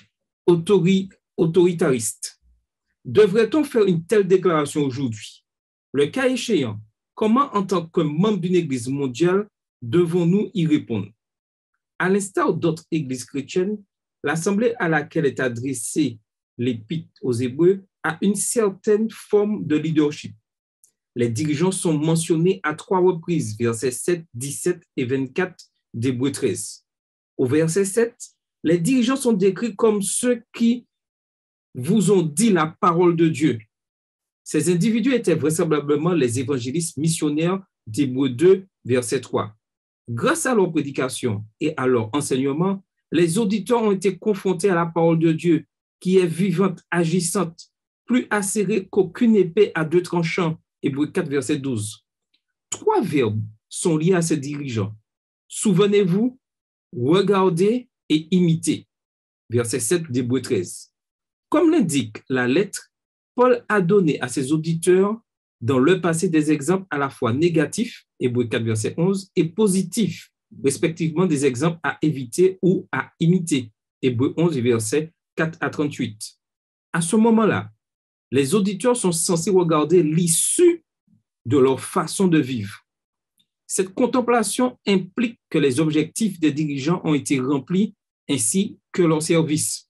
autoritariste. Devrait-on faire une telle déclaration aujourd'hui? Le cas échéant, comment, en tant que membre d'une église mondiale, devons-nous y répondre? À l'instar d'autres églises chrétiennes, l'assemblée à laquelle est adressée l'épître aux Hébreux a une certaine forme de leadership. Les dirigeants sont mentionnés à 3 reprises, versets 7, 17 et 24 d'Hébreux 13. Au verset 7, les dirigeants sont décrits comme ceux qui vous ont dit la parole de Dieu. Ces individus étaient vraisemblablement les évangélistes missionnaires d'Hébreux 2, verset 3. Grâce à leur prédication et à leur enseignement, les auditeurs ont été confrontés à la parole de Dieu, qui est vivante, agissante, plus acérée qu'aucune épée à 2 tranchants. Hébreux 4, verset 12. 3 verbes sont liés à ces dirigeants. Souvenez-vous, regardez et imitez. Verset 7 d'Hébreux 13. Comme l'indique la lettre, Paul a donné à ses auditeurs dans le passé des exemples à la fois négatifs, Hébreux 4, verset 11, et positifs, respectivement des exemples à éviter ou à imiter, Hébreux 11, verset 4 à 38. À ce moment-là, les auditeurs sont censés regarder l'issue de leur façon de vivre. Cette contemplation implique que les objectifs des dirigeants ont été remplis ainsi que leur service.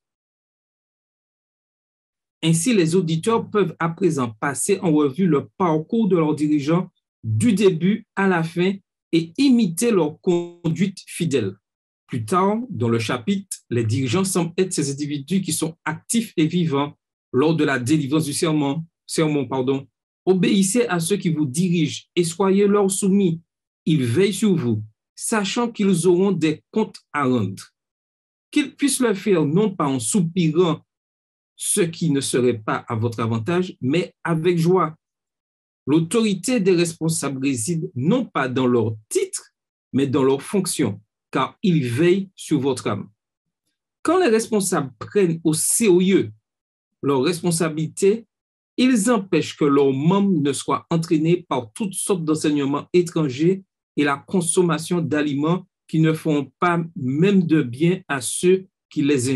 Ainsi, les auditeurs peuvent à présent passer en revue le parcours de leurs dirigeants du début à la fin et imiter leur conduite fidèle. Plus tard, dans le chapitre, les dirigeants semblent être ces individus qui sont actifs et vivants lors de la délivrance du sermon. Obéissez à ceux qui vous dirigent et soyez leur soumis. Ils veillent sur vous, sachant qu'ils auront des comptes à rendre. Qu'ils puissent le faire non pas en soupirant ce qui ne serait pas à votre avantage, mais avec joie. L'autorité des responsables réside non pas dans leur titre, mais dans leur fonction, car ils veillent sur votre âme. Quand les responsables prennent au sérieux leurs responsabilités, ils empêchent que leurs membres ne soient entraînés par toutes sortes d'enseignements étrangers et la consommation d'aliments qui ne font pas même de bien à ceux qui les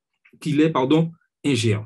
ingèrent.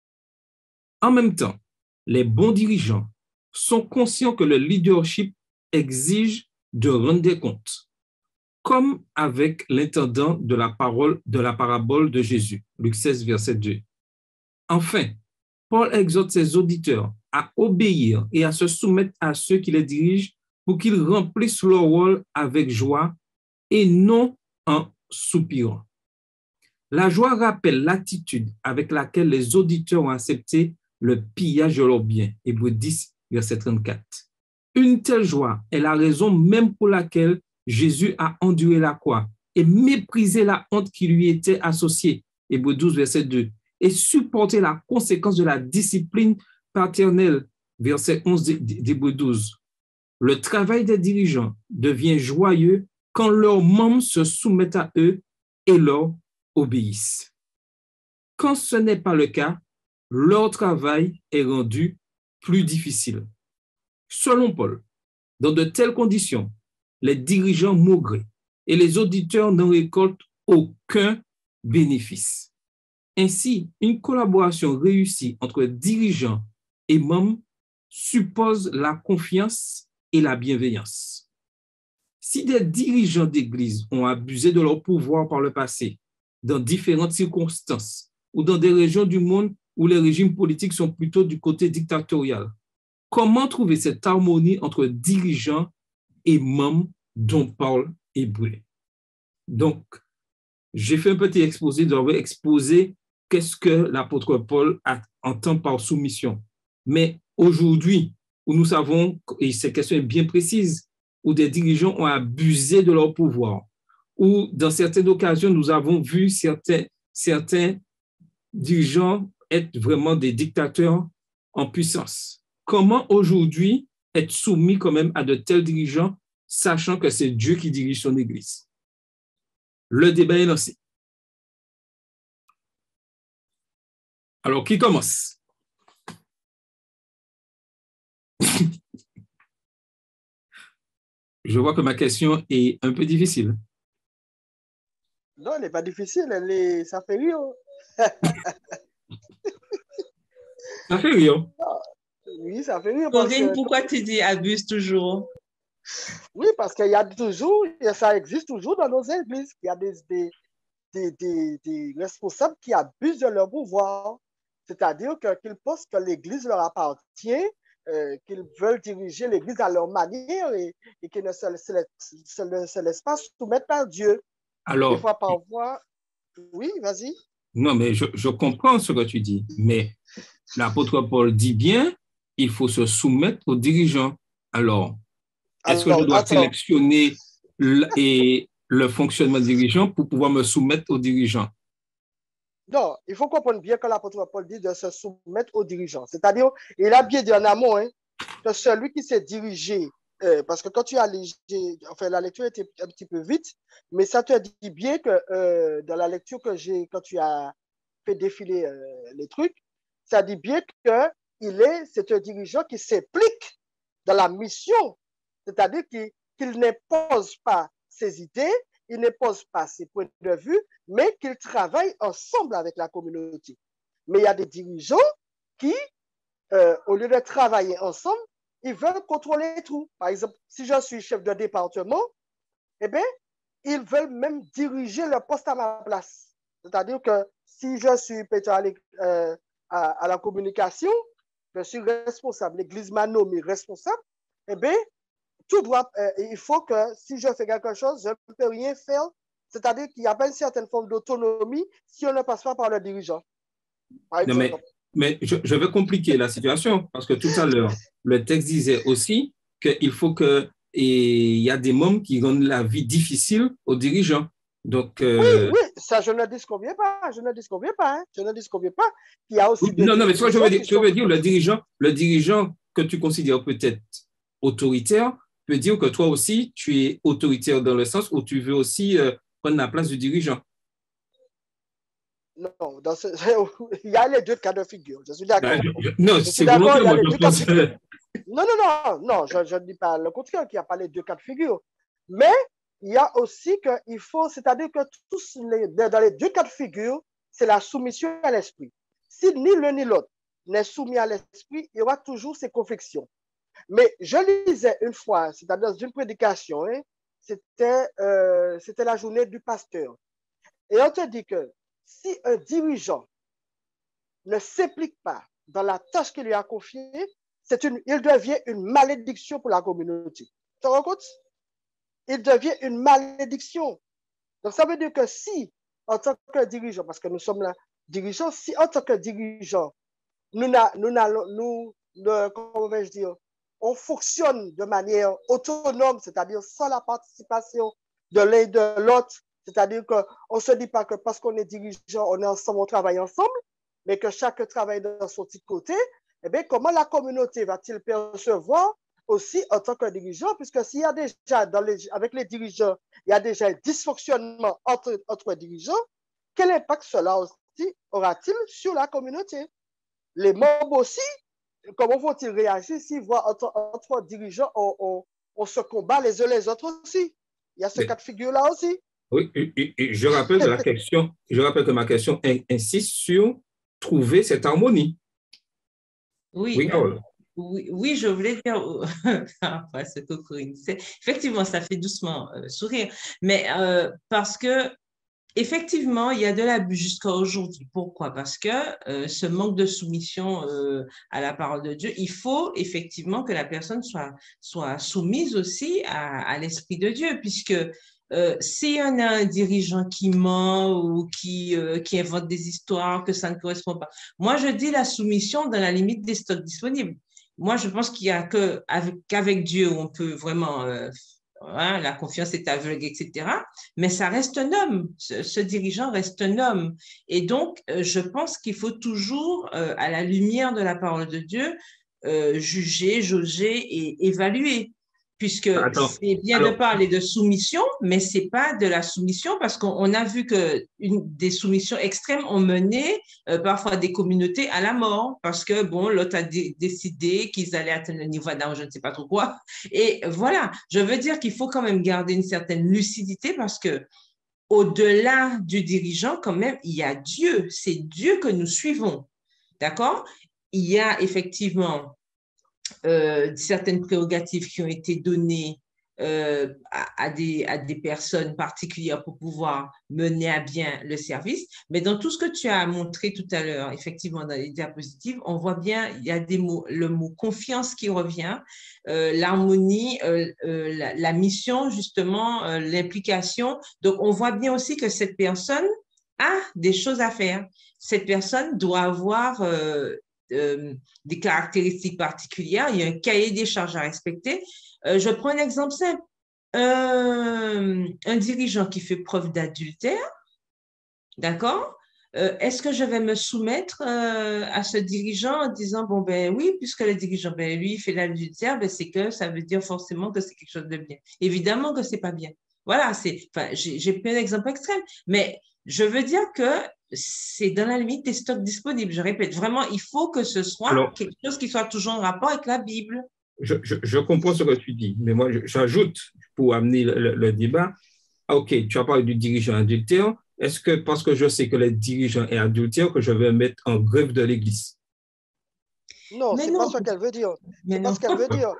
En même temps, les bons dirigeants sont conscients que le leadership exige de rendre des comptes, comme avec l'intendant de la parabole de Jésus, Luc 16, verset 2. Enfin, Paul exhorte ses auditeurs à obéir et à se soumettre à ceux qui les dirigent pour qu'ils remplissent leur rôle avec joie et non en soupirant. La joie rappelle l'attitude avec laquelle les auditeurs ont accepté le pillage de leurs biens. Hébreux 10, verset 34. Une telle joie est la raison même pour laquelle Jésus a enduré la croix et méprisé la honte qui lui était associée. Hébreux 12, verset 2. Et supporter la conséquence de la discipline paternelle. Verset 11 d'Hébreux 12. Le travail des dirigeants devient joyeux quand leurs membres se soumettent à eux et leur obéissent. Quand ce n'est pas le cas, leur travail est rendu plus difficile. Selon Paul, dans de telles conditions, les dirigeants maugraient et les auditeurs n'en récoltent aucun bénéfice. Ainsi, une collaboration réussie entre dirigeants et membres suppose la confiance et la bienveillance. Si des dirigeants d'église ont abusé de leur pouvoir par le passé, dans différentes circonstances ou dans des régions du monde où les régimes politiques sont plutôt du côté dictatorial. Comment trouver cette harmonie entre dirigeants et membres dont parle Hébreu? Donc, j'ai fait un petit exposé, j'avais exposé qu'est-ce que l'apôtre Paul entend par soumission. Mais aujourd'hui, où nous savons, et cette question est bien précise, où des dirigeants ont abusé de leur pouvoir, où dans certaines occasions, nous avons vu certains dirigeants être vraiment des dictateurs en puissance. Comment aujourd'hui être soumis quand même à de tels dirigeants, sachant que c'est Dieu qui dirige son Église? Le débat est lancé. Alors, qui commence? Je vois que ma question est un peu difficile. Non, elle n'est pas difficile, ça fait rire. Ça fait rire. Oui, ça fait rire. Corinne, pourquoi tu dis abuse toujours? Oui, parce qu'il y a toujours, ça existe toujours dans nos églises. Il y a des responsables qui abusent de leur pouvoir. C'est-à-dire qu'ils pensent que l'église leur appartient, qu'ils veulent diriger l'église à leur manière et qu'ils ne se laissent pas soumettre par Dieu. Alors, des fois, parfois, oui, vas-y. Non, mais je comprends ce que tu dis, mais l'apôtre Paul dit bien, il faut se soumettre aux dirigeants. Alors, est-ce que je dois sélectionner le fonctionnement dirigeant pour pouvoir me soumettre aux dirigeants? Non, il faut comprendre bien que l'apôtre Paul dit de se soumettre aux dirigeants. C'est-à-dire, il a bien dit en amont que celui qui s'est dirigé, parce que quand tu as enfin, la lecture était un petit peu vite, mais ça te dit bien que dans la lecture que j'ai, quand tu as fait défiler les trucs, ça dit bien que c'est un dirigeant qui s'implique dans la mission, c'est-à-dire qu'il n'impose pas ses idées, il n'impose pas ses points de vue, mais qu'il travaille ensemble avec la communauté. Mais il y a des dirigeants qui, au lieu de travailler ensemble, ils veulent contrôler tout. Par exemple, si je suis chef de département, eh bien, ils veulent même diriger le poste à ma place. C'est-à-dire que si je suis peut-être à la communication, je suis responsable, l'église m'a nommé responsable, eh bien, il faut que si je fais quelque chose, je ne peux rien faire. C'est-à-dire qu'il n'y a pas une certaine forme d'autonomie si on ne passe pas par le dirigeant. Non, mais je vais compliquer la situation parce que tout à l'heure, le texte disait aussi qu'il faut qu'il y a des membres qui rendent la vie difficile aux dirigeants. Donc, oui, ça, je ne disconviens pas. Je ne disconviens pas. Il y a aussi non, mais ce que je veux dire, le dirigeant que tu considères peut-être autoritaire peut dire que toi aussi, tu es autoritaire dans le sens où tu veux aussi prendre la place du dirigeant. Non, il y a les deux cas de figure. Je suis d'accord. Non, c'est volontairement. Non, je ne dis pas le contraire, qu'il n'y a pas les deux cas de figure. Mais il y a aussi qu'il faut, c'est-à-dire que dans les deux cas de figure, c'est la soumission à l'esprit. Si ni l'un ni l'autre n'est soumis à l'esprit, il y aura toujours ces conflictions. Mais je lisais une fois, c'est-à-dire dans une prédication, c'était la journée du pasteur. Et on te dit que si un dirigeant ne s'implique pas dans la tâche qu'il lui a confiée, il devient une malédiction pour la communauté. Tu te rends compte? Il devient une malédiction. Donc, ça veut dire que si, en tant que dirigeant, parce que nous sommes là, dirigeants, si en tant que dirigeant, comment vais-je dire, on fonctionne de manière autonome, c'est-à-dire sans la participation de l'un et de l'autre, c'est-à-dire qu'on ne se dit pas que parce qu'on est dirigeant, on est ensemble, on travaille ensemble, mais que chacun travaille dans son petit côté, eh bien, comment la communauté va-t-il percevoir aussi en tant que dirigeant, puisque s'il y a déjà, avec les dirigeants, il y a déjà un dysfonctionnement entre dirigeants, quel impact cela aussi aura-t-il sur la communauté? Les membres aussi, comment vont-ils réagir s'ils voient entre dirigeants, on se combat les uns les autres aussi? Il y a ce cas de figure-là aussi. Oui, et je rappelle que ma question insiste sur trouver cette harmonie. Oui, oui, je voulais dire, après ce que Corinne, effectivement, ça fait doucement sourire, mais parce que Effectivement, il y a de l'abus jusqu'à aujourd'hui. Pourquoi? Parce que ce manque de soumission à la parole de Dieu, il faut effectivement que la personne soit soumise aussi à l'Esprit de Dieu, puisque si on a un dirigeant qui ment ou qui invente des histoires que ça ne correspond pas, moi je dis la soumission dans la limite des stocks disponibles. Moi, je pense qu'il y a qu'avec Dieu on peut vraiment hein, la confiance est aveugle, etc. Mais ça reste un homme, ce dirigeant reste un homme. Et donc, je pense qu'il faut toujours, à la lumière de la parole de Dieu, juger, jauger et évaluer. Puisque Attends, c'est bien de alors, parler de soumission, mais c'est pas de la soumission parce qu'on a vu que des soumissions extrêmes ont mené parfois des communautés à la mort parce que bon, l'autre a décidé qu'ils allaient atteindre le niveau d'âge, je ne sais pas trop quoi. Et voilà, je veux dire qu'il faut quand même garder une certaine lucidité parce que au-delà du dirigeant, quand même, il y a Dieu. C'est Dieu que nous suivons. D'accord? Il y a effectivement certaines prérogatives qui ont été données à des personnes particulières pour pouvoir mener à bien le service. Mais dans tout ce que tu as montré tout à l'heure, effectivement, dans les diapositives, on voit bien, il y a des mots, le mot confiance qui revient, l'harmonie, la mission, justement, l'implication. Donc, on voit bien aussi que cette personne a des choses à faire. Cette personne doit avoir des caractéristiques particulières, il y a un cahier des charges à respecter. Je prends un exemple simple. Un dirigeant qui fait preuve d'adultère, d'accord? Est-ce que je vais me soumettre à ce dirigeant en disant, bon, ben oui, puisque le dirigeant, ben lui, il fait l'adultère, ben c'est que ça veut dire forcément que c'est quelque chose de bien. Évidemment que c'est pas bien. Voilà, j'ai plein d'exemples extrêmes, mais je veux dire que c'est dans la limite des stocks disponibles. Je répète, vraiment, il faut que ce soit alors, quelque chose qui soit toujours en rapport avec la Bible. je comprends ce que tu dis, mais moi, j'ajoute pour amener le débat. OK, tu as parlé du dirigeant adultère. Est-ce que parce que je sais que le dirigeant est adultère, que je vais mettre en grève de l'Église? Non, Mais c'est pas non, ce qu'elle veut dire. mais C'est pas non. ce qu'elle veut dire.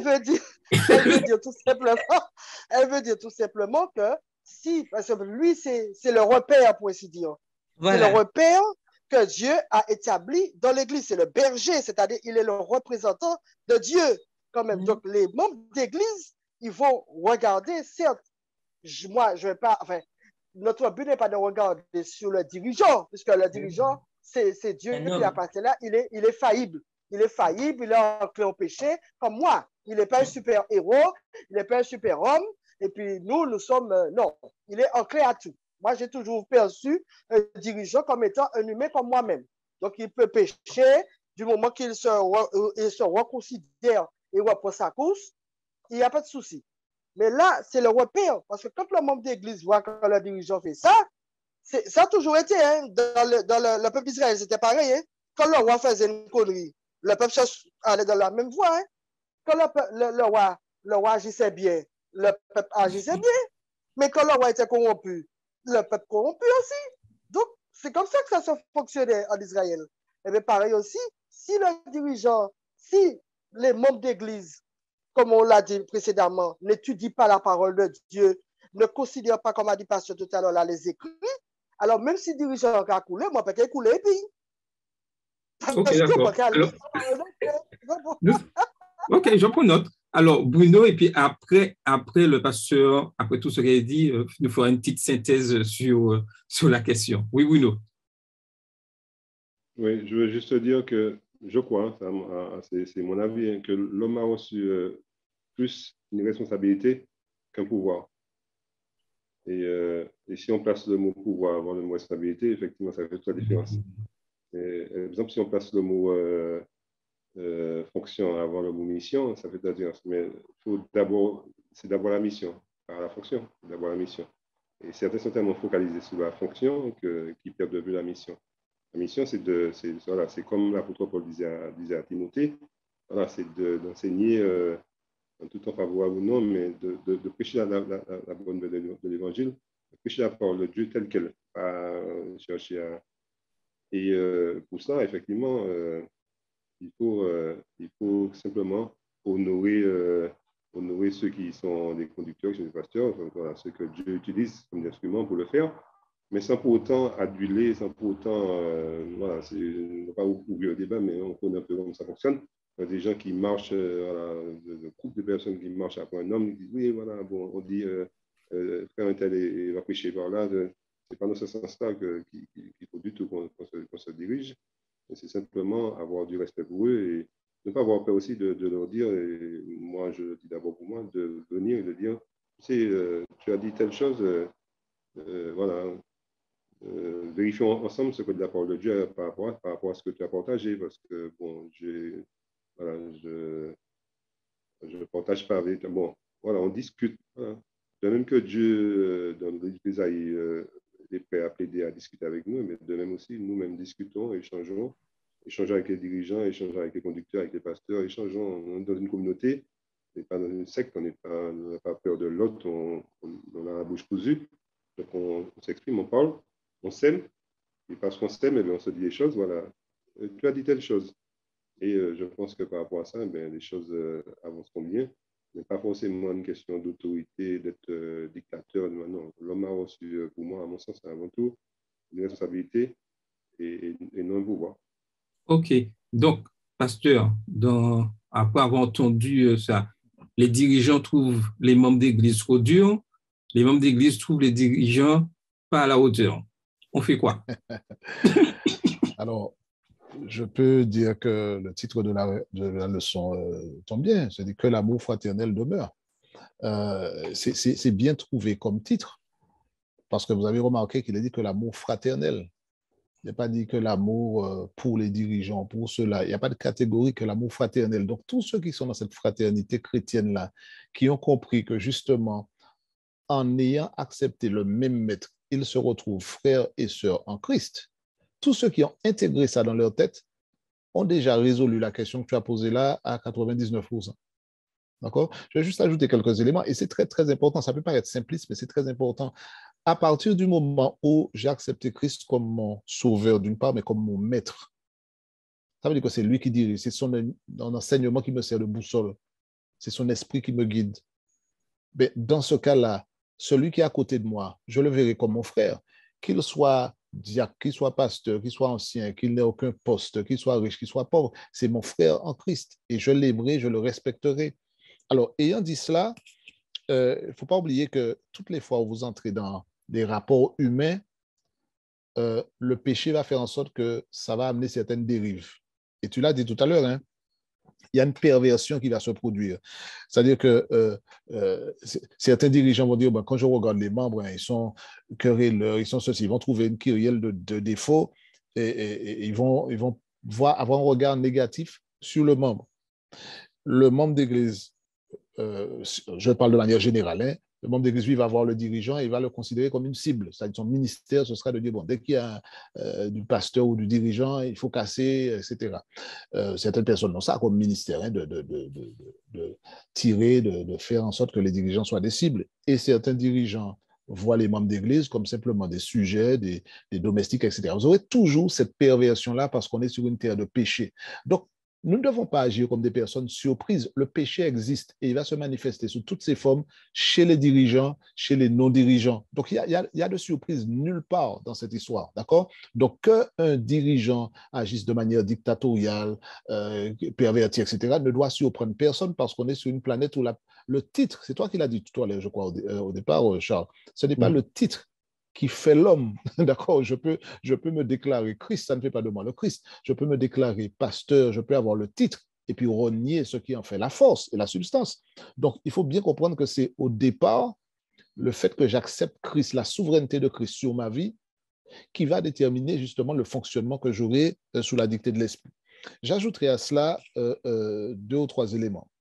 Elle veut dire tout simplement, elle veut dire tout simplement que si, parce que lui, c'est le repère, pour ainsi dire. C'est le Voilà. repère que Dieu a établi dans l'Église. C'est le berger, c'est-à-dire il est le représentant de Dieu quand même. Donc, les membres d'Église, ils vont regarder, certes, moi, je vais pas, enfin, notre but n'est pas de regarder sur le dirigeant, puisque le dirigeant, c'est Dieu Un qui homme. l'a passé là, il est faillible. Il est faillible, il est enclin au péché, comme moi. Il n'est pas un super héros, il n'est pas un super homme, et puis nous sommes, non, il est enclin à tout. Moi, j'ai toujours perçu un dirigeant comme étant un humain comme moi-même. Donc, il peut pécher du moment qu'il se reconsidère et reprend sa course, il n'y a pas de souci. Mais là, c'est le repère, parce que quand le membre d'église voit que le dirigeant fait ça, ça a toujours été, hein, dans le peuple d'Israël, c'était pareil. Hein. Quand le roi faisait une connerie, le peuple allait dans la même voie. Hein. Quand le roi agissait bien, le peuple agissait bien. Mais quand le roi était corrompu, le peuple corrompu aussi. Donc, c'est comme ça que ça fonctionnait en Israël. Et bien, pareil aussi, si le dirigeant, si les membres d'église, comme on l'a dit précédemment, n'étudie pas la parole de Dieu, ne considère pas, comme a dit Pasteur tout à l'heure, là, les écrits, alors même si le dirigeant a coulé, moi, peut-être couler, puis. OK, d'accord. Alors, OK, je prends note. Alors, Bruno, et puis après le pasteur, après tout ce qu'il a dit, nous ferons une petite synthèse sur la question. Oui, Bruno. Oui, je veux juste dire que je crois, c'est mon avis, hein, que l'homme a reçu plus une responsabilité qu'un pouvoir. Et si on place le mot pouvoir avant le mot responsabilité, effectivement, ça fait toute la différence. Et, par exemple, si on place le mot fonction avant le mot mission, ça fait toute la différence. Mais c'est d'abord la mission, pas la fonction, c'est d'abord la mission. Et certains sont tellement focalisés sur la fonction qu'ils perdent de vue la mission. La mission, c'est comme l'apôtre Paul disait à Timothée, voilà, c'est d'enseigner en tout temps favorable ou non, mais de prêcher la bonne nouvelle de l'Évangile, de prêcher la parole de Dieu telle qu'elle, pas chercher à... Et pour ça, effectivement, il faut simplement honorer ceux qui sont des conducteurs, qui sont des pasteurs, voilà, ceux que Dieu utilise comme instrument pour le faire. mais sans pour autant aduler, sans pour autant, voilà, on ne va pas ouvrir le débat, mais on connaît un peu comment ça fonctionne. Il y a des gens qui marchent, voilà, de groupes de personnes qui marchent après un homme, ils disent, oui, voilà, bon, on dit, frère un tel il va prêcher par là, c'est pas dans ce sens-là qu'il faut du tout qu'on se dirige. C'est simplement avoir du respect pour eux et ne pas avoir peur aussi de leur dire, et moi je dis d'abord pour moi, de venir et de dire, tu sais, tu as dit telle chose, voilà, vérifions ensemble ce que dit la parole de Dieu par rapport à ce que tu as partagé, parce que bon, voilà, je ne partage pas avec. Bon, voilà, on discute. Voilà. De même que Dieu, dans le livre d'Ésaïe, est prêt à plaider, à discuter avec nous, mais de même aussi, nous-mêmes discutons, échangeons avec les dirigeants, échangeons avec les conducteurs, avec les pasteurs, échangeons dans une communauté, on n'est pas dans une secte, on n'a pas peur de l'autre, on a la bouche cousue, donc on s'exprime, on parle, on s'aime, et parce qu'on s'aime, on se dit les choses, voilà, tu as dit telle chose. Et je pense que par rapport à ça, les choses avanceront bien. Mais pas forcément une question d'autorité, d'être dictateur. Non, l'homme a reçu, pour moi, à mon sens, avant tout, une responsabilité et non un pouvoir. OK. Donc, pasteur, après avoir entendu ça, les dirigeants trouvent les membres d'église trop durs, les membres d'église trouvent les dirigeants pas à la hauteur. On fait quoi? Alors, je peux dire que le titre de la leçon tombe bien, c'est que l'amour fraternel demeure. C'est bien trouvé comme titre, parce que vous avez remarqué qu'il a dit que l'amour fraternel. Il n'a pas dit que l'amour pour les dirigeants, pour ceux-là. Il n'y a pas de catégorie que l'amour fraternel. Donc, tous ceux qui sont dans cette fraternité chrétienne-là, qui ont compris que justement, en ayant accepté le même maître, ils se retrouvent frères et sœurs en Christ. Tous ceux qui ont intégré ça dans leur tête ont déjà résolu la question que tu as posée là à 99%. D'accord? Je vais juste ajouter quelques éléments et c'est très, très important. Ça peut pas être simpliste, mais c'est très important. À partir du moment où j'ai accepté Christ comme mon sauveur d'une part, mais comme mon maître, ça veut dire que c'est lui qui dirige, c'est son enseignement qui me sert de boussole, c'est son esprit qui me guide. Mais dans ce cas-là, celui qui est à côté de moi, je le verrai comme mon frère, qu'il soit diacre, qu'il soit pasteur, qu'il soit ancien, qu'il n'ait aucun poste, qu'il soit riche, qu'il soit pauvre, c'est mon frère en Christ et je l'aimerai, je le respecterai. Alors, ayant dit cela, il ne faut pas oublier que toutes les fois où vous entrez dans des rapports humains, le péché va faire en sorte que ça va amener certaines dérives. Et tu l'as dit tout à l'heure, hein, il y a une perversion qui va se produire. C'est-à-dire que certains dirigeants vont dire, quand je regarde les membres, ils sont querelleurs, ils sont ceci, ils vont trouver une kyrielle de défauts et ils vont avoir un regard négatif sur le membre. Le membre d'église, je parle de manière générale, hein, le membre d'église va voir le dirigeant et il va le considérer comme une cible. C'est-à-dire son ministère, ce sera de dire, bon, dès qu'il y a du pasteur ou du dirigeant, il faut casser, etc. Certaines personnes ont ça comme ministère, hein, de tirer, de faire en sorte que les dirigeants soient des cibles. Et certains dirigeants voient les membres d'église comme simplement des sujets, des domestiques, etc. Vous aurez toujours cette perversion-là parce qu'on est sur une terre de péché. Donc, nous ne devons pas agir comme des personnes surprises. Le péché existe et il va se manifester sous toutes ses formes chez les dirigeants, chez les non-dirigeants. Donc, il y a de surprise nulle part dans cette histoire, d'accord? Donc, qu'un dirigeant agisse de manière dictatoriale, pervertie, etc., ne doit surprendre personne parce qu'on est sur une planète où le titre, c'est toi qui l'as dit tout à l'heure, je crois, au départ, Charles, ce n'est pas le titre qui fait l'homme, d'accord? Je peux me déclarer Christ, ça ne fait pas de moi le Christ. Je peux me déclarer pasteur, je peux avoir le titre et puis renier ce qui en fait la force et la substance. Donc, il faut bien comprendre que c'est au départ le fait que j'accepte Christ, la souveraineté de Christ sur ma vie, qui va déterminer justement le fonctionnement que j'aurai sous la dictée de l'Esprit. J'ajouterai à cela 2 ou 3 éléments.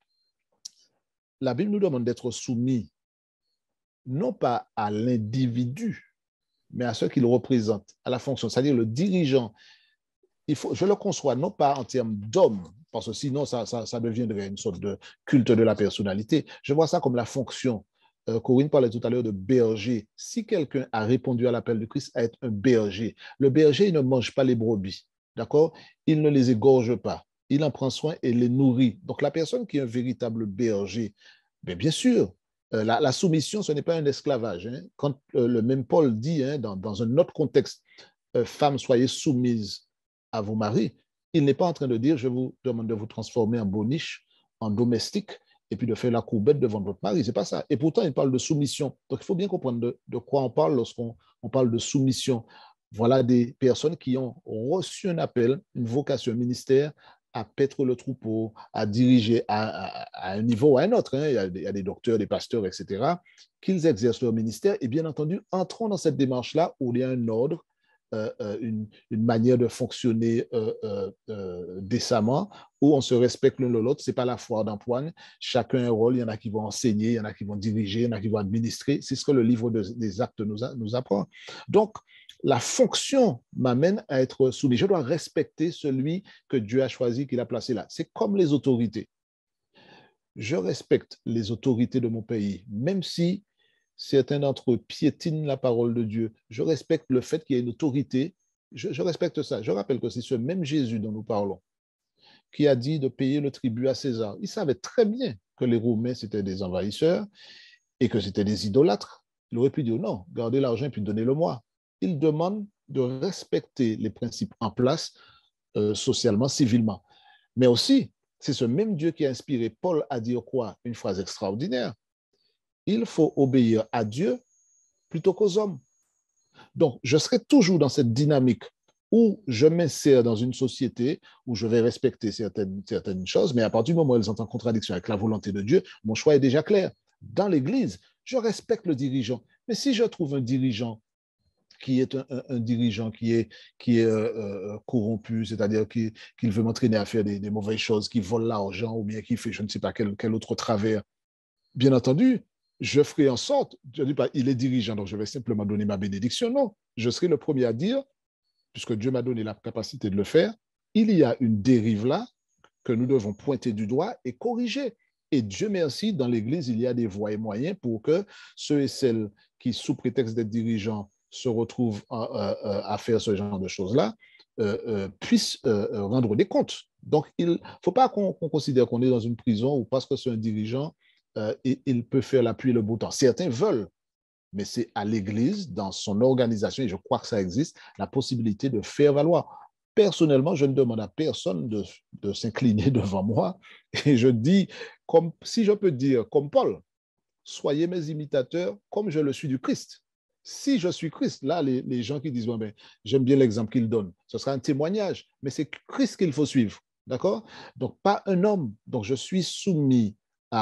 La Bible nous demande d'être soumis non pas à l'individu, mais à ceux qu'il représente, à la fonction, c'est-à-dire le dirigeant. Je le conçois non pas en termes d'homme, parce que sinon ça deviendrait une sorte de culte de la personnalité. Je vois ça comme la fonction. Corinne parlait tout à l'heure de berger. Si quelqu'un a répondu à l'appel de Christ à être un berger, le berger, il ne mange pas les brebis, d'accord? Il ne les égorge pas. Il en prend soin et les nourrit. Donc la personne qui est un véritable berger, bien sûr, La soumission, ce n'est pas un esclavage. Hein. Quand le même Paul dit, hein, dans un autre contexte, femmes, soyez soumises à vos maris, il n'est pas en train de dire, je vous demande de vous transformer en boniche, en domestique, et puis de faire la courbette devant votre mari. Ce n'est pas ça. Et pourtant, il parle de soumission. Donc, il faut bien comprendre de quoi on parle lorsqu'on parle de soumission. Voilà des personnes qui ont reçu un appel, une vocation, un ministère, à paître le troupeau, à diriger à un niveau ou à un autre. Hein. Il y a des docteurs, des pasteurs, etc., qu'ils exercent leur ministère. Et bien entendu, entrons dans cette démarche-là où il y a un ordre, une manière de fonctionner décemment, où on se respecte l'un l'autre. Ce n'est pas la foire d'empoigne. Chacun a un rôle. Il y en a qui vont enseigner, il y en a qui vont diriger, il y en a qui vont administrer. C'est ce que le livre des Actes nous apprend. Donc, la fonction m'amène à être soumis. Je dois respecter celui que Dieu a choisi, qu'il a placé là. C'est comme les autorités. Je respecte les autorités de mon pays, même si certains d'entre eux piétinent la parole de Dieu. Je respecte le fait qu'il y ait une autorité. Je respecte ça. Je rappelle que c'est ce même Jésus dont nous parlons qui a dit de payer le tribut à César. Il savait très bien que les Romains, c'était des envahisseurs et que c'était des idolâtres. Il aurait pu dire non, gardez l'argent et puis donnez-le-moi. Il demande de respecter les principes en place socialement, civilement. Mais aussi, c'est ce même Dieu qui a inspiré Paul à dire quoi? Une phrase extraordinaire. Il faut obéir à Dieu plutôt qu'aux hommes. Donc, je serai toujours dans cette dynamique où je m'insère dans une société où je vais respecter certaines choses, mais à partir du moment où elles sont en contradiction avec la volonté de Dieu, mon choix est déjà clair. Dans l'Église, je respecte le dirigeant. Mais si je trouve un dirigeant qui est un dirigeant qui est corrompu, c'est-à-dire qu'il veut m'entraîner à faire des mauvaises choses, qui vole l'argent ou bien qui fait je ne sais pas quel autre travers, bien entendu, je ferai en sorte, je ne dis pas il est dirigeant, donc je vais simplement donner ma bénédiction. Non, je serai le premier à dire, puisque Dieu m'a donné la capacité de le faire, il y a une dérive là que nous devons pointer du doigt et corriger. Et Dieu merci, dans l'Église, il y a des voies et moyens pour que ceux et celles qui, sous prétexte d'être dirigeants, se retrouvent à faire ce genre de choses-là, puissent rendre des comptes. Donc, il ne faut pas qu'on considère qu'on est dans une prison ou parce que c'est un dirigeant, il peut faire la pluie et le beau temps. Certains veulent, mais c'est à l'Église, dans son organisation, et je crois que ça existe, la possibilité de faire valoir. Personnellement, je ne demande à personne de s'incliner devant moi, et je dis, si je peux dire, comme Paul, soyez mes imitateurs comme je le suis du Christ. Si je suis Christ, là, les gens qui disent, bon, ben, j'aime bien l'exemple qu'il donne, ce sera un témoignage, mais c'est Christ qu'il faut suivre, d'accord? Donc, pas un homme. Donc, je suis soumis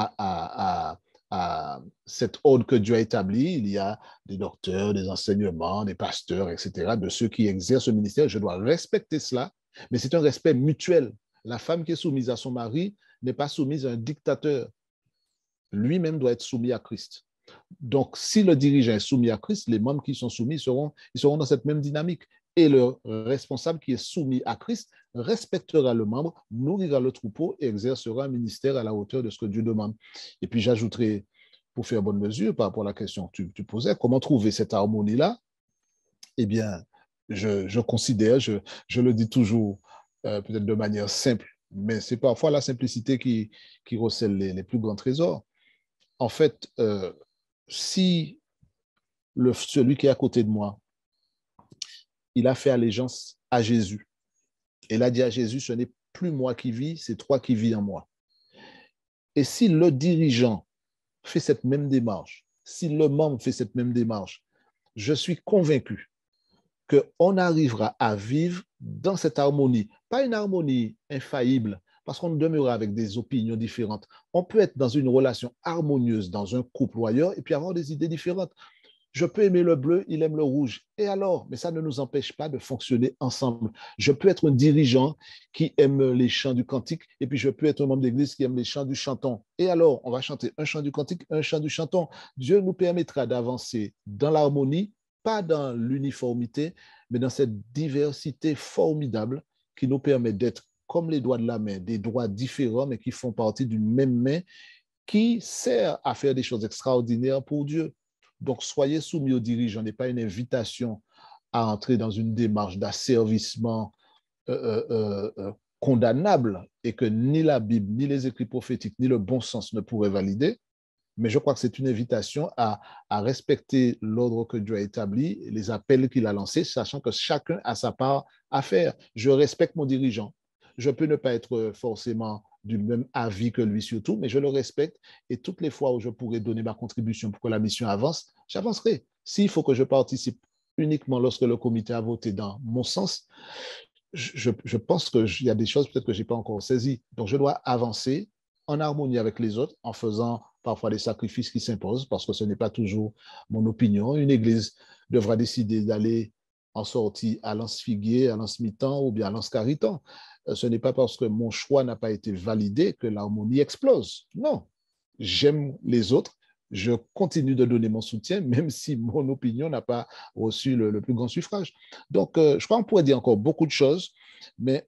à cet ordre que Dieu a établi. Il y a des docteurs, des enseignements, des pasteurs, etc., de ceux qui exercent ce ministère. Je dois respecter cela, mais c'est un respect mutuel. La femme qui est soumise à son mari n'est pas soumise à un dictateur. Lui-même doit être soumis à Christ. Donc, si le dirigeant est soumis à Christ, les membres qui sont soumis seront dans cette même dynamique. Et le responsable qui est soumis à Christ respectera le membre, nourrira le troupeau et exercera un ministère à la hauteur de ce que Dieu demande. Et puis, j'ajouterai, pour faire bonne mesure par rapport à la question que tu posais, comment trouver cette harmonie-là? Eh bien, je considère, je le dis toujours, peut-être de manière simple, mais c'est parfois la simplicité qui recèle les plus grands trésors. En fait, si celui qui est à côté de moi, il a fait allégeance à Jésus, et il a dit à Jésus, ce n'est plus moi qui vis, c'est toi qui vis en moi. Et si le dirigeant fait cette même démarche, si le membre fait cette même démarche, je suis convaincu qu'on arrivera à vivre dans cette harmonie, pas une harmonie infaillible, parce qu'on demeurera avec des opinions différentes. On peut être dans une relation harmonieuse dans un couple ou ailleurs et puis avoir des idées différentes. Je peux aimer le bleu, il aime le rouge. Et alors? Mais ça ne nous empêche pas de fonctionner ensemble. Je peux être un dirigeant qui aime les chants du cantique et puis je peux être un membre d'église qui aime les chants du chanton. Et alors, on va chanter un chant du cantique, un chant du chanton. Dieu nous permettra d'avancer dans l'harmonie, pas dans l'uniformité, mais dans cette diversité formidable qui nous permet d'être comme les doigts de la main, des doigts différents, mais qui font partie d'une même main qui sert à faire des choses extraordinaires pour Dieu. Donc, soyez soumis aux dirigeants, n'est pas une invitation à entrer dans une démarche d'asservissement condamnable et que ni la Bible, ni les écrits prophétiques, ni le bon sens ne pourraient valider, Mais je crois que c'est une invitation à respecter l'ordre que Dieu a établi, les appels qu'il a lancés, sachant que chacun a sa part à faire. Je respecte mon dirigeant. Je peux ne pas être forcément du même avis que lui surtout, mais je le respecte et toutes les fois où je pourrai donner ma contribution pour que la mission avance, j'avancerai. S'il faut que je participe uniquement lorsque le comité a voté dans mon sens, je pense qu'il y a des choses peut-être que je n'ai pas encore saisies. Donc, je dois avancer en harmonie avec les autres, en faisant parfois des sacrifices qui s'imposent, parce que ce n'est pas toujours mon opinion. Une église devra décider d'aller en sortie à lance-figuier, à lance-mi-temps ou bien à lance-caritan. Ce n'est pas parce que mon choix n'a pas été validé que l'harmonie explose. Non, j'aime les autres, je continue de donner mon soutien, même si mon opinion n'a pas reçu le plus grand suffrage. Donc, je crois qu'on pourrait dire encore beaucoup de choses, mais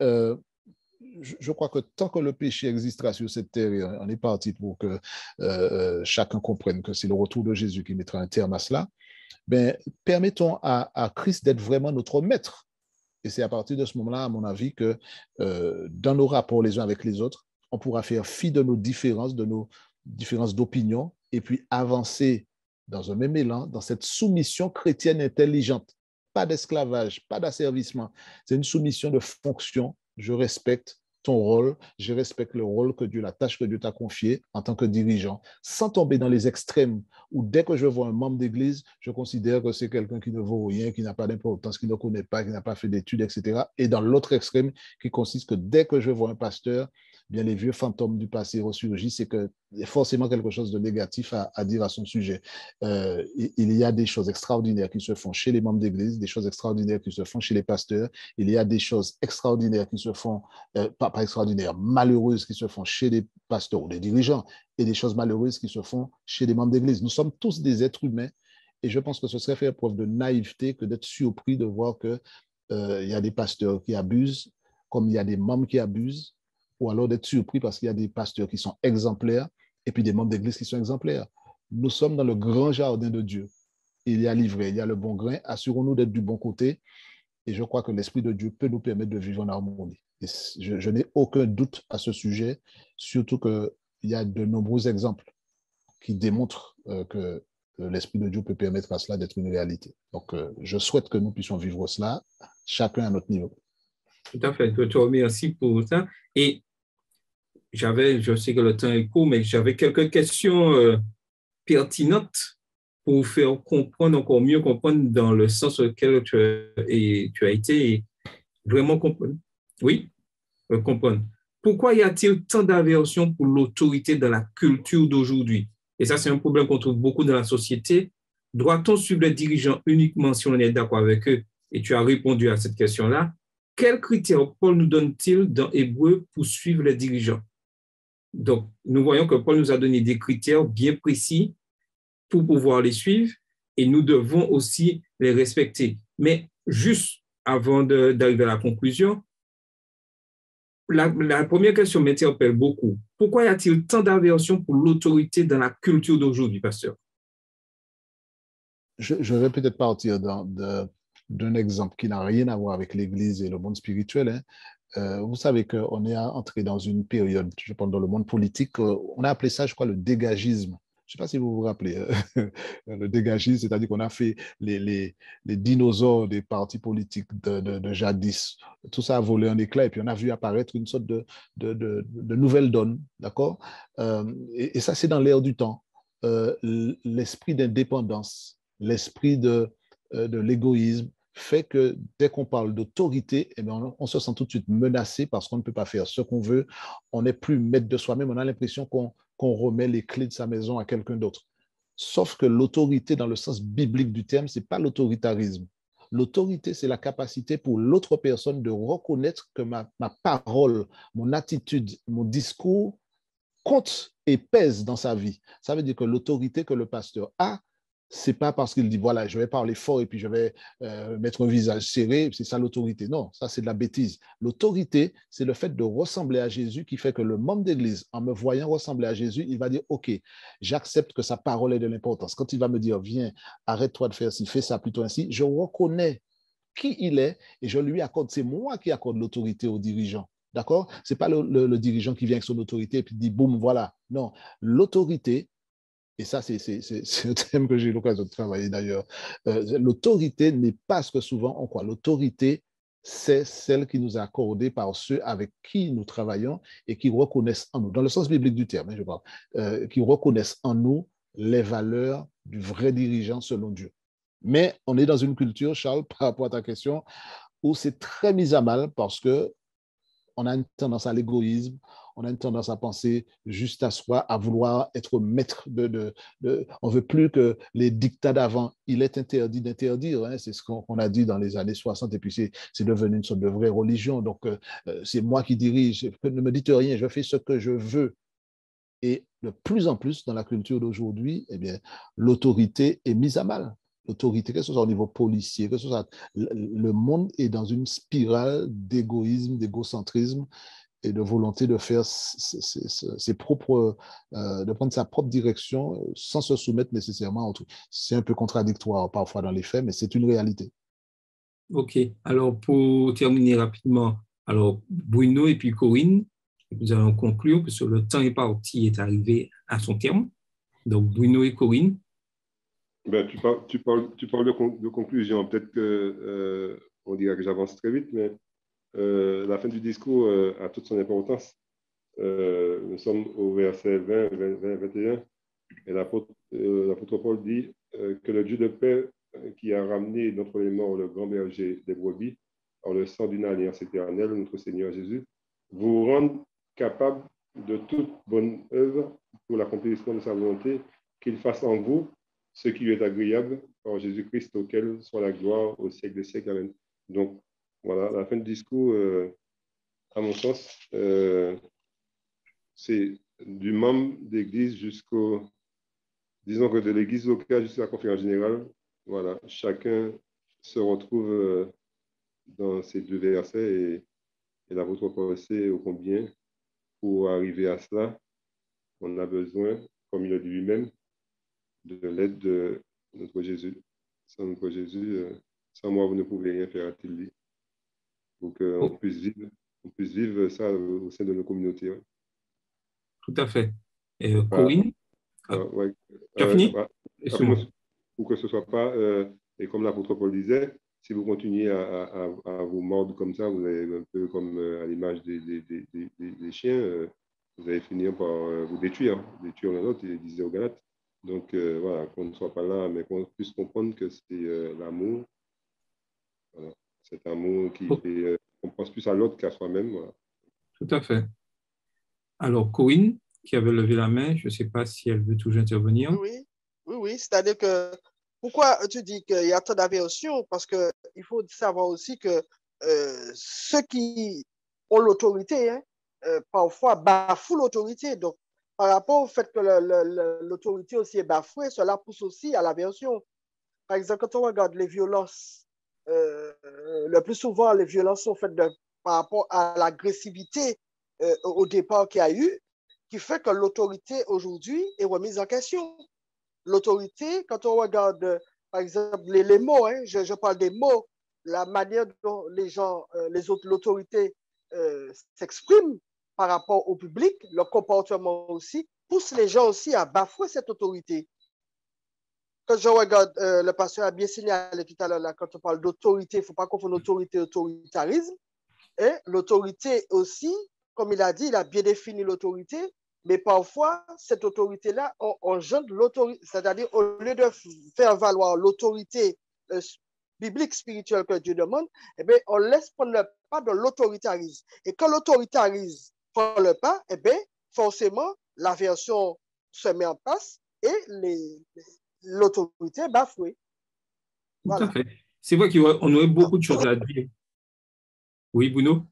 je crois que tant que le péché existera sur cette terre, on est parti pour que chacun comprenne que c'est le retour de Jésus qui mettra un terme à cela, ben, permettons à Christ d'être vraiment notre maître. Et c'est à partir de ce moment-là, à mon avis, que dans nos rapports les uns avec les autres, on pourra faire fi de nos différences d'opinion, et puis avancer dans un même élan, dans cette soumission chrétienne intelligente. Pas d'esclavage, pas d'asservissement. C'est une soumission de fonction. Je respecte ton rôle, je respecte le rôle que Dieu, la tâche que Dieu t'a confiée en tant que dirigeant, sans tomber dans les extrêmes où dès que je vois un membre d'église, je considère que c'est quelqu'un qui ne vaut rien, qui n'a pas d'importance, qui ne connaît pas, qui n'a pas fait d'études, etc. Et dans l'autre extrême, qui consiste que dès que je vois un pasteur, bien les vieux fantômes du passé ressurgissent, c'est qu'il y a forcément quelque chose de négatif à dire à son sujet. Il y a des choses extraordinaires qui se font chez les membres d'église, des choses extraordinaires qui se font chez les pasteurs, il y a des choses extraordinaires qui se font, pas extraordinaires, malheureuses qui se font chez les pasteurs ou les dirigeants, et des choses malheureuses qui se font chez les membres d'église. Nous sommes tous des êtres humains, et je pense que ce serait faire preuve de naïveté que d'être surpris de voir qu'il y a des pasteurs qui abusent, comme il y a des membres qui abusent, ou alors d'être surpris parce qu'il y a des pasteurs qui sont exemplaires et puis des membres d'église qui sont exemplaires. Nous sommes dans le grand jardin de Dieu. Il y a l'ivraie, il y a le bon grain. Assurons-nous d'être du bon côté. Et je crois que l'Esprit de Dieu peut nous permettre de vivre en harmonie. Et je n'ai aucun doute à ce sujet, surtout qu'il y a de nombreux exemples qui démontrent que l'Esprit de Dieu peut permettre à cela d'être une réalité. Donc, je souhaite que nous puissions vivre cela, chacun à notre niveau. Tout à fait. Je te remercie pour ça. Et je sais que le temps est court, mais j'avais quelques questions pertinentes pour faire comprendre, encore mieux comprendre dans le sens auquel tu as été et vraiment comprendre. Oui, comprendre. Pourquoi y a-t-il tant d'aversion pour l'autorité dans la culture d'aujourd'hui? Et ça, c'est un problème qu'on trouve beaucoup dans la société. Doit-on suivre les dirigeants uniquement si on est d'accord avec eux? Et tu as répondu à cette question-là. Quels critères Paul nous donne-t-il dans Hébreux pour suivre les dirigeants? Donc, nous voyons que Paul nous a donné des critères bien précis pour pouvoir les suivre et nous devons aussi les respecter. Mais juste avant d'arriver à la conclusion, la première question m'interpelle beaucoup. Pourquoi y a-t-il tant d'aversion pour l'autorité dans la culture d'aujourd'hui, pasteur? Je vais peut-être partir d'un exemple qui n'a rien à voir avec l'Église et le monde spirituel. Vous savez qu'on est entré dans une période, je pense, dans le monde politique, on a appelé ça, je crois, le dégagisme. Je ne sais pas si vous vous rappelez, le dégagisme, c'est-à-dire qu'on a fait les dinosaures des partis politiques de jadis. Tout ça a volé en éclats et puis on a vu apparaître une sorte de nouvelle donne, d'accord? Et ça, c'est dans l'air du temps. L'esprit d'indépendance, l'esprit de l'égoïsme, fait que dès qu'on parle d'autorité, eh bien, on se sent tout de suite menacé parce qu'on ne peut pas faire ce qu'on veut, on n'est plus maître de soi-même, on a l'impression qu'on remet les clés de sa maison à quelqu'un d'autre. Sauf que l'autorité, dans le sens biblique du terme, ce n'est pas l'autoritarisme. L'autorité, c'est la capacité pour l'autre personne de reconnaître que ma parole, mon attitude, mon discours compte et pèse dans sa vie. Ça veut dire que l'autorité que le pasteur a, c'est pas parce qu'il dit, voilà, je vais parler fort et puis je vais mettre un visage serré, c'est ça l'autorité. Non, ça c'est de la bêtise. L'autorité, c'est le fait de ressembler à Jésus qui fait que le membre d'église, en me voyant ressembler à Jésus, il va dire, OK, j'accepte que sa parole ait de l'importance. Quand il va me dire, viens, arrête-toi de faire ci, fais ça plutôt ainsi, je reconnais qui il est et je lui accorde, c'est moi qui accorde l'autorité au dirigeant. D'accord? Ce n'est pas le dirigeant qui vient avec son autorité et puis dit, boum, voilà. Non, l'autorité, et ça, c'est un thème que j'ai eu l'occasion de travailler d'ailleurs. L'autorité n'est pas ce que souvent on croit. L'autorité, c'est celle qui nous est accordée par ceux avec qui nous travaillons et qui reconnaissent en nous, dans le sens biblique du terme, je parle, qui reconnaissent en nous les valeurs du vrai dirigeant selon Dieu. Mais on est dans une culture, Charles, par rapport à ta question, où c'est très mis à mal parce que on a une tendance à l'égoïsme, on a une tendance à penser juste à soi, à vouloir être maître on ne veut plus que les dictats d'avant, il est interdit d'interdire, hein, c'est ce qu'on a dit dans les années 60, et puis c'est devenu une sorte de vraie religion, donc c'est moi qui dirige, ne me dites rien, je fais ce que je veux. Et de plus en plus, dans la culture d'aujourd'hui, eh bien, l'autorité est mise à mal. L'autorité, que ce soit au niveau policier, que ce soit le monde est dans une spirale d'égoïsme, d'égocentrisme et de volonté de faire ses propres, de prendre sa propre direction sans se soumettre nécessairement à autrui. C'est un peu contradictoire parfois dans les faits, mais c'est une réalité. OK. Alors, pour terminer rapidement, alors Bruno et puis Corinne, nous allons conclure parce que le temps est parti, est arrivé à son terme. Donc, Bruno et Corinne. Ben, tu parles de conclusion. Peut-être qu'on dirait que j'avance très vite, mais la fin du discours a toute son importance. Nous sommes au verset 20, 21, et l'apôtre Paul dit que le Dieu de paix qui a ramené d'entre les morts le grand berger des brebis, par le sang d'une alliance éternelle, notre Seigneur Jésus, vous rende capable de toute bonne œuvre pour l'accomplissement de sa volonté, qu'il fasse en vous ce qui lui est agréable par Jésus-Christ, auquel soit la gloire au siècle des siècles. Amen. Donc, voilà, la fin du discours, à mon sens, c'est du membre d'église jusqu'au, disons que de l'église locale jusqu'à la conférence générale, voilà, chacun se retrouve dans ces deux versets et l'apôtre Paul sait ô combien, pour arriver à cela, on a besoin, comme il a dit lui-même, de l'aide de notre Jésus. Sans notre Jésus, sans moi, vous ne pouvez rien faire, a-t-il dit. Pour qu'on puisse vivre ça au sein de nos communautés. Ouais. Tout à fait. Corinne, ouais. tu as fini? Pour que ce ne soit pas, et comme l'apôtre Paul disait, si vous continuez à vous mordre comme ça, vous allez un peu comme à l'image des chiens, vous allez finir par vous détruire l'un l'autre, il disait aux Galates. Donc voilà, qu'on ne soit pas là, mais qu'on puisse comprendre que c'est l'amour, voilà, cet amour qui fait qu'on pense plus à l'autre qu'à soi-même. Voilà. Tout à fait. Alors, Corinne, qui avait levé la main, je ne sais pas si elle veut toujours intervenir. Oui, c'est-à-dire que pourquoi tu dis qu'il y a tant d'aversion? Parce qu'il faut savoir aussi que ceux qui ont l'autorité, hein, parfois bafouent l'autorité. Donc, par rapport au fait que l'autorité aussi est bafouée, cela pousse aussi à l'aversion. Par exemple, quand on regarde les violences, le plus souvent, les violences sont faites par rapport à l'agressivité au départ qu'il y a eu, qui fait que l'autorité aujourd'hui est remise en question. L'autorité, quand on regarde, par exemple, les mots, hein, je parle des mots, la manière dont les gens, l'autorité s'exprime par rapport au public, leur comportement aussi, pousse les gens aussi à bafouer cette autorité. Quand je regarde, le pasteur a bien signalé tout à l'heure, là, quand on parle d'autorité, il ne faut pas confondre autorité et autoritarisme. Et l'autorité aussi, comme il a dit, il a bien défini l'autorité, mais parfois, cette autorité-là, on engendre l'autorité, c'est-à-dire au lieu de faire valoir l'autorité biblique, spirituelle que Dieu demande, eh bien, on laisse prendre le pas de l'autoritarisme. Et quand l'autoritarisme prend le pas, eh bien, forcément, l'aversion se met en place et l'autorité est bafouée. Voilà. Tout à fait. C'est vrai qu'on aurait beaucoup de choses à dire. Oui, Bruno?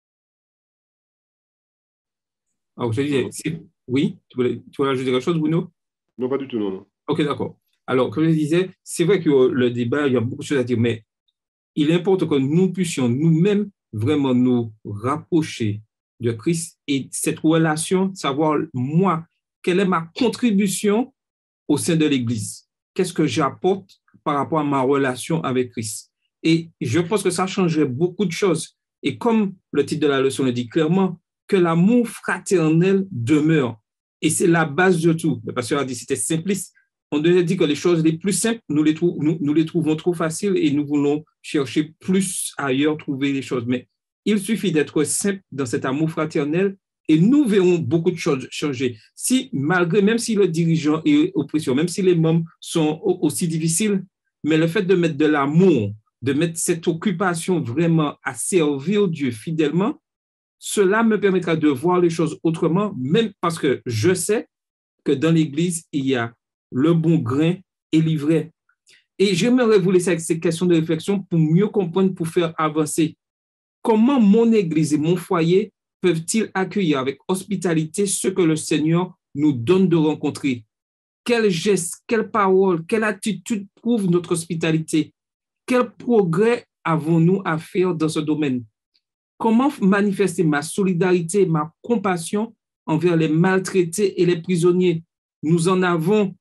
Alors, je disais, oui, tu voulais ajouter quelque chose, Bruno? Non, pas du tout, non. OK, d'accord. Alors, comme je disais, c'est vrai que le débat, il y a beaucoup de choses à dire, mais il importe que nous puissions nous-mêmes vraiment nous rapprocher de Christ et cette relation, savoir, moi, quelle est ma contribution au sein de l'Église? Qu'est-ce que j'apporte par rapport à ma relation avec Christ? Et je pense que ça changerait beaucoup de choses. Et comme le titre de la leçon le dit clairement, que l'amour fraternel demeure. Et c'est la base de tout. Le pasteur a dit c'était simpliste. On devait dire que les choses les plus simples, nous les trouvons trop faciles et nous voulons chercher plus ailleurs, trouver les choses. Mais il suffit d'être simple dans cet amour fraternel et nous verrons beaucoup de choses changer. Si, malgré, même si le dirigeant est oppression, même si les membres sont aussi difficiles, mais le fait de mettre de l'amour, de mettre cette occupation vraiment à servir Dieu fidèlement, cela me permettra de voir les choses autrement, même parce que je sais que dans l'Église, il y a le bon grain et l'ivraie. Et j'aimerais vous laisser avec ces questions de réflexion pour mieux comprendre, pour faire avancer. Comment mon Église et mon foyer peuvent-ils accueillir avec hospitalité ce que le Seigneur nous donne de rencontrer? Quels gestes, quelles paroles, quelle attitude prouvent notre hospitalité? Quel progrès avons-nous à faire dans ce domaine? Comment manifester ma solidarité, ma compassion envers les maltraités et les prisonniers? Nous en avons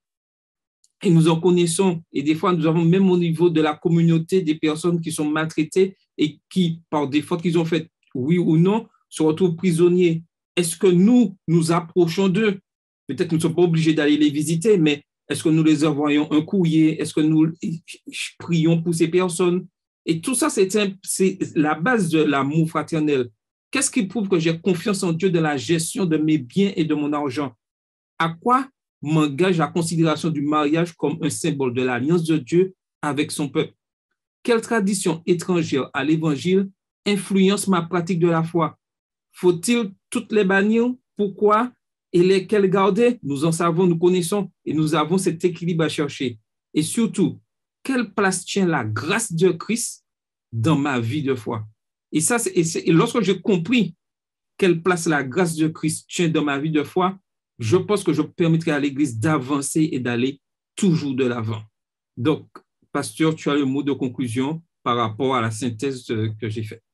et nous en connaissons. Et des fois, nous avons même au niveau de la communauté des personnes qui sont maltraitées et qui, par des fautes qu'ils ont faites, oui ou non, se retrouvent prisonniers. Est-ce que nous nous approchons d'eux? Peut-être que nous ne sommes pas obligés d'aller les visiter, mais est-ce que nous les envoyons un courrier? Est-ce que nous prions pour ces personnes? Et tout ça, c'est la base de l'amour fraternel. Qu'est-ce qui prouve que j'ai confiance en Dieu dans la gestion de mes biens et de mon argent? À quoi m'engage la considération du mariage comme un symbole de l'alliance de Dieu avec son peuple? Quelle tradition étrangère à l'Évangile influence ma pratique de la foi? Faut-il toutes les bannir? Pourquoi? Et lesquelles garder? Nous en savons, nous connaissons et nous avons cet équilibre à chercher. Et surtout, quelle place tient la grâce de Christ dans ma vie de foi? Et ça, et lorsque j'ai compris quelle place la grâce de Christ tient dans ma vie de foi, je pense que je permettrai à l'Église d'avancer et d'aller toujours de l'avant. Donc, pasteur, tu as le mot de conclusion par rapport à la synthèse que j'ai faite.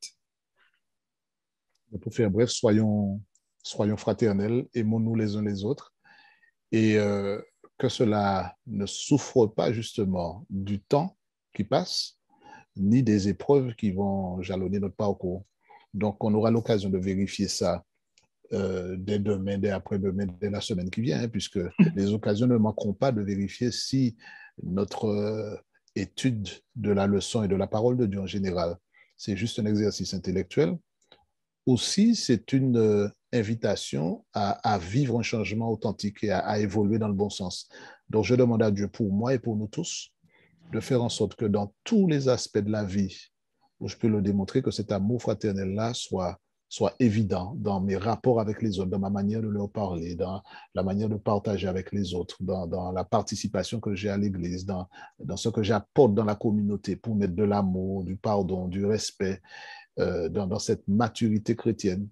Pour faire bref, soyons fraternels, aimons-nous les uns les autres et que cela ne souffre pas justement du temps qui passe, ni des épreuves qui vont jalonner notre parcours. Donc, on aura l'occasion de vérifier ça dès demain, dès après-demain, dès la semaine qui vient, puisque les occasions ne manqueront pas de vérifier si notre étude de la leçon et de la parole de Dieu en général, c'est juste un exercice intellectuel. Aussi, c'est une invitation à vivre un changement authentique et à évoluer dans le bon sens. Donc, je demande à Dieu pour moi et pour nous tous de faire en sorte que dans tous les aspects de la vie, où je peux le démontrer, que cet amour fraternel-là soit évident dans mes rapports avec les autres, dans ma manière de leur parler, dans la manière de partager avec les autres, dans la participation que j'ai à l'Église, dans ce que j'apporte dans la communauté pour mettre de l'amour, du pardon, du respect, dans cette maturité chrétienne.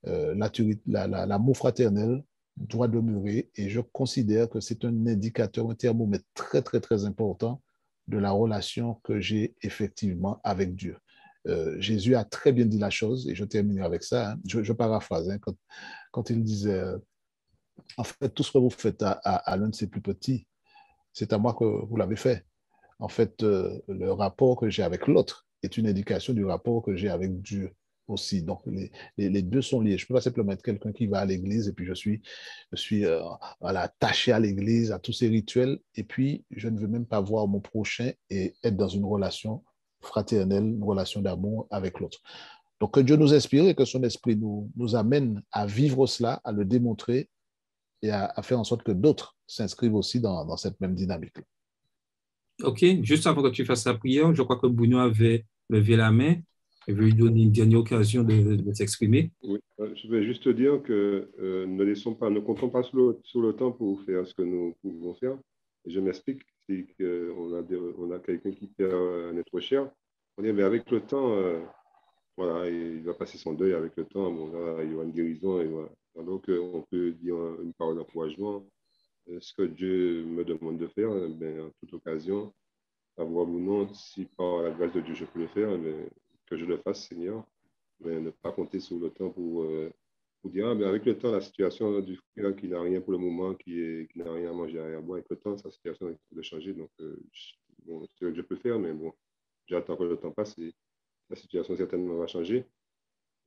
L'amour fraternel doit demeurer et je considère que c'est un indicateur, un thermomètre très, très, très important de la relation que j'ai effectivement avec Dieu. Jésus a très bien dit la chose et je terminerai avec ça. Hein. Je paraphrase hein, quand il disait en fait, tout ce que vous faites à l'un de ses plus petits, c'est à moi que vous l'avez fait. En fait, le rapport que j'ai avec l'autre est une indication du rapport que j'ai avec Dieu aussi. Donc, les deux sont liés. Je ne peux pas simplement être quelqu'un qui va à l'église et puis je suis voilà, attaché à l'église, à tous ces rituels, et puis je ne veux même pas voir mon prochain et être dans une relation fraternelle, une relation d'amour avec l'autre. Donc, que Dieu nous inspire et que son esprit nous amène à vivre cela, à le démontrer et à faire en sorte que d'autres s'inscrivent aussi dans cette même dynamique. OK, juste avant que tu fasses la prière, je crois que Bruno avait levé la main. Je vais lui donner une dernière occasion de s'exprimer. Oui, je vais juste te dire que ne comptons pas sur le temps pour faire ce que nous pouvons faire. Et je m'explique, c'est qu'on a quelqu'un qui perd un être cher. On dit, mais avec le temps, voilà, il va passer son deuil avec le temps. Bon, là, il y aura une guérison. Et voilà. Donc, on peut dire une parole d'encouragement. Ce que Dieu me demande de faire, en toute occasion, avoir ou non, si par la grâce de Dieu je peux le faire, que je le fasse, Seigneur. Ne pas compter sur le temps pour dire, avec le temps, la situation du frère qui n'a rien pour le moment, qui n'a rien à manger, rien à boire, avec le temps, sa situation est de changer. Donc, bon, c'est ce que je peux faire, mais bon, j'attends que le temps passe et la situation certainement va changer.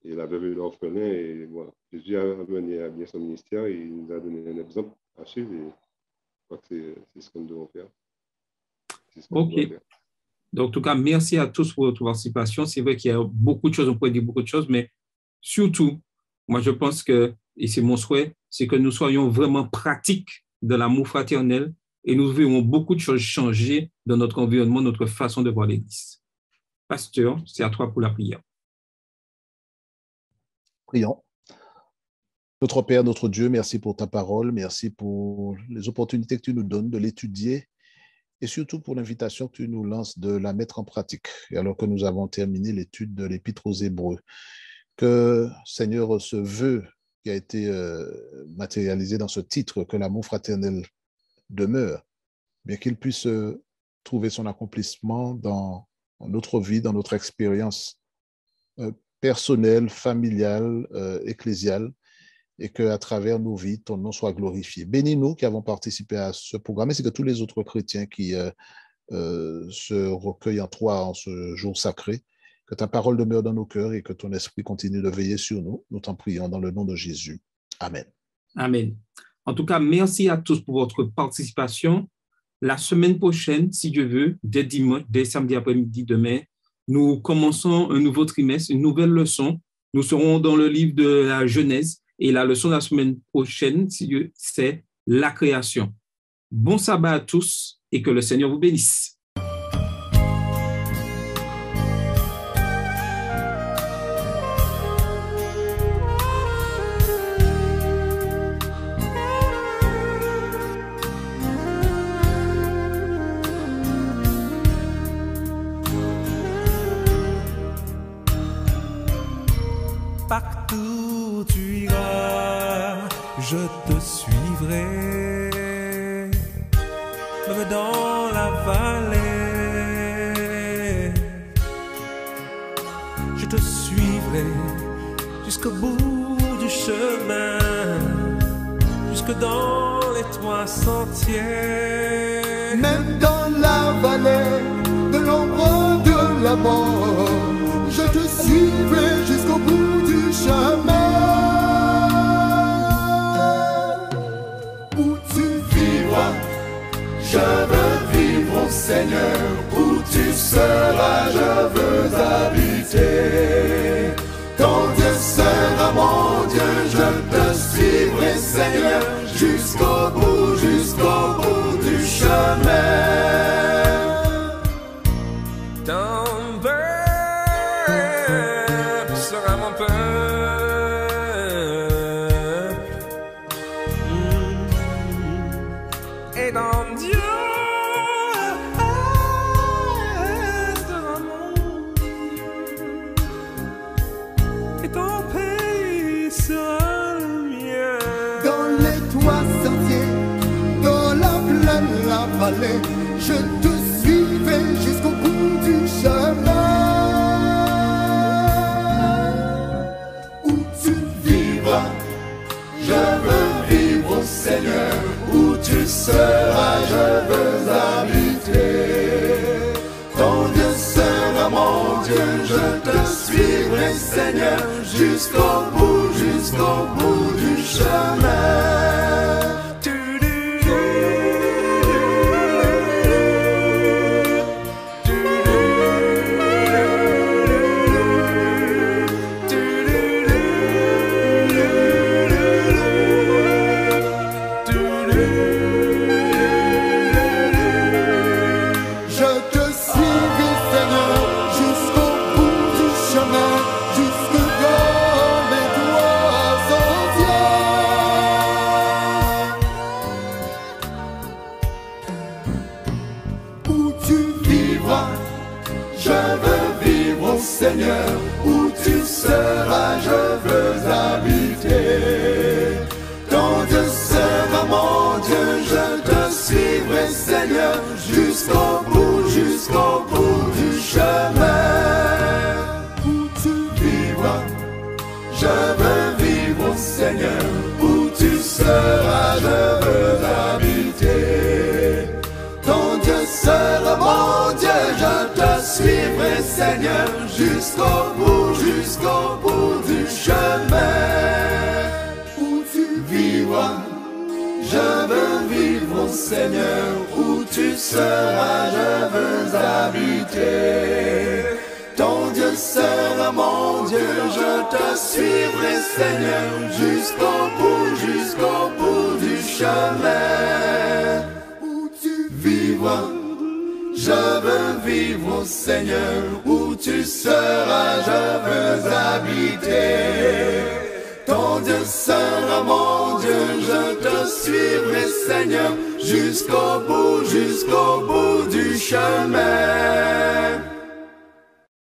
et la veuve et l'orphelin. Et voilà, Jésus a mené à bien son ministère et il nous a donné un exemple à suivre. Et je crois que c'est ce que nous devons faire. OK. Donc, en tout cas, merci à tous pour votre participation. C'est vrai qu'il y a beaucoup de choses, on pourrait dire beaucoup de choses, mais surtout, moi, je pense que, et c'est mon souhait, c'est que nous soyons vraiment pratiques de l'amour fraternel et nous verrons beaucoup de choses changer dans notre environnement, notre façon de voir l'Église. Pasteur, c'est à toi pour la prière. Prions. Notre Père, notre Dieu, merci pour ta parole, merci pour les opportunités que tu nous donnes de l'étudier et surtout pour l'invitation que tu nous lances de la mettre en pratique. Et alors que nous avons terminé l'étude de l'Épître aux Hébreux, que, Seigneur, ce vœu qui a été matérialisé dans ce titre, que l'amour fraternel demeure, bien qu'il puisse trouver son accomplissement dans notre vie, dans notre expérience personnelle, familiale, ecclésiale, et qu'à travers nos vies, ton nom soit glorifié. Bénis-nous qui avons participé à ce programme, ainsi que tous les autres chrétiens qui se recueillent en toi en ce jour sacré. Que ta parole demeure dans nos cœurs et que ton esprit continue de veiller sur nous. Nous t'en prions dans le nom de Jésus. Amen. Amen. En tout cas, merci à tous pour votre participation. La semaine prochaine, si Dieu veut, dès dimanche, dès samedi après-midi, demain, nous commençons un nouveau trimestre, une nouvelle leçon. Nous serons dans le livre de la Genèse et la leçon de la semaine prochaine, si Dieu, c'est la création. Bon sabbat à tous et que le Seigneur vous bénisse. Partout où tu iras, je te suivrai, même dans la vallée. Je te suivrai jusqu'au bout du chemin, jusque dans les trois sentiers. Même dans la vallée de l'ombre de la mort, je te suivrai jusqu'au bout du chemin. Où tu vivras, je veux vivre au Seigneur. Où tu seras, je veux habiter. Ton Dieu sera mon Dieu, je te suivrai Seigneur, jusqu'au bout du chemin. Ton peuple sera mon peuple. Et ton Dieu sera mon Dieu. Et ton pays sera le mien. Dans les trois sentiers, dans la plaine, la vallée, je te suivrai jusqu'au bout du chemin. Où tu vivras, je veux vivre au Seigneur. Où tu seras, je veux habiter. Ton Dieu sera mon Dieu, je te suivrai Seigneur, jusqu'au bout du chemin. Seigneur, où tu seras, je veux habiter. Ton Dieu sera mon Dieu, je te suivrai Seigneur, jusqu'au bout du chemin. Où tu vivras, je veux vivre au Seigneur. Où tu seras, je veux habiter. Ton Dieu sera mon Dieu, je te suivrai Seigneur, jusqu'au bout du Je veux vivre au Seigneur, où tu seras, je veux habiter. Ton Dieu sera mon Dieu, je te suivrai Seigneur, jusqu'au bout du chemin. Où tu vivras, je veux vivre au Seigneur, où tu seras, je veux habiter. Ton Dieu sera mon Dieu, je te suivrai Seigneur, jusqu'au bout du chemin.